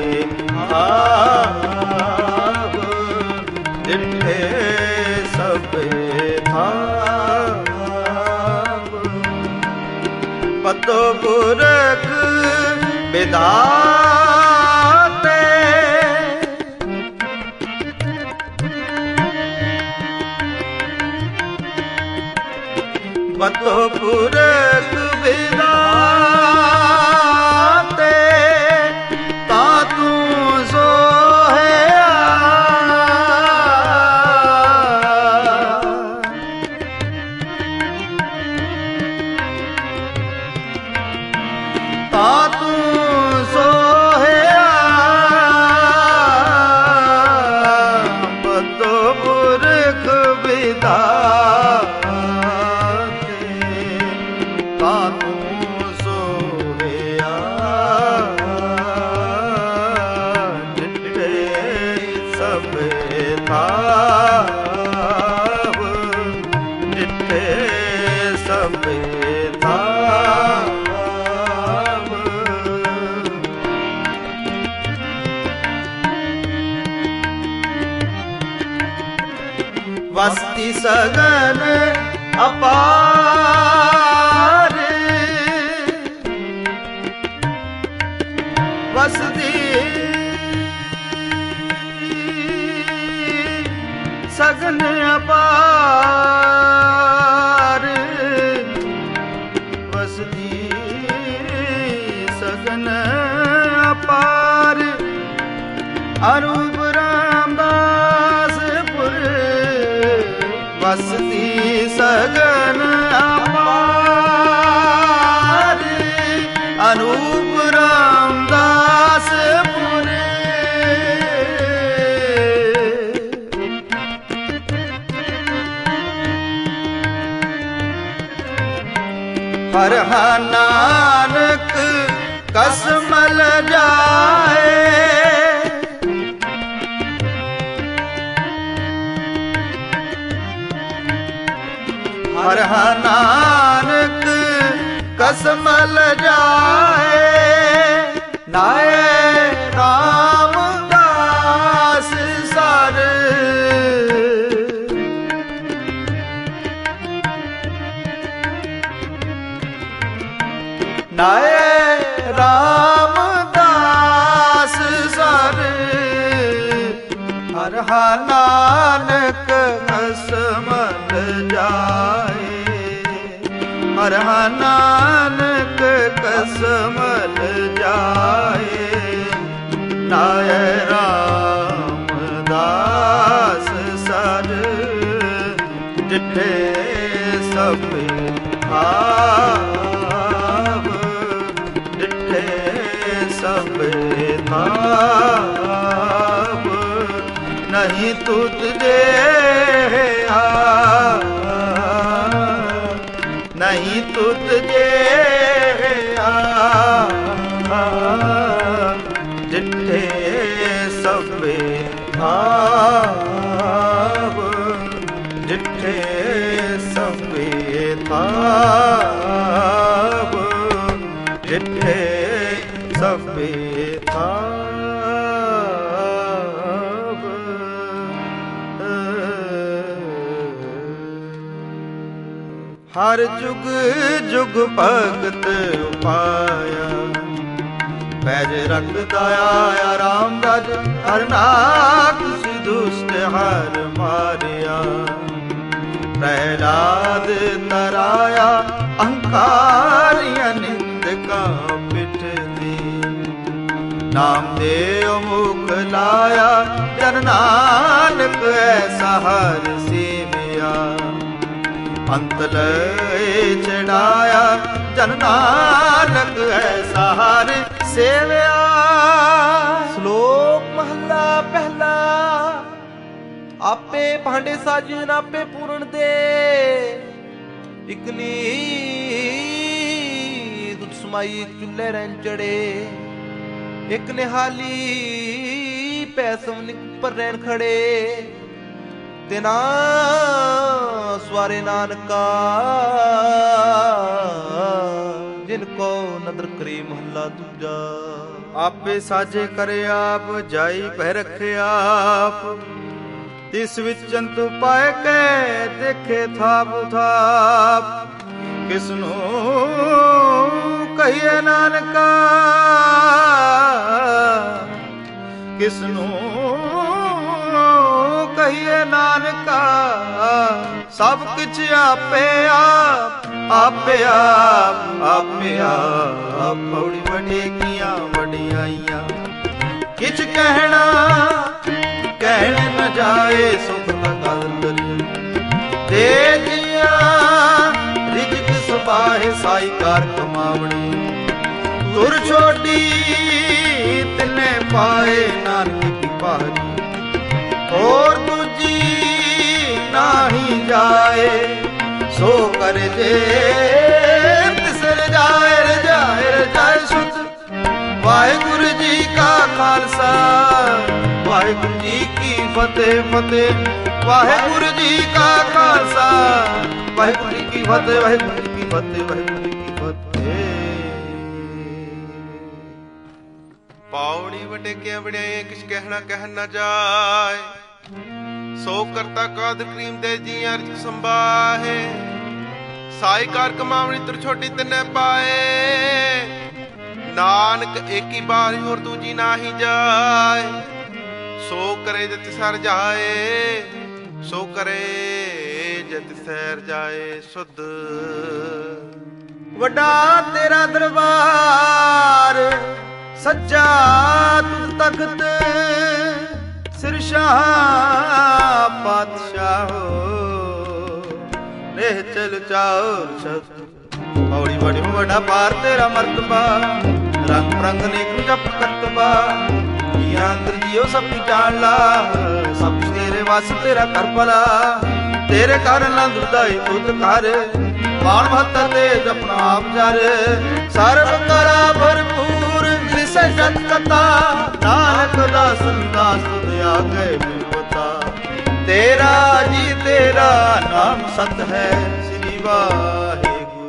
ਥਾਵ ਡਿਠੇ ਸਭੇ ਥਾਵ ਪਤੋ ਪੁਰਖ ਵਿਦਾਤੇ ਪਤੋ ਪੁਰਖ ਵਿਦਾਤੇ ਤਾ ਤੂੰ ਸੋਹਿਆ ਤਾ ਤੂੰ ਸੋਹਿਆ ਪਤੋ ਪੁਰਖ ਵਿਦਾਤੇ ਤਾ ਤੂੰ ਸੋਹਿਆ ਡਿਠੇ ਸਭੇ ਥਾਵ ਡਿਠੇ ਸਭੇ ਥਾਵ ਵਸਤੀ ਸਗਨ ਅਪਾਰ ਵਸਦੀ ਸਗਨ ਅਪਾਰ ਵਸਦੀ ਸਗਨ ਅਪਾਰ ਅਰੂਪ ਰਾਮਦਾਸ ਪੁਰ ਵਸਦੀ ਸਗਨ ਅਪਾਰ ਅਨੂਪ ਰਾਮਦਾਸ ਪੁਰ ਹਰ ਹਾ ਨਾਨਕ ਕਸਮਲ ਜਾਏ ਹਰ ਹਾ ਨਾਨਕ ਕਸਮਲ ਜਾਏ ਨਾਏ ਰਾਮਦਾਸ ਸਰ ਨਾਏ ਰਾਮਦਾਸ ਸਰ ਹਰ ਹਾ ਨਾਨਕ ਕਸਮਲ ਜਾਏ ਹਰ ਹਾ ਨਾਨਕ ਕਸਮਲ ਜਾਏ ਨਾਏ ਰਾਮਦਾਸ ਸਰ ਡਿਠੇ ਸਭੇ ਥਾਵ ਡਿਠੇ ਸਭੇ ਥਾਵ ਨਹੀਂ ਤੁਧ ਜਿਹਾ ਨਹੀਂ ਤੁਧ ਜਿਹਾ ਡਿਠੇ ਸਭੇ ਥਾਵ ਡਿਠੇ ਸਭੇ ਥਾਵ ਡਿਠੇ ਸਭੇ ਥਾਵ ਹਰ ਜੁਗ ਜੁਗ ਭਗਤ ਉਪਾਇਆ ਪੈਜ ਰੰਗਦਾ ਆਇਆ ਰਾਮ ਰਾਜ ਹਰ ਨਾਕ ਸਿਦੁਸ਼ਟ ਹਰ ਮਾਰਿਆ ਪ੍ਰਹਿਲਾਦ ਤਰਾਇਆ ਅਹੰਕਾਰੀਆਂ ਨਿੰਦਕਾਂ ਪਿੱਠ ਦੀ ਨਾਮ ਦੇ ਮੁਖ ਲਾਇਆ ਜਨ ਨਾਨਕ ਐਸਾ ਹਰ ਸੇਵਿਆ ਅੰਤ ਲੈ ਚੜਾਇਆ ਜਨ ਨਾਨਕ ਐਸਾ ਹਰ ਸੇਵਿਆ। ਸ਼ਲੋਕ ਮਹੱਲਾ ਪਹਿਲਾ। ਆਪੇ ਭਾਂਡੇ ਸਾਜਨ ਆਪੇ ਪੂਰਨ ਦੇ, ਇਕਨੀ ਦੁੱਧ ਸਮਾਈ ਇੱਕ ਚੁੱਲ੍ਹੇ ਰਹਿਣ ਚੜੇ, ਇੱਕ ਨਿਹਾਲੀ ਪੈਸਵ ਨਿਕ ਉੱਪਰ ਰਹਿਣ ਖੜੇ, ਤਿਨਾ ਸਵਾਰੇ ਨਾਨਕਾ ਜਿਨ ਕੋ ਨਦਰ ਕਰੇ ਮਹੱਲਾ ਦੂਜਾ। ਆਪੇ ਸਾਜੇ ਕਰੇ ਆਪ, ਜਾਈ ਪੈ ਰੱਖੇ ਆਪ, ਤਿਸ ਵਿੱਚ ਅੰਤੁ ਪਾਏ ਕੇ ਦੇਖੇ ਥਾਪ ਥਾਪ। ਕਿਸਨੂੰ ਕਹੀਏ ਨਾਨਕਾ, ਕਿਸਨੂੰ ਕਹੀਏ ਨਾਨਕਾ, ਸਭ ਕੁਛ ਆਪੇ ਆਪ, ਆਪੇ ਆਪ, ਆਪੇ ਆਪ। ਪੌੜੀ ਵਡੇਕੀਆਂ ਵਡਿਆਈਆਂ, ਕਿਛ ਕਹਿਣਾ ਕਹਿਣ ਨ ਜਾਏ, ਸੁਖ ਦਾ ਗੱਲ ਕਰੀ ਤੇ ਜੀਆਂ ਰਿਜਕ ਸੁਭਾਏ, ਸਾਈ ਕਾਰ ਕਮਾਵਣੀ ਤੁਰ ਛੋਟੀ ਤਿੰਨੇ ਪਾਏ, ਨਾਨਕ ਕੀ ਭਾਰੀ ਹੋਰ ਦੂਜੀ ਨਾਹੀ ਜਾਏ। ਸੋ ਕਰ ਜੇ ਤਿਸ ਰਜਾਏ, ਰਜਾਏ ਰਜਾਏ ਸੁਧ। ਵਾਹਿਗੁਰੂ ਜੀ ਕਾ ਖਾਲਸਾ, ਵਾਹਿਗੁਰੂ ਜੀ ਕੀ ਫਤਿਹ ਫਤਿਹ। ਵਾਹਿਗੁਰੂ ਜੀ ਕਾ ਖਾਲਸਾ, ਵਾਹਿਗੁਰੂ ਜੀ ਕੀ ਫਤਿਹ, ਵਾਹਿਗੁਰੂ ਜੀ ਕੀ ਫਤਿਹ, ਵਾਹਿਗੁਰੂ ਜੀ ਕੀ ਫਤਿਹ। ਪੌੜੀ ਵਡੇਕਿਆਂ ਵਡਿਆਈਆਂ, ਕਿਛ ਕਹਿਣਾ ਕਹਿਣ ਨਾ ਜਾਏ। ਸੋ ਕਰਤਾ ਕਾਦਰ ਕਰੀਮ ਦੇ ਜੀ ਅਰਜ ਸੰਭਾਹੇ, ਸਾਈ ਕਾਰ ਕਮਾਵਣੀ ਤੁਰ ਛੋਟੀ ਤਿੰਨੇ ਪਾਏ। ਨਾਨਕ ਏਕੀ ਬਾਰ ਹੋਰ ਦੂਜੀ ਨਾਹੀ ਜਾਏ। ਸੋ ਕਰੇ ਜਿਤ ਸਰ ਜਾਏ, ਸੋ ਕਰੇ ਜਿਤ ਸੈਰ ਜਾਏ ਸੁਧ। ਵੱਡਾ ਤੇਰਾ ਦਰਬਾਰ, ਸੱਚਾ ਤੁਧ ਤਖਤ, ਸਿਰ ਸ਼ਾਹ ਪਾਤਸ਼ਾਹੋ, ਰਹਿ ਚਲ ਚਾਉਰ ਸ਼ਬਦ। ਪੌੜੀ ਬੜੀ ਵੱਡਾ ਪਾਰ ਤੇਰਾ ਮਰਤਬਾ, ਰੰਗ ਰੰਗ ਨੇਕ ਜਪ ਕਰਤਬਾ। ਜੀਆਂ ਅੰਦਰ ਜੀਓ ਸਭ ਜਾਣ ਲਾ, ਸਭ ਤੇਰੇ ਵਸ ਤੇਰਾ ਕਰ ਭਲਾ। ਤੇਰੇ ਘਰ ਆਨੰਦ ਉਦਾਈ ਤੁਧ ਕਰ, ਮਾਨ ਮਹੱਤਾ ਤੇ ਜਪਨਾ ਆਪ ਜਰ। ਸਰਬ ਕਲਾ ਭਰਪੂਰ ਜਿਸੈ ਜਤ ਕਤਾ, ਨਾਨਕ ਦਾਸਨ ਦਾਸ ਤੁਧ ਆਗੇ ਮਿਲਵਤਾ। ਤੇਰਾ ਜੀ ਤੇਰਾ ਨਾਮ ਸਤ ਹੈ, ਸ੍ਰੀ ਵਾਹਿਗੁਰੂ।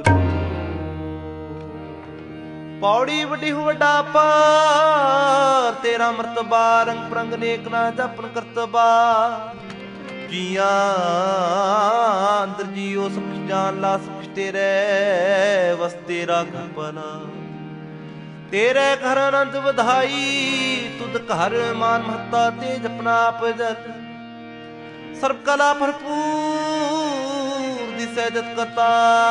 ਪੌੜੀ ਵੱਡੀ ਵੱਡਾ ਪਾਰ, ਤੇਰਾ ਮਰਤਬਾ ਰੰਗ ਪ੍ਰੰਗ ਨੇਕ ਨਾ ਜਪਨ ਕਰਤਬਾ। ਜੀਆਂ ਅੰਦਰ ਜੀਓ ਸਭ ਕੁਛ ਜਾਣ ਲਾ, ਸਭ ਕੁਛ ਤੇਰੇ ਵਸ ਤੇਰਾ ਘਰ ਭਲਾ। ਤੇਰੇ ਘਰ ਆਨੰਦ ਵਧਾਈ, ਤੁਧ ਘਰ ਮਾਨ ਮਹੱਤਾ ਤੇ ਜਪਨਾ ਆਪ ਜਤ। ਸਰਬ ਕਲਾ ਭਰਪੂਰ ਦਿਸੈ ਜਤ ਕਰਤਾ,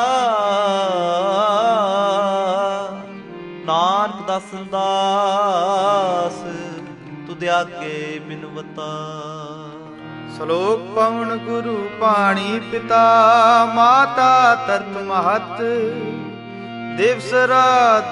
ਨਾਨਕ ਦਾਸਨ ਦਾਸ ਤੁਧ ਆਗੇ ਬਿਨਵਤਾ। ਸ਼ਲੋਕ ਪਵਨ ਗੁਰੂ ਪਾਣੀ ਪਿਤਾ, ਮਾਤਾ ਤਰਤ ਮਹਤ, ਦਿਵਸ ਰਾਤ